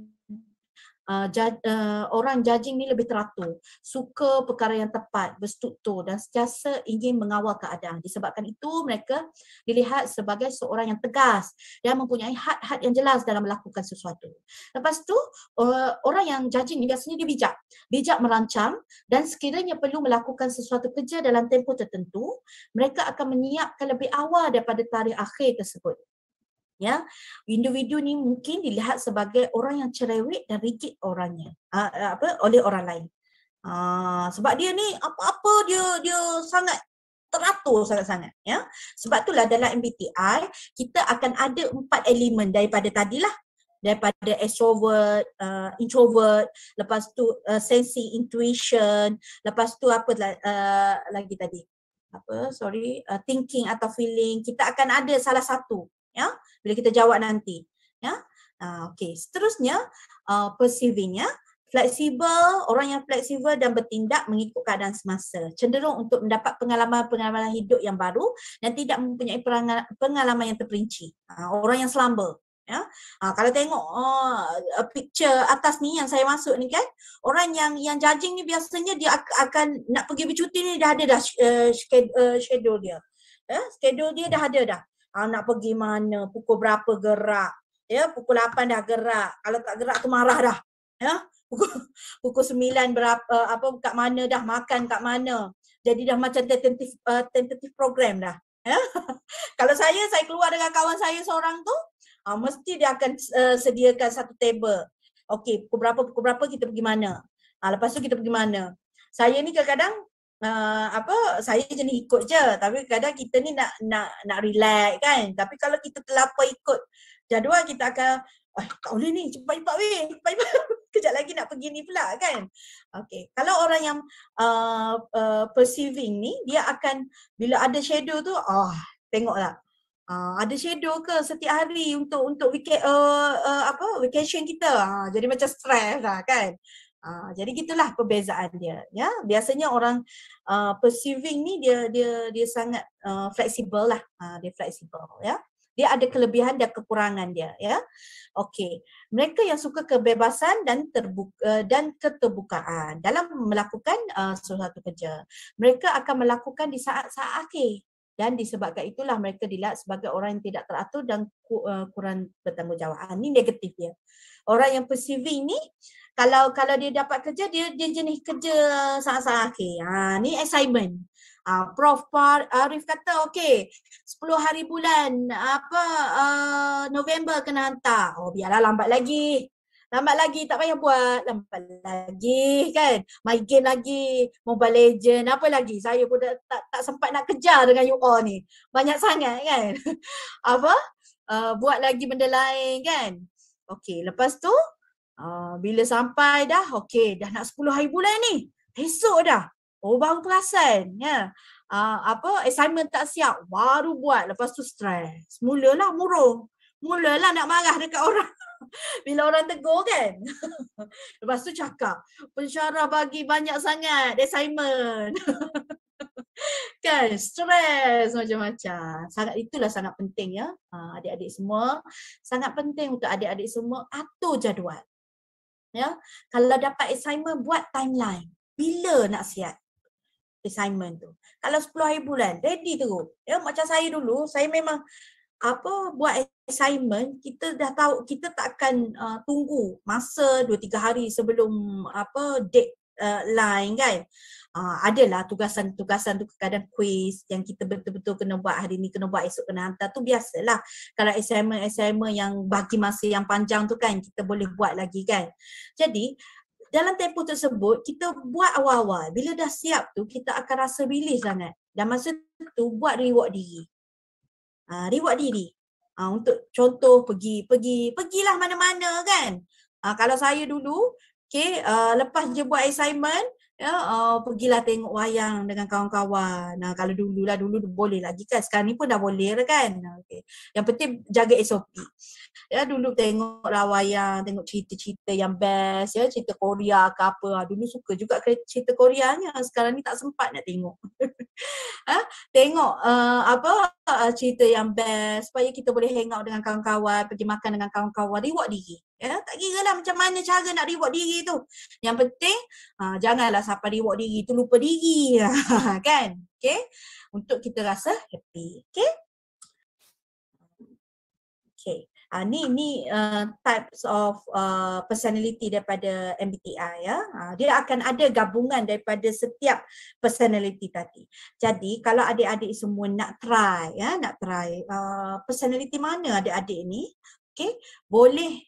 Uh, jad, uh, orang judging ni lebih teratur, suka perkara yang tepat, berstruktur dan sentiasa ingin mengawal keadaan. Disebabkan itu mereka dilihat sebagai seorang yang tegas dan mempunyai had-had yang jelas dalam melakukan sesuatu. Lepas tu uh, orang yang judging ni biasanya dia bijak, bijak merancang, dan sekiranya perlu melakukan sesuatu kerja dalam tempoh tertentu, mereka akan menyiapkan lebih awal daripada tarikh akhir tersebut. Ya, individu ni mungkin dilihat sebagai orang yang cerewet dan rigid orangnya, uh, apa oleh orang lain. Uh, sebab dia ni apa-apa dia dia sangat teratur sangat-sangat, ya. Sebab itulah dalam M B T I kita akan ada empat elemen daripada tadilah, daripada extrovert, uh, introvert, lepas tu uh, sensing, intuition, lepas tu apa uh, lagi tadi? Apa? Sorry, uh, thinking atau feeling. Kita akan ada salah satu, ya, bila kita jawab nanti, ya. Uh, okey, seterusnya uh, perceiving, ya, fleksibel, orang yang fleksibel dan bertindak mengikut keadaan semasa, cenderung untuk mendapat pengalaman-pengalaman hidup yang baru dan tidak mempunyai pengalaman yang terperinci. Uh, orang yang selamba, ya. Uh, kalau tengok uh, picture atas ni yang saya masuk ni kan, orang yang yang judging ni biasanya dia akan nak pergi bercuti ni dah ada dah uh, schedule dia, ya, schedule dia dah ada dah. Ah, nak pergi mana, pukul berapa gerak, ya, pukul lapan dah gerak, kalau tak gerak tu marah dah, ya, pukul, pukul sembilan berapa, apa, kat mana dah, makan kat mana, jadi dah macam tentative, uh, tentative program dah, ya. Kalau saya, saya keluar dengan kawan saya seorang tu, uh, mesti dia akan uh, sediakan satu table, okey, pukul berapa, pukul berapa kita pergi mana, uh, lepas tu kita pergi mana. Saya ni kadang-kadang Uh, apa saya jenis ikut je, tapi kadang kita ni nak nak nak relax kan, tapi kalau kita terlapar ikut jadual kita akan eh tak boleh ni, cepat-cepat weh, cepat-cepat kejap lagi nak pergi ni pula kan. Okey, kalau orang yang uh, uh, perceiving ni, dia akan bila ada schedule tu, ah oh, tengoklah uh, ada schedule ke setiap hari untuk untuk weekend, uh, uh, apa vacation kita, uh, jadi macam stres lah kan. Uh, jadi gitulah perbezaan dia, ya. Biasanya orang uh, perceiving ni dia dia dia sangat uh, fleksibel lah, uh, dia fleksibel, ya. Dia ada kelebihan dan kekurangan dia, ya. Okey, mereka yang suka kebebasan dan terbuka uh, dan keterbukaan dalam melakukan uh, sesuatu kerja. Mereka akan melakukan di saat-saat akhir. Dan disebabkan itulah mereka dilihat sebagai orang yang tidak teratur dan ku, uh, kurang bertanggungjawab. Ini negatif dia. Orang yang perceiving ni, kalau kalau dia dapat kerja, dia dia jenis kerja saat-saat akhir. Ha, ni assignment. Ha, Prof Arif kata okey, sepuluh hari bulan apa uh, November kena hantar. Oh biarlah lambat lagi. Lambat lagi, tak payah buat. Lambat lagi kan. Main game lagi, Mobile Legend, apa lagi. Saya pun tak, tak, tak sempat nak kejar dengan you all ni. Banyak sangat kan. Apa? Uh, buat lagi benda lain kan. Okey, lepas tu uh, bila sampai dah, okey, dah nak sepuluh hari bulan ni. Esok dah. Oh baru perasan. Ya. Uh, apa, assignment tak siap. Baru buat. Lepas tu stres. Mulalah murung. Mulalah nak marah dekat orang. Bila orang tegur kan. Lepas tu cakap, pensyarah bagi banyak sangat assignment. Kan, stres macam-macam. Sangat itulah sangat penting, ya. Ha, adik-adik semua, sangat penting untuk adik-adik semua atur jadual. Ya, kalau dapat assignment, buat timeline. Bila nak siap assignment tu. Kalau sepuluh hari bulan, ready terus. Ya, macam saya dulu, saya memang apa buat assignment, kita dah tahu kita tak akan uh, tunggu masa dua tiga hari sebelum apa date uh, line kan. Uh, adalah tugasan-tugasan tu, kadang quiz yang kita betul-betul kena buat hari ni, kena buat esok, kena hantar tu biasalah. Kalau assignment-assignment yang bagi masa yang panjang tu kan, kita boleh buat lagi kan. Jadi dalam tempoh tersebut kita buat awal-awal, bila dah siap tu kita akan rasa relief sangat. Dan masa tu buat reward diri. Uh, reward diri. Uh, untuk contoh pergi, pergi, pergilah mana-mana kan. Uh, kalau saya dulu, okay, uh, lepas je buat assignment, ya, uh, pergilah tengok wayang dengan kawan-kawan. Nah, kalau dululah, dulu boleh lagi kan. Sekarang ni pun dah boleh kan. Okay. Yang penting jaga S O P. Ya dulu tengoklah wayang, tengok cerita-cerita yang best ya, cerita Korea ke apa. Ha, dulu suka juga cerita Koreanya. Sekarang ni tak sempat nak tengok. Ha? Tengok uh, apa uh, cerita yang best supaya kita boleh hang out dengan kawan-kawan, pergi makan dengan kawan-kawan, reward diri. Ya, tak kira lah macam mana cara nak reward diri tu. Yang penting uh, janganlah sampai reward diri tu lupa diri. Kan? Okay? Untuk kita rasa happy. Okay? Okay. Uh, ni ni uh, types of uh, personality daripada M B T I ya. Uh, dia akan ada gabungan daripada setiap personality tadi. Jadi kalau adik-adik semua nak try ya, nak try uh, personality mana adik-adik ni, okay, boleh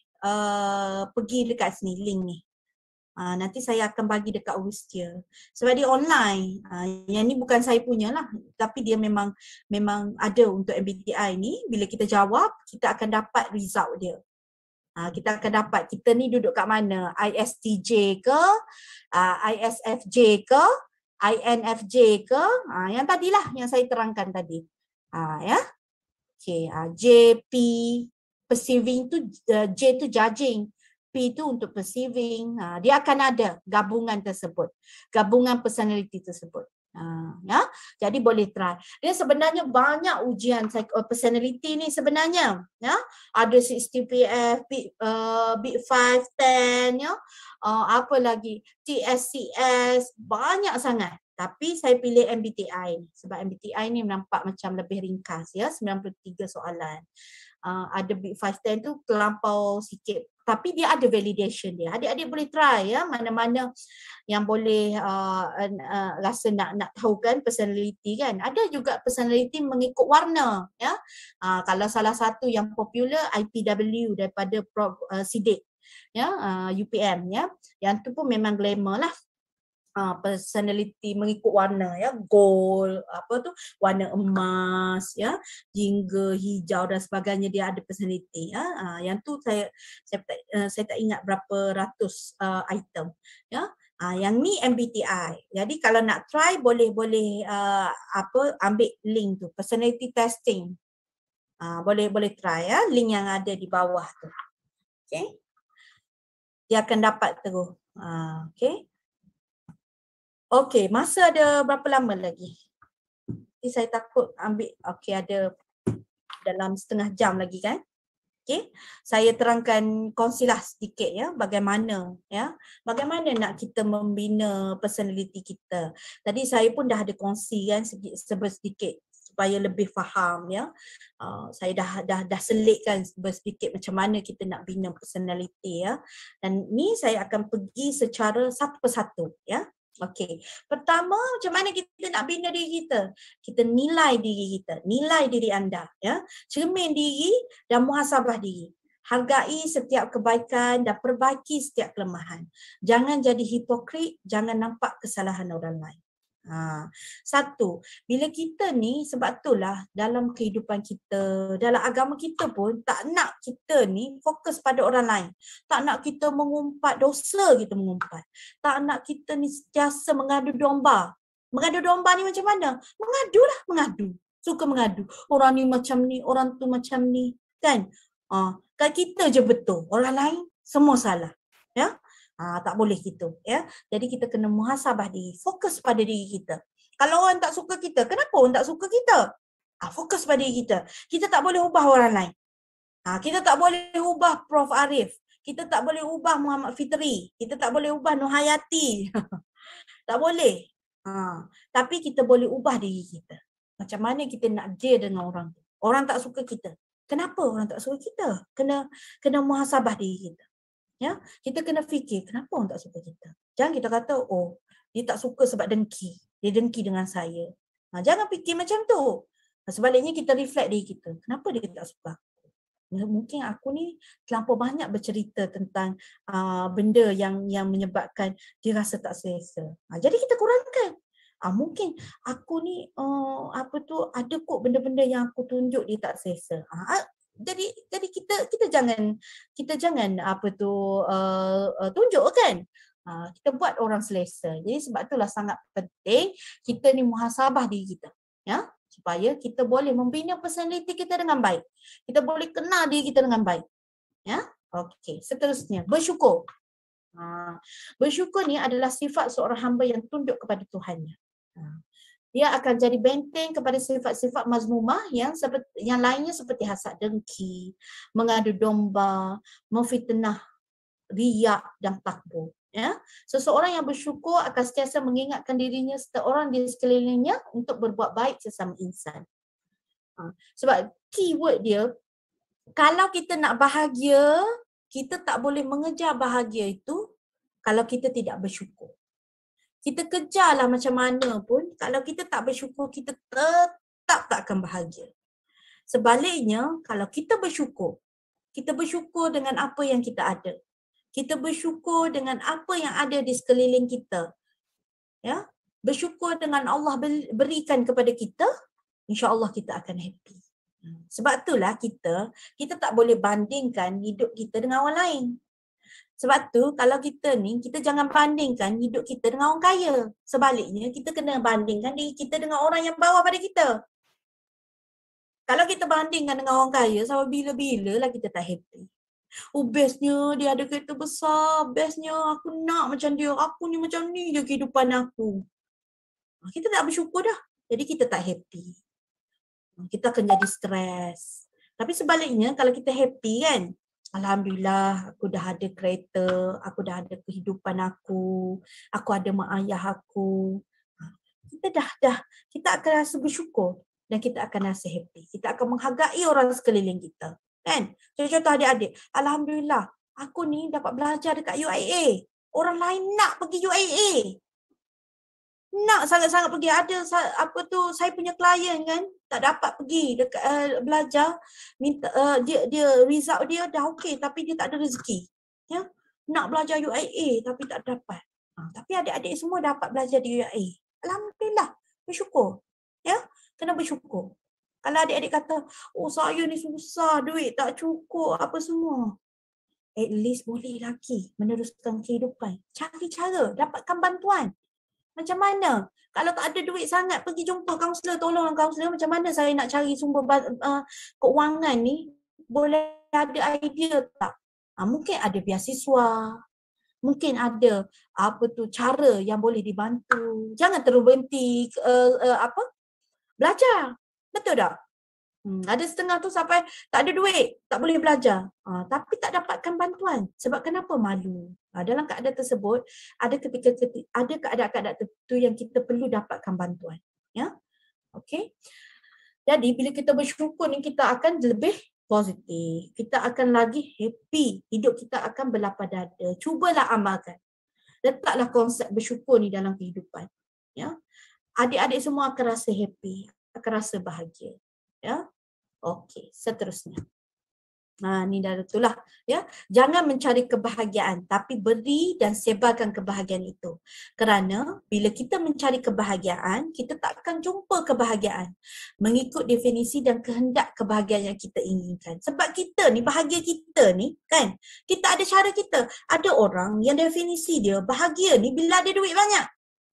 uh, pergi dekat sini link ni. Uh, nanti saya akan bagi dekat Wistia. Sebab dia online. Uh, yang ni bukan saya punya lah. Tapi dia memang memang ada untuk M B T I ni. Bila kita jawab, kita akan dapat result dia. Uh, kita akan dapat kita ni duduk kat mana. I S T J ke, uh, I S F J ke, I N F J ke. Uh, yang tadilah yang saya terangkan tadi. Uh, ya. Okay. Uh, J P, perceiving tu, uh, J tu judging. P itu untuk perceiving, ha, dia akan ada gabungan tersebut, gabungan personality tersebut. Ha, ya, jadi boleh try. Dia sebenarnya banyak ujian personality ni sebenarnya. Ya, ada sixty P F, Big, uh, Big five, ten, ya, uh, apa lagi, T S C S, banyak sangat. Tapi saya pilih M B T I ni sebab M B T I ni nampak macam lebih ringkas ya, sembilan puluh tiga soalan. Uh, ada Big five, ten tu terlampau sikit. Tapi dia ada validation dia. Adik-adik boleh try ya, mana-mana yang boleh uh, uh, rasa nak nak tahu kan personality kan. Ada juga personality mengikut warna ya. Uh, kalau salah satu yang popular I P W daripada Prof uh, Siddiq ya, uh, U P M ya. Yang tu pun memang glamour lah. Uh, personality mengikut warna ya, gold, apa tu, warna emas ya, jingga, hijau dan sebagainya, dia ada personality ya. Uh, yang tu saya saya tak, uh, saya tak ingat berapa ratus uh, item ya. Uh, yang ni M B T I. Jadi kalau nak try boleh boleh uh, apa ambil link tu, personality testing. Uh, boleh boleh try ya, link yang ada di bawah tu. Okay. Dia akan dapat terus. Uh, okay. Okey, masa ada berapa lama lagi? Jadi saya takut ambil, okey ada dalam setengah jam lagi kan? Okey, saya terangkan kongsilah sedikit ya, bagaimana ya, bagaimana nak kita membina personality kita. Tadi saya pun dah ada kongsi kan sedikit supaya lebih faham ya. Uh, saya dah dah dah selitkan sedikit macam mana kita nak bina personality ya. Dan ni saya akan pergi secara satu persatu ya. Okey, pertama macam mana kita nak bina diri kita? Kita nilai diri kita, nilai diri anda ya. Cermin diri dan muhasabah diri. Hargai setiap kebaikan dan perbaiki setiap kelemahan. Jangan jadi hipokrit, jangan nampak kesalahan orang lain. Ha. Satu, bila kita ni, sebab itulah dalam kehidupan kita, dalam agama kita pun tak nak kita ni fokus pada orang lain. Tak nak kita mengumpat dosa, kita mengumpat. Tak nak kita ni sentiasa mengadu domba. Mengadu domba ni macam mana? Mengadulah, mengadu. Suka mengadu. Orang ni macam ni, orang tu macam ni. Kan? Ha. Kan kita je betul. Orang lain semua salah. Ya? Ha, tak boleh gitu ya. Jadi kita kena muhasabah diri, fokus pada diri kita. Kalau orang tak suka kita, kenapa orang tak suka kita? Ha, fokus pada diri kita. Kita tak boleh ubah orang lain. Ha, kita tak boleh ubah Prof Arif. Kita tak boleh ubah Muhammad Fitri. Kita tak boleh ubah Nur Hayati. Tak boleh. Ha, tapi kita boleh ubah diri kita. Macam mana kita nak deal dengan orang tu. Orang tak suka kita. Kenapa orang tak suka kita? Kena kena muhasabah diri kita. Ya, kita kena fikir kenapa orang tak suka kita. Jangan kita kata oh dia tak suka sebab dengki. Dia dengki dengan saya. Ha, jangan fikir macam tu. Sebaliknya kita reflect diri kita. Kenapa dia tak suka aku? Mungkin aku ni terlampau banyak bercerita tentang uh, benda yang yang menyebabkan dia rasa tak selesa. Ha, jadi kita kurangkan. Ah, mungkin aku ni uh, apa tu ada kok benda-benda yang aku tunjuk dia tak selesa. Ah, jadi jadi kita kita jangan kita jangan apa tu uh, uh, tunjuk kan. Uh, kita buat orang selesa. Jadi sebab itulah sangat penting kita ni muhasabah diri kita ya, supaya kita boleh membina personality kita dengan baik. Kita boleh kenal diri kita dengan baik. Ya, okey. Seterusnya, bersyukur. Ha, bersyukur ni adalah sifat seorang hamba yang tunduk kepada Tuhannya. Ha, dia akan jadi benteng kepada sifat-sifat mazmumah yang seperti yang lainnya seperti hasad dengki, mengadu domba, memfitnah, riak dan takbur. Ya, seseorang yang bersyukur akan sentiasa mengingatkan dirinya serta orang di sekelilingnya untuk berbuat baik sesama insan. Ha, sebab keyword dia, kalau kita nak bahagia, kita tak boleh mengejar bahagia itu kalau kita tidak bersyukur. Kita kejarlah macam mana pun, kalau kita tak bersyukur, kita tetap tak akan bahagia. Sebaliknya, kalau kita bersyukur, kita bersyukur dengan apa yang kita ada. Kita bersyukur dengan apa yang ada di sekeliling kita. Ya, bersyukur dengan Allah berikan kepada kita, insya-Allah kita akan happy. Sebab itulah kita, kita tak boleh bandingkan hidup kita dengan orang lain. Sebab tu kalau kita ni, kita jangan bandingkan hidup kita dengan orang kaya. Sebaliknya, kita kena bandingkan diri kita dengan orang yang bawah pada kita. Kalau kita bandingkan dengan orang kaya, sampai bila-bila lah kita tak happy. Oh bestnya dia ada kereta besar, bestnya aku nak macam dia, aku ni macam ni je kehidupan aku. Kita tak bersyukur dah, jadi kita tak happy. Kita akan jadi stres. Tapi sebaliknya kalau kita happy kan, alhamdulillah aku dah ada kereta, aku dah ada kehidupan aku, aku ada mak ayah aku. Kita dah dah kita akan rasa bersyukur dan kita akan rasa happy. Kita akan menghargai orang sekeliling kita. Kan? Contoh adik-adik, alhamdulillah aku ni dapat belajar dekat U I A. Orang lain nak pergi U I A. Nak sangat-sangat pergi. Ada apa tu, saya punya klien kan tak dapat pergi dekat, uh, belajar, minta uh, dia dia result dia dah okey tapi dia tak ada rezeki. Ya, nak belajar U I A tapi tak dapat. Ha, tapi adik-adik semua dapat belajar di U I A. Alhamdulillah, bersyukur. Ya, kena bersyukur. Kalau adik-adik kata, oh saya ni susah, duit tak cukup, apa semua. At least boleh lagi meneruskan kehidupan. Cari cara, dapatkan bantuan. Macam mana? Kalau tak ada duit sangat, pergi jumpa kaunselor, tolong kaunselor, macam mana saya nak cari sumber uh, keuangan ni? Boleh ada idea tak? Ha, mungkin ada beasiswa, mungkin ada apa tu cara yang boleh dibantu. Jangan terus berhenti uh, uh, apa? Belajar. Betul tak? Hmm, ada setengah tu sampai tak ada duit, tak boleh belajar. Ha, tapi tak dapatkan bantuan. Sebab kenapa? Malu. Ha, dalam keadaan tersebut, ada ketika, ketika ada keadaan-keadaan tertentu yang kita perlu dapatkan bantuan. Ya, okey. Jadi bila kita bersyukur ni, kita akan lebih positif. Kita akan lagi happy. Hidup kita akan berlapang dada. Cubalah amalkan. Letaklah konsep bersyukur ni dalam kehidupan. Ya, adik-adik semua akan rasa happy, akan rasa bahagia. Ya. Okey, seterusnya. Ha, ni dah itulah ya. Jangan mencari kebahagiaan tapi beri dan sebarkan kebahagiaan itu. Kerana bila kita mencari kebahagiaan, kita tak akan jumpa kebahagiaan mengikut definisi dan kehendak kebahagiaan yang kita inginkan. Sebab kita ni, bahagia kita ni kan, kita ada cara kita. Ada orang yang definisi dia bahagia ni bila ada duit banyak.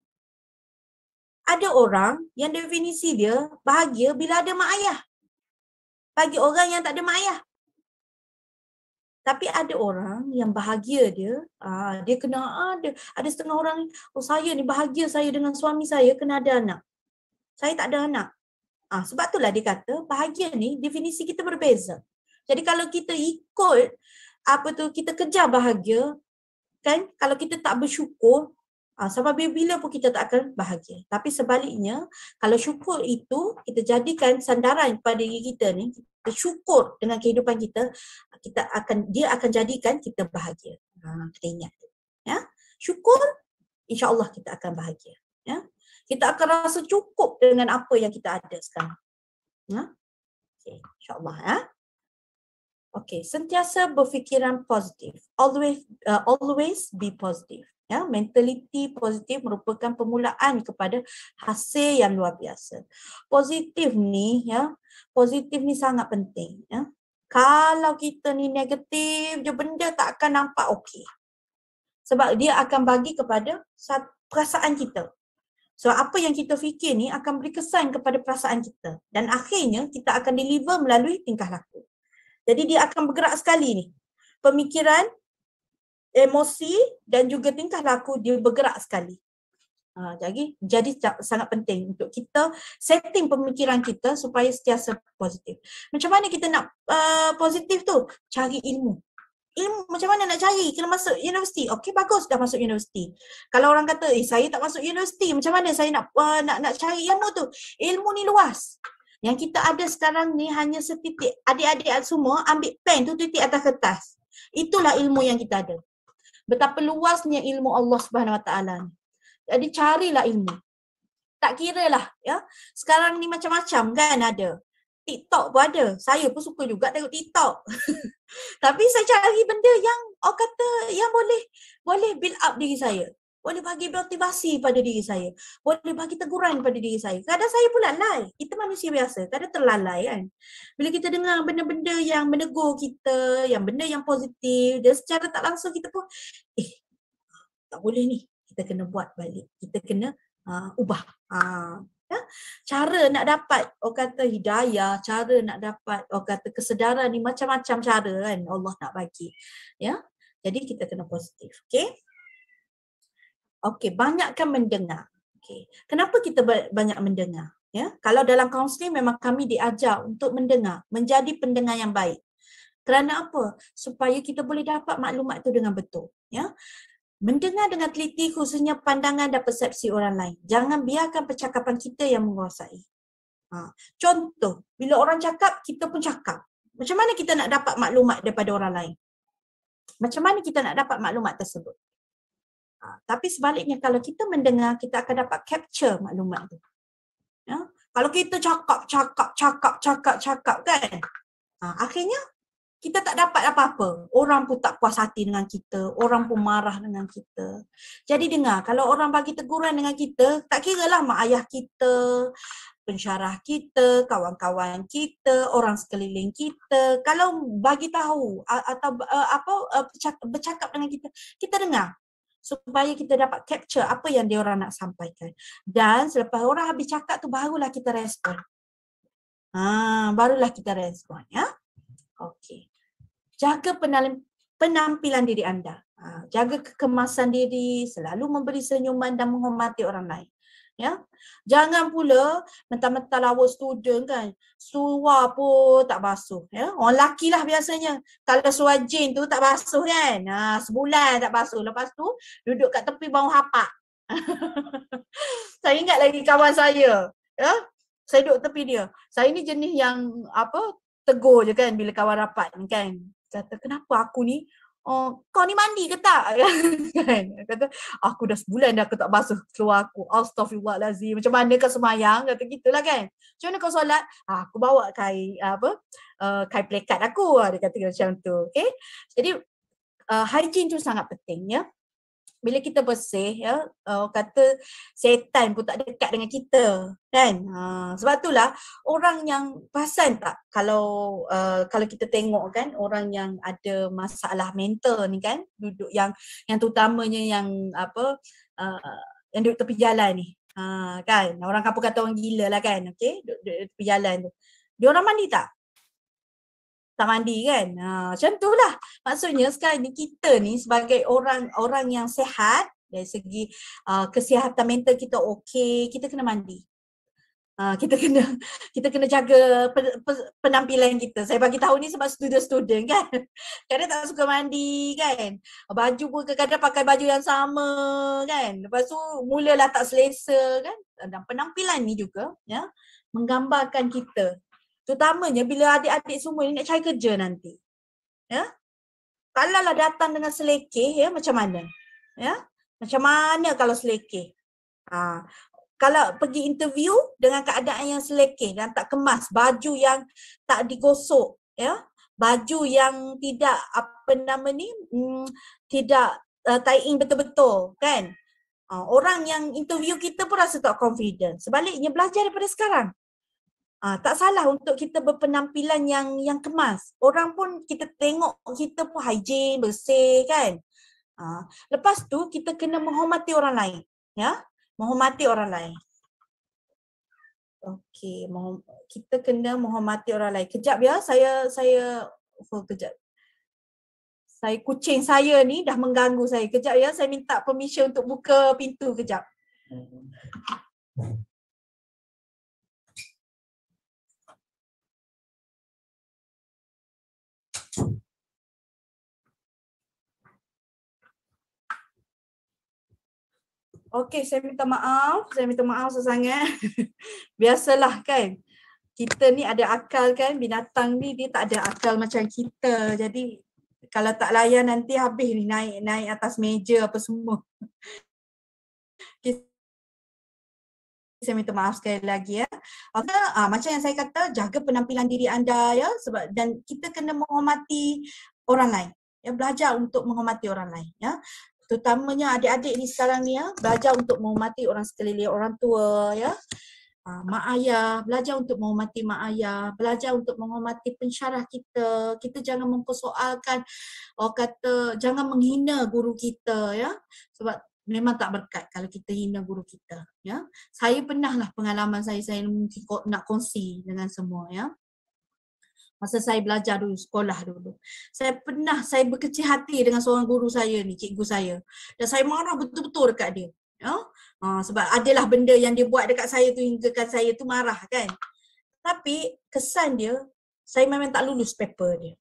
Ada orang yang definisi dia bahagia bila ada mak ayah. Bagi orang yang tak ada mak ayah. Tapi ada orang yang bahagia dia, aa, dia kena ada. Ada setengah orang, oh saya ni bahagia saya dengan suami saya kena ada anak. Saya tak ada anak. Ah, sebab itulah dia kata bahagia ni definisi kita berbeza. Jadi kalau kita ikut apa tu, kita kejar bahagia, kan? Kalau kita tak bersyukur, ah, sampai bila pun kita tak akan bahagia. Tapi sebaliknya, kalau syukur itu kita jadikan sandaran pada diri kita ni, kita syukur dengan kehidupan kita, kita akan dia akan jadikan kita bahagia. Ha, kita ingat. Ya? Syukur, insya-Allah kita akan bahagia. Ya? Kita akan rasa cukup dengan apa yang kita ada sekarang. Ya? Okay, insya-Allah ya. Okey, sentiasa berfikiran positif. Always uh, always be positive. Ya, mentaliti positif merupakan permulaan kepada hasil yang luar biasa. Positif ni ya, positif ni sangat penting ya. Kalau kita ni negatif je, benda tak akan nampak okey. Sebab dia akan bagi kepada perasaan kita. So apa yang kita fikir ni akan beri kesan kepada perasaan kita dan akhirnya kita akan deliver melalui tingkah laku. Jadi dia akan bergerak sekali ni. pemikiran, emosi dan juga tingkah laku dia bergerak sekali. Ha, jadi jadi sangat penting untuk kita setting pemikiran kita supaya sentiasa positif. Macam mana kita nak uh, positif tu? Cari ilmu. Ilmu macam mana nak cari? Kena masuk universiti. Okey, bagus dah masuk universiti. Kalau orang kata, eh saya tak masuk universiti, macam mana saya nak uh, nak nak cari ilmu tu? Ilmu ni luas. Yang kita ada sekarang ni hanya setitik. Adik-adik semua ambil pen tu titik atas kertas. Itulah ilmu yang kita ada. Betapa luasnya ilmu Allah Subhanahu Wa Taala ni. Jadi carilah ilmu. Tak kira lah ya. Sekarang ni macam-macam kan ada. TikTok pun ada. Saya pun suka juga tengok TikTok. Tapi saya cari benda yang orang kata yang boleh boleh build up diri saya. Boleh bagi motivasi pada diri saya. Boleh bagi teguran pada diri saya. Kadang saya pun lalai. Kita manusia biasa. Kadang terlalai kan. Bila kita dengar benda-benda yang menegur kita, yang benda yang positif, dan secara tak langsung kita pun, eh tak boleh ni. Kita kena buat balik. Kita kena uh, ubah. Uh, ya? Cara nak dapat, orang kata hidayah, cara nak dapat, orang kata kesedaran ni macam-macam cara kan Allah nak bagi. Ya, jadi kita kena positif. Okay. Okay, banyakkan mendengar. Okay. Kenapa kita banyak mendengar? Ya, kalau dalam kaunseling memang kami diajar untuk mendengar, menjadi pendengar yang baik. Kerana apa? Supaya kita boleh dapat maklumat tu dengan betul. Ya. Mendengar dengan teliti khususnya pandangan dan persepsi orang lain. Jangan biarkan percakapan kita yang menguasai. Ha. Contoh, bila orang cakap, kita pun cakap. Macam mana kita nak dapat maklumat daripada orang lain? Macam mana kita nak dapat maklumat tersebut? Ha. Tapi sebaliknya, kalau kita mendengar, kita akan dapat capture maklumat tu. Ya? Kalau kita cakap, cakap, cakap, cakap, cakap kan? Ha. Akhirnya, kita tak dapat apa-apa. Orang pun tak puas hati dengan kita. Orang pun marah dengan kita. Jadi dengar, kalau orang bagi teguran dengan kita, tak kira lah mak ayah kita, pensyarah kita, kawan-kawan kita, orang sekeliling kita. Kalau bagi tahu atau uh, apa uh, bercakap dengan kita, kita dengar. Supaya kita dapat capture apa yang dia orang nak sampaikan. Dan selepas orang habis cakap tu, barulah kita respon. Ha, barulah kita respon. Ya. Okey. Jaga penampilan diri anda. Ha, jaga kekemasan diri, selalu memberi senyuman dan menghormati orang lain. Ya. Jangan pula mentah-mentah lawa student kan, seluar pun tak basuh. Ya. Orang lelaki lah biasanya. Kalau seluar jeans tu tak basuh kan. Ha, sebulan tak basuh. Lepas tu duduk kat tepi bawah hapak. Saya ingat lagi kawan saya. Ya. Saya duduk tepi dia. Saya ni jenis yang apa, tegur je kan bila kawan rapat ni kan. Kata, kenapa aku ni, oh, kau ni mandi ke tak? Kan? Kata, aku dah sebulan dah aku tak basuh keluar aku. Astaghfirullahalazim. Macam mana kau semayang? Kata gitulah kan. Macam mana kau solat? Ah, aku bawa kai apa? Uh, kai plekat aku. Dia kata macam tu. Okay? Jadi uh, hygiene tu sangat penting ya. Bila kita bersih ya, uh, kata setan pun tak dekat dengan kita kan. Uh, sebab itulah orang yang perasan tak kalau uh, kalau kita tengok kan orang yang ada masalah mental ni kan, duduk yang yang terutamanya yang apa uh, yang duduk tepi jalan ni. Ha, kan orang kampung kata orang gila lah kan. Okey, duduk, duduk tepi jalan tu. Dia orang mandi tak? Tak mandi kan. Ha, macam tu lah. Maksudnya sekarang ni kita ni sebagai orang orang yang sihat, dari segi uh, kesihatan mental kita okey, kita kena mandi. Uh, kita kena kita kena jaga pe, pe, penampilan kita. Saya bagi tahu ni sebab student-student kan. Kadang tak suka mandi kan. Baju pun kadang-kadang pakai baju yang sama kan. Lepas tu mulalah tak selesa kan. Dan penampilan ni juga ya menggambarkan kita. Terutamanya bila adik-adik semua ni nak cari kerja nanti. Ya. Kalau lah datang dengan selekeh ya macam mana? Ya. Macam mana kalau selekeh? Ha. Kalau pergi interview dengan keadaan yang selekeh dan tak kemas, baju yang tak digosok, ya. Baju yang tidak apa nama ni, hmm, tidak uh, tie-in betul-betul kan? Uh, orang yang interview kita pun rasa tak confident. Sebaliknya belajar daripada sekarang. Ah, tak salah untuk kita berpenampilan yang yang kemas. Orang pun kita tengok kita pun hygiene, bersih kan. Ah, lepas tu kita kena menghormati orang lain, ya. Menghormati orang lain. Okey, kita kena menghormati orang lain. Kejap ya, saya saya oh, kejap. Saya kucing saya ni dah mengganggu saya. Kejap ya, saya minta permission untuk buka pintu kejap. Okey, saya minta maaf. Saya minta maaf sesangat. Biasalah kan. Kita ni ada akal kan. Binatang ni dia tak ada akal macam kita. Jadi kalau tak layan nanti habis ni naik naik atas meja apa semua. Okay. Saya minta maaf sekali lagi ya. Okay, ah, macam yang saya kata, jaga penampilan diri anda ya, sebab dan kita kena menghormati orang lain. Ya, belajar untuk menghormati orang lain ya. Terutamanya adik-adik ni sekarang ni ya, belajar untuk menghormati orang sekeliling, orang tua ya. Uh, mak ayah, belajar untuk menghormati mak ayah, belajar untuk menghormati pensyarah kita. Kita jangan mempersoalkan, orang kata jangan menghina guru kita ya. Sebab memang tak berkat kalau kita hina guru kita ya. Saya pernah lah pengalaman saya, saya mungkin nak kongsi dengan semua ya. Masa saya belajar dulu, sekolah dulu. Saya pernah, saya berkecil hati dengan seorang guru saya ni, cikgu saya. Dan saya marah betul-betul dekat dia. Ya? Ha, sebab adalah benda yang dia buat dekat saya tu hinggakan saya tu marah kan. Tapi kesan dia, saya memang tak lulus paper dia.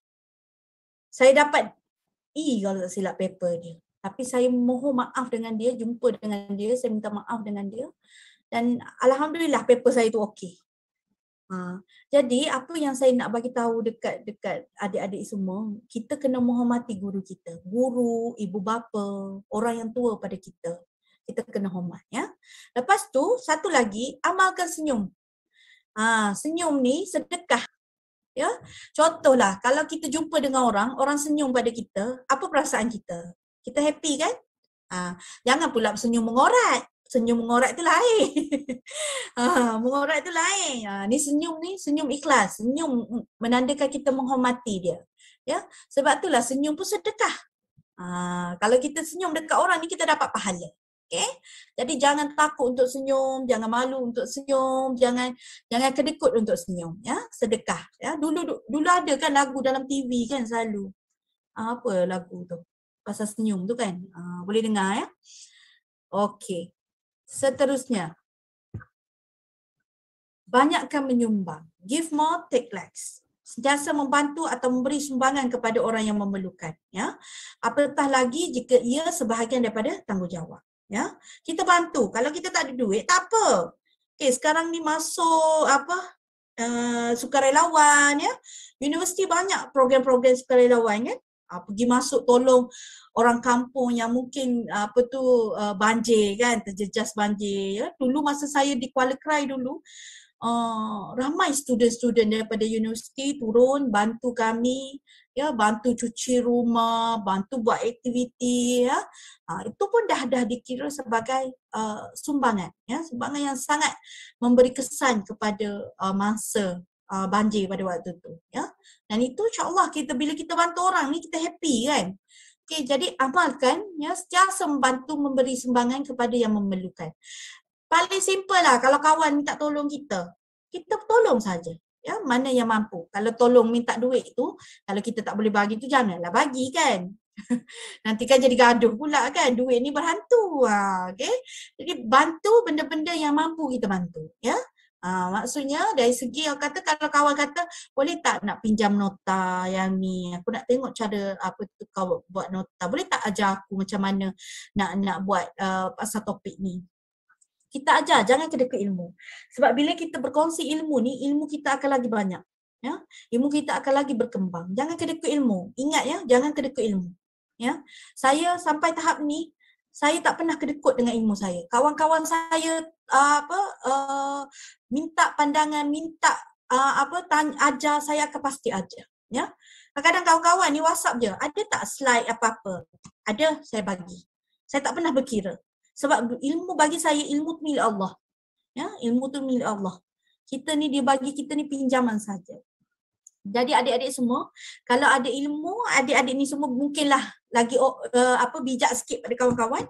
Saya dapat E kalau tak silap paper dia. Tapi saya mohon maaf dengan dia, jumpa dengan dia, saya minta maaf dengan dia. Dan alhamdulillah paper saya tu okey. Ha, jadi apa yang saya nak bagi tahu dekat dekat adik-adik semua, kita kena menghormati guru kita. Guru, ibu bapa, orang yang tua pada kita. Kita kena hormat ya. Lepas tu satu lagi, amalkan senyum. Ha, senyum ni sedekah. Ya. Contohlah kalau kita jumpa dengan orang, orang senyum pada kita, apa perasaan kita? Kita happy kan? Ha, jangan pula senyum mengorat. Senyum mengorat tu lain. ha, mengorat tu lain. Ha, ni senyum ni senyum ikhlas, senyum menandakan kita menghormati dia. Ya. Sebab itulah senyum pun sedekah. Ha, kalau kita senyum dekat orang ni kita dapat pahala. Okay? Jadi jangan takut untuk senyum, jangan malu untuk senyum, jangan jangan kedekut untuk senyum, ya. Sedekah, ya. Dulu dulu ada kan lagu dalam T V kan selalu. Ah, apa lagu tu? Pasal senyum tu kan. Ah, boleh dengar ya. Okey. Seterusnya. Banyakkan menyumbang. Give more, take less. Sentiasa membantu atau memberi sumbangan kepada orang yang memerlukan, ya. Apatah lagi jika ia sebahagian daripada tanggungjawab. Ya, kita bantu. Kalau kita tak ada duit, tak apa. Okay, sekarang ni masuk apa uh, sukarelawan ya. Universiti banyak program-program sukarelawan kan. Uh, pergi masuk tolong orang kampung yang mungkin uh, apa tu uh, banjir kan, terjejas banjir ya. Dulu masa saya di Kuala Krai dulu, uh, ramai student-student daripada universiti turun bantu kami. Ya, bantu cuci rumah, bantu buat aktiviti ya. Ha, itu pun dah dah dikira sebagai uh, sumbangan ya, sumbangan yang sangat memberi kesan kepada uh, masa uh, banjir pada waktu tu ya. Dan itu insya-Allah kita bila kita bantu orang ni kita happy kan. Okey, jadi amalkan ya, sentiasa membantu memberi sumbangan kepada yang memerlukan. Paling simple lah kalau kawan minta tolong kita, kita tolong saja. Ya, mana yang mampu. Kalau tolong minta duit tu, kalau kita tak boleh bagi tu janganlah bagi kan. Nanti kan jadi gaduh pula kan. Duit ni berhantu. Ha, okay? Jadi bantu benda-benda yang mampu kita bantu. Ya. Ha, maksudnya dari segi orang kata, kalau kawan kata boleh tak nak pinjam nota yang ni. Aku nak tengok cara apa tu kau buat nota. Boleh tak ajar aku macam mana nak nak buat uh, pasal topik ni. Kita ajar, jangan kedekut ilmu. Sebab bila kita berkongsi ilmu ni, ilmu kita akan lagi banyak. Ya? Ilmu kita akan lagi berkembang. Jangan kedekut ilmu. Ingat ya, jangan kedekut ilmu. Ya? Saya sampai tahap ni, saya tak pernah kedekut dengan ilmu saya. Kawan-kawan saya uh, apa uh, minta pandangan, minta uh, apa tanya, ajar, saya akan pasti ajar. Ya? Kadang-kadang kawan-kawan ni WhatsApp je, ada tak slide apa-apa? Ada, saya bagi. Saya tak pernah berkira. Sebab ilmu bagi saya, ilmu tu milik Allah. Ya, ilmu tu milik Allah. Kita ni dia bagi kita ni pinjaman saja. Jadi adik-adik semua, kalau ada ilmu, adik-adik ni semua mungkinlah lagi uh, apa bijak sikit pada kawan-kawan.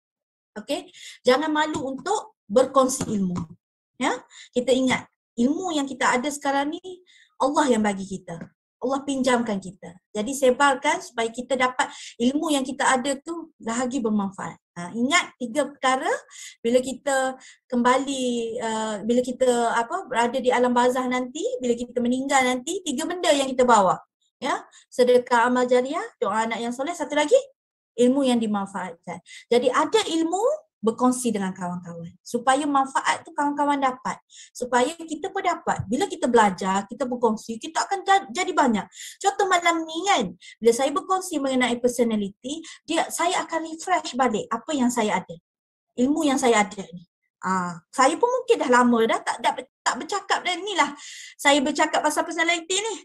Okey, jangan malu untuk berkongsi ilmu. Ya, kita ingat ilmu yang kita ada sekarang ni Allah yang bagi kita. Allah pinjamkan kita. Jadi sebarkan supaya kita dapat ilmu yang kita ada tu lagi bermanfaat. Ha, ingat tiga perkara bila kita kembali, uh, bila kita apa berada di alam barzah nanti, bila kita meninggal nanti, tiga benda yang kita bawa. Ya, sedekah amal jariah, doa anak yang soleh, satu lagi ilmu yang dimanfaatkan. Jadi ada ilmu, berkongsi dengan kawan-kawan supaya manfaat tu kawan-kawan dapat, supaya kita pun dapat. Bila kita belajar, kita berkongsi, kita akan jadi banyak. Contoh malam ni kan, bila saya berkongsi mengenai personality, dia saya akan refresh balik apa yang saya ada, ilmu yang saya ada ni. Ah, saya pun mungkin dah lama dah tak tak, tak bercakap dah, ni lah saya bercakap pasal personality ni.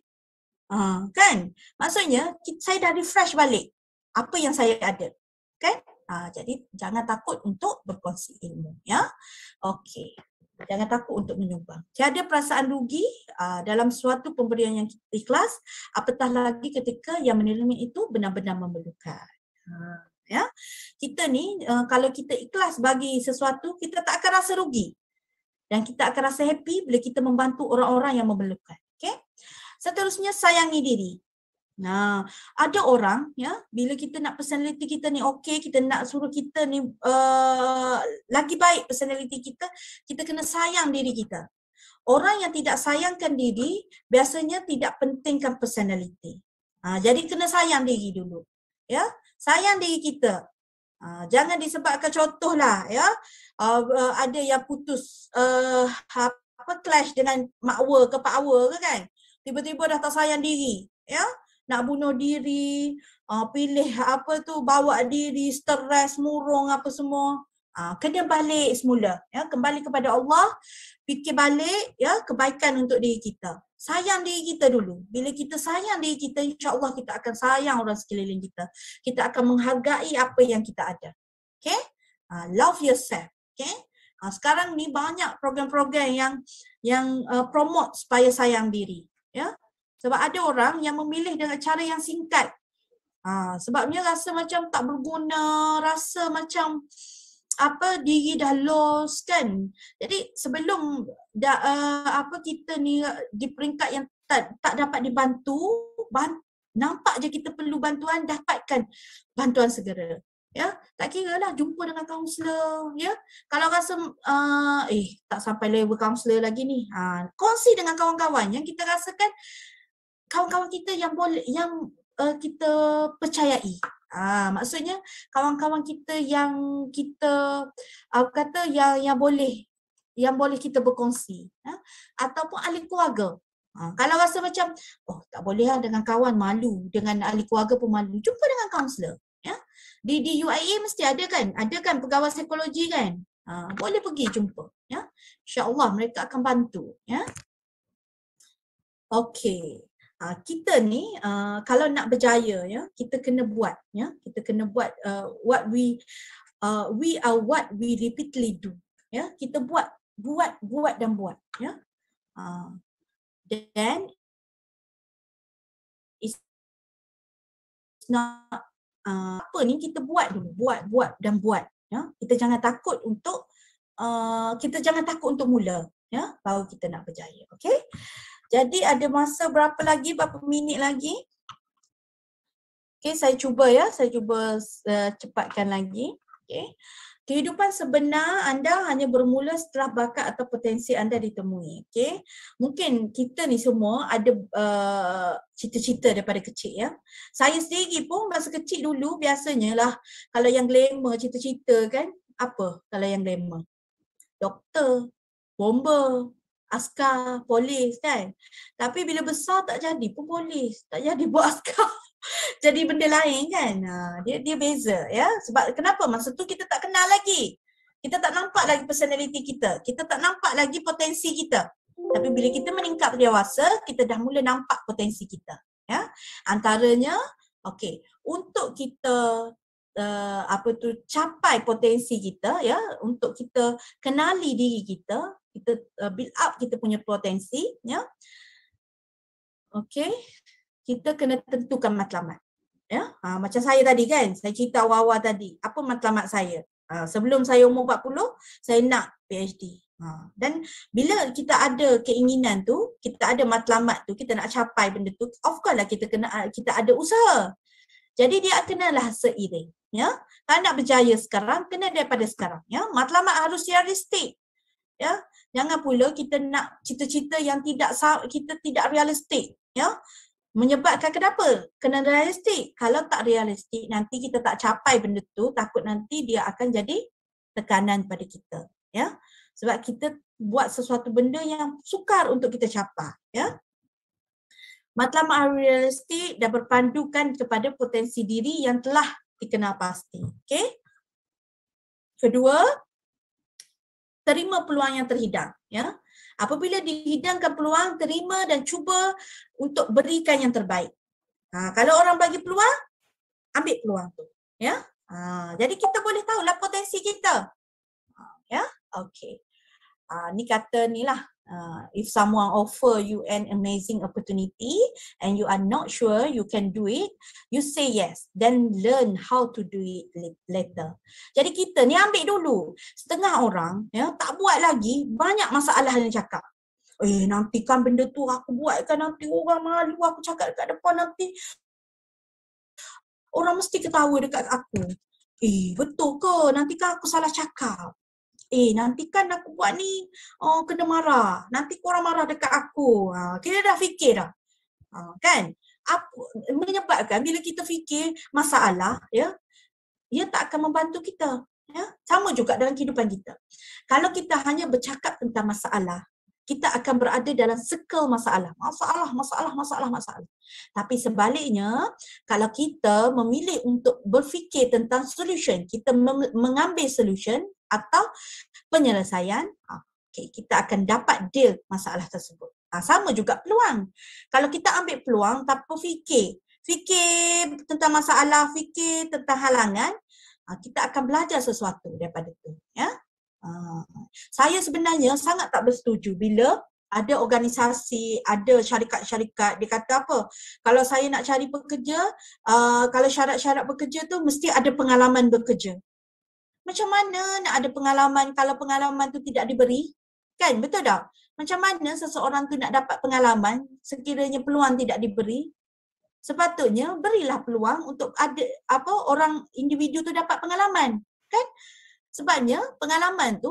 Ah, kan? Maksudnya saya dah refresh balik apa yang saya ada. Kan? Ha, jadi jangan takut untuk berkongsi ilmu, ya. Okey. Jangan takut untuk menyumbang. Tiada perasaan rugi uh, dalam suatu pemberian yang ikhlas, apatah lagi ketika yang menerima itu benar-benar memerlukan. Ha, ya. Kita ni uh, kalau kita ikhlas bagi sesuatu, kita tak akan rasa rugi. Dan kita akan rasa happy bila kita membantu orang-orang yang memerlukan. Okey. Seterusnya, sayangi diri. Nah, ada orang ya, bila kita nak personality kita ni okey, kita nak suruh kita ni uh, lagi baik personality kita, kita kena sayang diri kita. Orang yang tidak sayangkan diri biasanya tidak pentingkan personality. Ha, jadi kena sayang diri dulu. Ya, sayang diri kita. Ha, jangan disebabkan contohlah ya, uh, uh, ada yang putus uh, apa clash dengan makwa ke pakwa ke kan. Tiba-tiba dah tak sayang diri, ya. Nak bunuh diri, uh, pilih apa tu, bawa diri, stres, murung apa semua. Uh, kena balik semula, ya, kembali kepada Allah, fikir balik ya kebaikan untuk diri kita. Sayang diri kita dulu. Bila kita sayang diri kita, insya-Allah kita akan sayang orang sekeliling kita. Kita akan menghargai apa yang kita ada. Okay? Uh, love yourself. Okay? Uh, sekarang ni banyak program-program yang yang uh, promote supaya sayang diri. Ya? Sebab ada orang yang memilih dengan cara yang singkat. Ha, sebabnya rasa macam tak berguna, rasa macam apa diri dah lost kan. Jadi sebelum da, uh, apa kita ni di peringkat yang tak, tak dapat dibantu, ban, nampak je kita perlu bantuan, dapatkan bantuan segera. Ya, tak kira lah jumpa dengan kaunselor, ya. Kalau rasa uh, eh tak sampai level kaunselor lagi ni. Ha, kongsi dengan kawan-kawan yang kita rasakan kawan-kawan kita yang boleh, yang uh, kita percayai. Ah, maksudnya kawan-kawan kita yang kita uh, kata yang yang boleh, yang boleh kita berkongsi, ha? Ataupun ahli keluarga. Ha, kalau rasa macam oh tak boleh lah dengan kawan, malu, dengan ahli keluarga pun malu, jumpa dengan kaunselor. Ya, di di U I A mesti ada kan, ada kan pegawai psikologi kan. Ha, boleh pergi jumpa. Ya, insya-Allah mereka akan bantu. Ya, okey. Uh, kita ni uh, kalau nak berjaya ya, kita kena buat ya, kita kena buat uh, what we uh, we are what we repeatedly do ya, kita buat buat buat dan buat ya. Uh, then it's not uh, apa ni, kita buat dulu, buat buat dan buat ya. Kita jangan takut untuk uh, kita jangan takut untuk mula ya, baru kita nak berjaya. Okey. Jadi ada masa berapa lagi, berapa minit lagi? Okey, saya cuba ya, saya cuba uh, cepatkan lagi. Okey. Kehidupan sebenar anda hanya bermula setelah bakat atau potensi anda ditemui. Okey. Mungkin kita ni semua ada uh, cita-cita daripada kecil ya. Saya sendiri pun masa kecil dulu biasanya lah kalau yang glamour cita-cita kan, apa kalau yang glamour? Doktor, bomber, askar, polis kan. Tapi bila besar tak jadi pun polis, tak jadi buat askar. Jadi benda lain kan. Ha, dia dia beza ya. Sebab kenapa? Masa tu kita tak kenal lagi. Kita tak nampak lagi personality kita. Kita tak nampak lagi potensi kita. Tapi bila kita meningkat dewasa, kita dah mula nampak potensi kita. Ya. Antaranya, okey, untuk kita uh, apa tu capai potensi kita ya, untuk kita kenali diri kita, kita uh, build up kita punya potensi ya. Okey, kita kena tentukan matlamat ya. Ha, macam saya tadi kan, saya cerita awal-awal tadi apa matlamat saya. Ha, sebelum saya umur empat puluh, saya nak P H D. Ha, dan bila kita ada keinginan tu, kita ada matlamat tu, kita nak capai benda tu, of course lah kita kena kita ada usaha. Jadi dia kenalah seiring, ya. Kalau nak berjaya sekarang, kena daripada sekarang, ya. Matlamat harus realistik, ya. Jangan pula kita nak cita-cita yang tidak kita tidak realistik, ya. Menyebabkan kenapa? Kena realistik. Kalau tak realistik, nanti kita tak capai benda tu, takut nanti dia akan jadi tekanan pada kita, ya. Sebab kita buat sesuatu benda yang sukar untuk kita capai, ya. Matlamat realistik dan berpandukan kepada potensi diri yang telah dikenal pasti. Okey. Kedua, terima peluang yang terhidang, ya. Apabila dihidangkan peluang, terima dan cuba untuk berikan yang terbaik. Ha, kalau orang bagi peluang, ambil peluang tu, ya. Ha, jadi kita boleh tahulah potensi kita. Ha, ya. Okey. Ha, ni kata ni lah. Uh, if someone offer you an amazing opportunity and you are not sure you can do it, you say yes, then learn how to do it later. Jadi kita ni ambil dulu. Setengah orang ya tak buat lagi, banyak masalah yang cakap. Eh nanti kan benda tu aku buat kan nanti orang malu aku cakap dekat depan, nanti orang mesti ketawa dekat aku. Eh betul ke? Nanti kan aku salah cakap. Eh nanti kan aku buat ni oh, kena marah. Nanti korang marah dekat aku. Ha, kita dah fikir dah. Ha, kan? Apa, menyebabkan bila kita fikir masalah, ya, ia tak akan membantu kita. Ya? Sama juga dalam kehidupan kita. Kalau kita hanya bercakap tentang masalah, kita akan berada dalam circle masalah. Masalah, masalah, masalah, masalah. Tapi sebaliknya, kalau kita memilih untuk berfikir tentang solution, kita mengambil solution atau penyelesaian, okay, kita akan dapat deal masalah tersebut. Ha, sama juga peluang. Kalau kita ambil peluang tanpa fikir, fikir tentang masalah, fikir tentang halangan, ha, kita akan belajar sesuatu daripada itu. Ya? Ha, saya sebenarnya sangat tak bersetuju bila ada organisasi, ada syarikat-syarikat, dia kata apa? Kalau saya nak cari pekerja, uh, kalau syarat-syarat bekerja tu mesti ada pengalaman bekerja. Macam mana nak ada pengalaman kalau pengalaman tu tidak diberi? Kan, betul tak? Macam mana seseorang tu nak dapat pengalaman sekiranya peluang tidak diberi? Sepatutnya berilah peluang untuk ada apa orang individu tu dapat pengalaman. Kan? Sebabnya pengalaman tu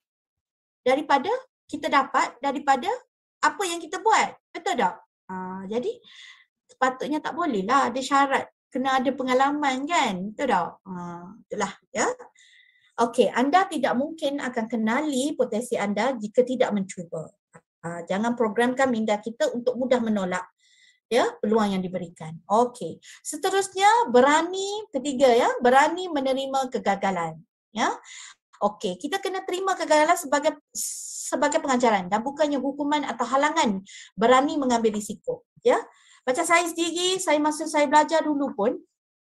daripada kita dapat daripada apa yang kita buat. Betul tak? Ha, jadi sepatutnya tak bolehlah ada syarat kena ada pengalaman kan? Betul tak? Ha, itulah ya. Okey, anda tidak mungkin akan kenali potensi anda jika tidak mencuba. Ha, jangan programkan minda kita untuk mudah menolak ya peluang yang diberikan. Okey. Seterusnya berani, ketiga ya, berani menerima kegagalan. Ya. Okey, kita kena terima kegagalan sebagai sebagai pengajaran dan bukannya hukuman atau halangan berani mengambil risiko. Ya. Macam saya sendiri, saya masa saya belajar dulu pun,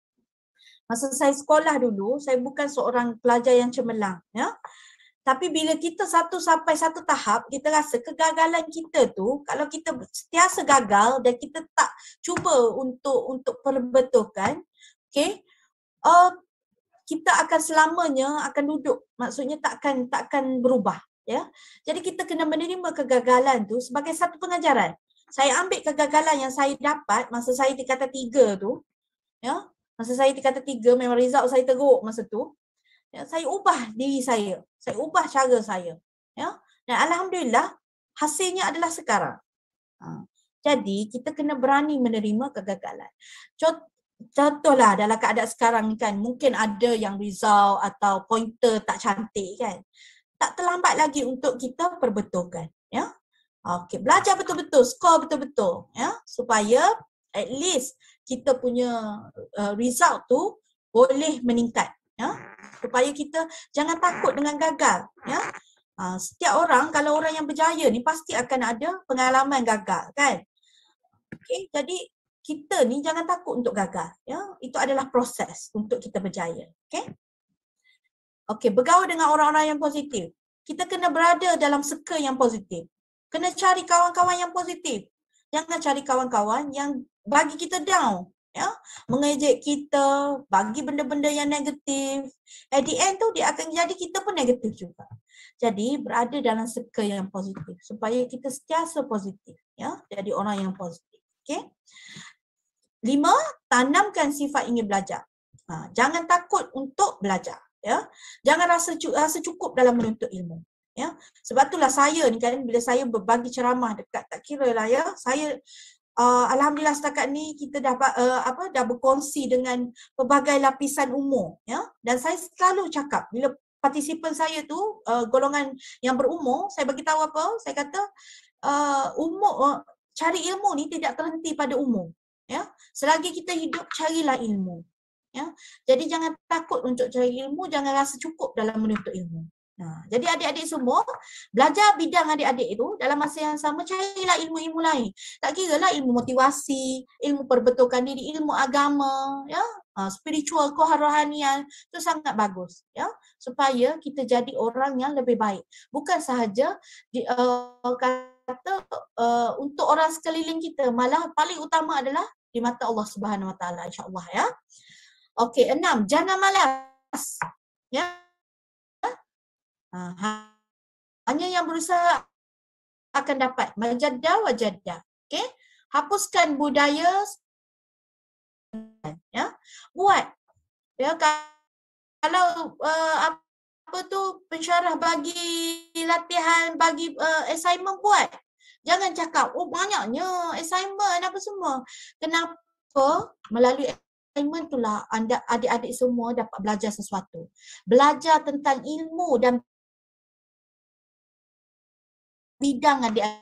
masa saya sekolah dulu, saya bukan seorang pelajar yang cemerlang, ya. Tapi bila kita satu sampai satu tahap, kita rasa kegagalan kita tu, kalau kita sentiasa gagal dan kita tak cuba untuk untuk perbetulkan, okey, uh, kita akan selamanya akan duduk, maksudnya tak akan tak akan berubah, ya. Jadi kita kena menerima kegagalan tu sebagai satu pengajaran. Saya ambil kegagalan yang saya dapat masa saya tingkatan tiga tu, ya. Masa saya tingkatan tiga, memang result saya teruk masa tu. Ya, saya ubah diri saya. Saya ubah cara saya. Ya. Dan alhamdulillah, hasilnya adalah sekarang. Ha. Jadi, kita kena berani menerima kegagalan. Contohlah dalam keadaan sekarang ni kan, mungkin ada yang result atau pointer tak cantik kan. Tak terlambat lagi untuk kita perbetulkan. Ya. Okey, belajar betul-betul, skor betul-betul. Ya. Supaya at least kita punya uh, result tu boleh meningkat, ya, supaya kita jangan takut dengan gagal, ya. Uh, setiap orang, kalau orang yang berjaya ni pasti akan ada pengalaman gagal, kan. Okey, jadi kita ni jangan takut untuk gagal, ya. Itu adalah proses untuk kita berjaya, okey. Okey, bergaul dengan orang-orang yang positif. Kita kena berada dalam circle yang positif. Kena cari kawan-kawan yang positif. Jangan cari kawan-kawan yang bagi kita down, ya, mengejek kita, bagi benda-benda yang negatif. At the end tu dia akan jadi kita pun negatif juga. Jadi berada dalam circle yang positif supaya kita sentiasa positif, ya, jadi orang yang positif. Okey. Lima, tanamkan sifat ingin belajar. Ha, jangan takut untuk belajar, ya. Jangan rasa rasa cukup dalam menuntut ilmu. Ya, sebab itulah saya ni kan bila saya berbagi ceramah dekat tak kira lah ya, saya uh, alhamdulillah setakat ni kita dah uh, apa dah berkongsi dengan pelbagai lapisan umur, ya, dan saya selalu cakap bila partisipan saya tu uh, golongan yang berumur, saya bagi tahu apa, saya kata uh, umur uh, cari ilmu ni tidak terhenti pada umur, ya, selagi kita hidup carilah ilmu, ya, jadi jangan takut untuk cari ilmu, jangan rasa cukup dalam menuntut ilmu. Nah, jadi adik-adik semua belajar bidang adik-adik itu dalam masa yang sama carilah ilmu-ilmu lain. Tak kira lah ilmu motivasi, ilmu perbetulkan diri, ilmu agama, ya, uh, spiritual, kerohanian, itu sangat bagus, ya, supaya kita jadi orang yang lebih baik. Bukan sahaja di, uh, kata uh, untuk orang sekeliling kita, malah paling utama adalah di mata Allah Subhanahu Wa Taala, insya-Allah, ya. Okey, enam, jangan malas, ya. Ha, hanya yang berusaha akan dapat. Majaddah wajaddah. Okey? Hapuskan budaya, ya. Buat. Ya, kalau uh, apa tu pensyarah bagi latihan, bagi uh, assignment, buat. Jangan cakap, oh banyaknya assignment apa semua. Kenapa? Melalui assignment itulah anda adik-adik semua dapat belajar sesuatu. Belajar tentang ilmu dan bidang adik-adik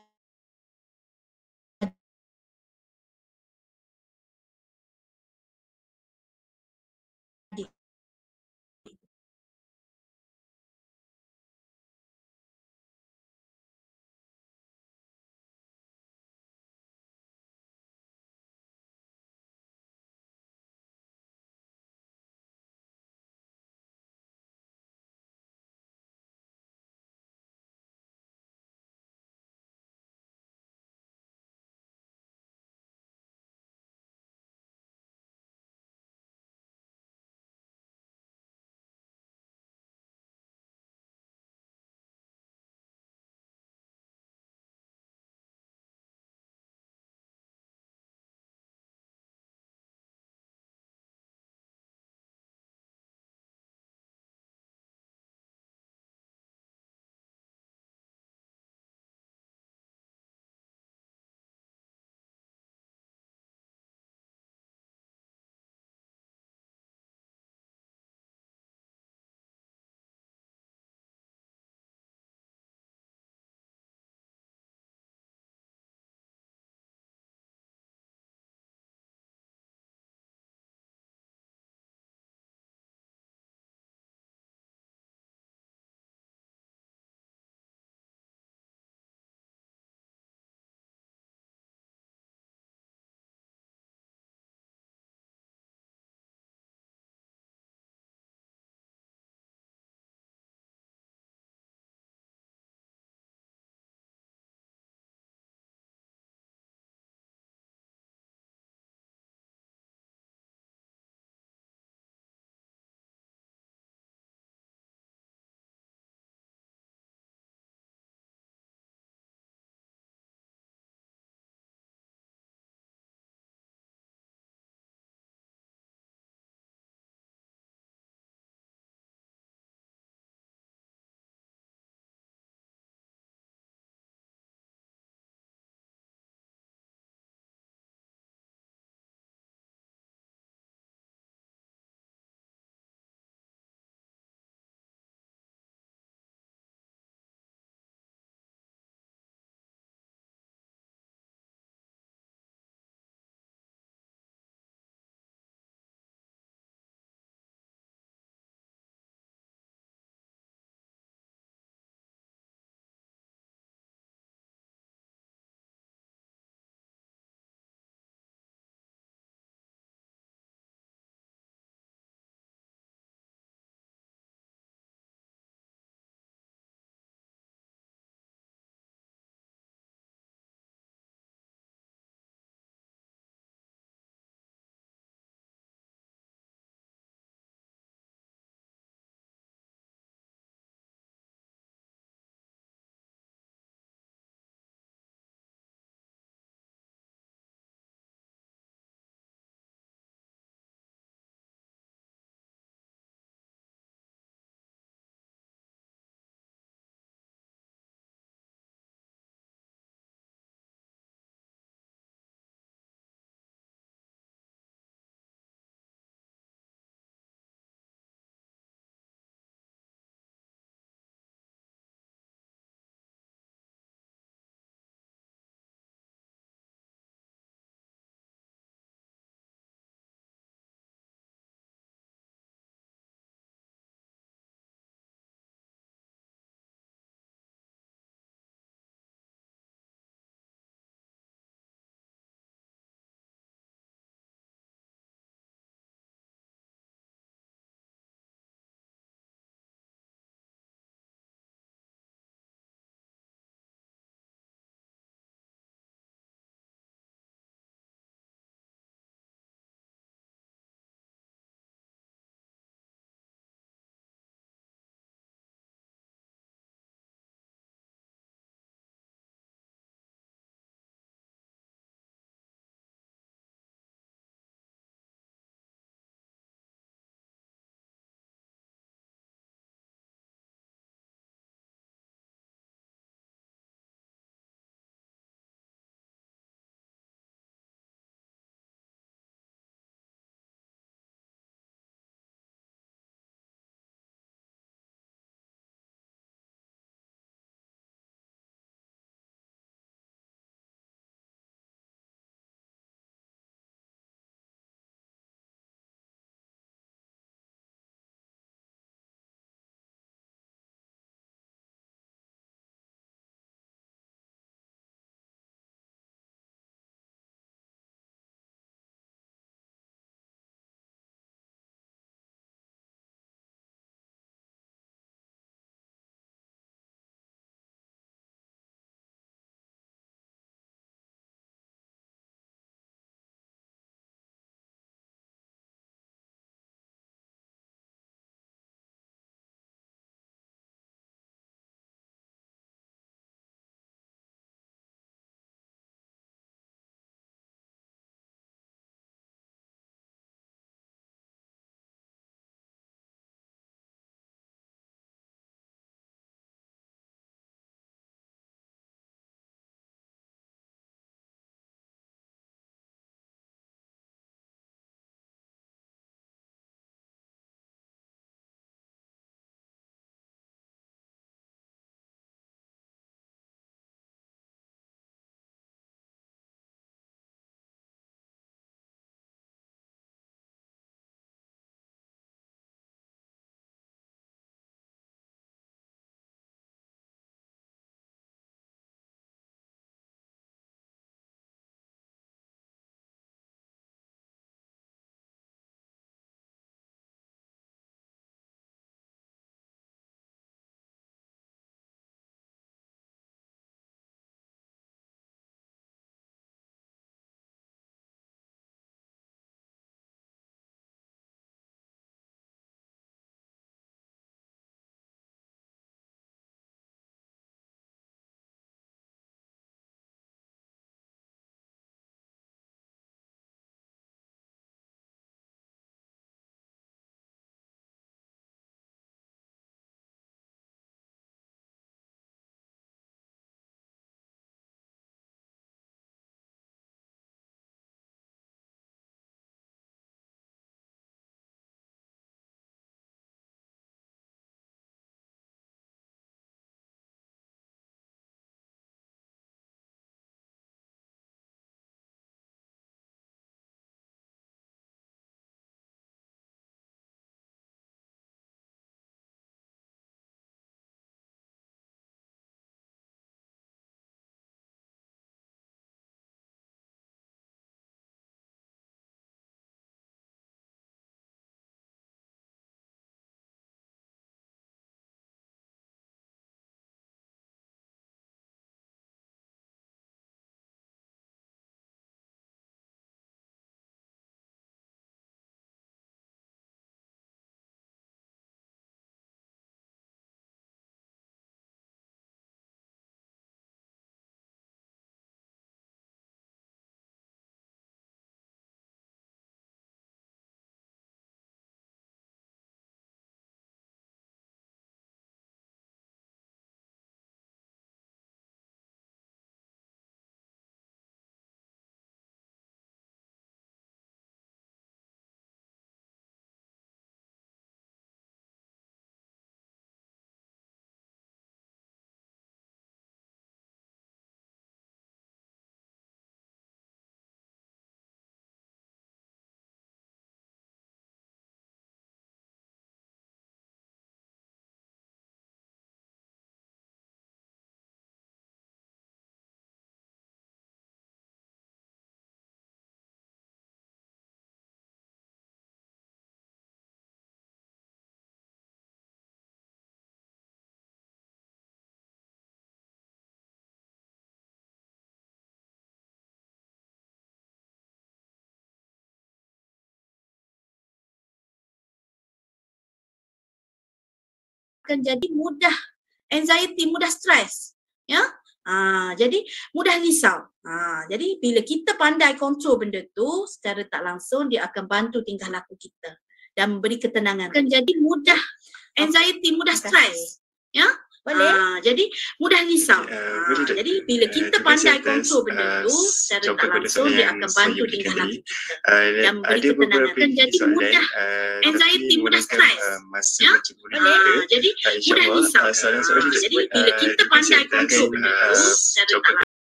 akan jadi mudah anxiety, mudah stres. Ya. Ha, jadi mudah risau. Ha, jadi bila kita pandai kontrol benda tu, secara tak langsung dia akan bantu tingkah laku kita dan memberi ketenangan. Akan jadi mudah anxiety, mudah stres. Ya. Boleh. Ha, jadi mudah risau. Ha, jadi bila kita pandai kontrol benda tu, secara tak langsung dia akan bantu tingkah laku kita dan memberi ketenangan. Akan jadi mudah anxiety, mudah stres. Ya. Boleh. Ha, jadi mudah risau. Ha, jadi bila kita pandai kontrol benda tu, secara tak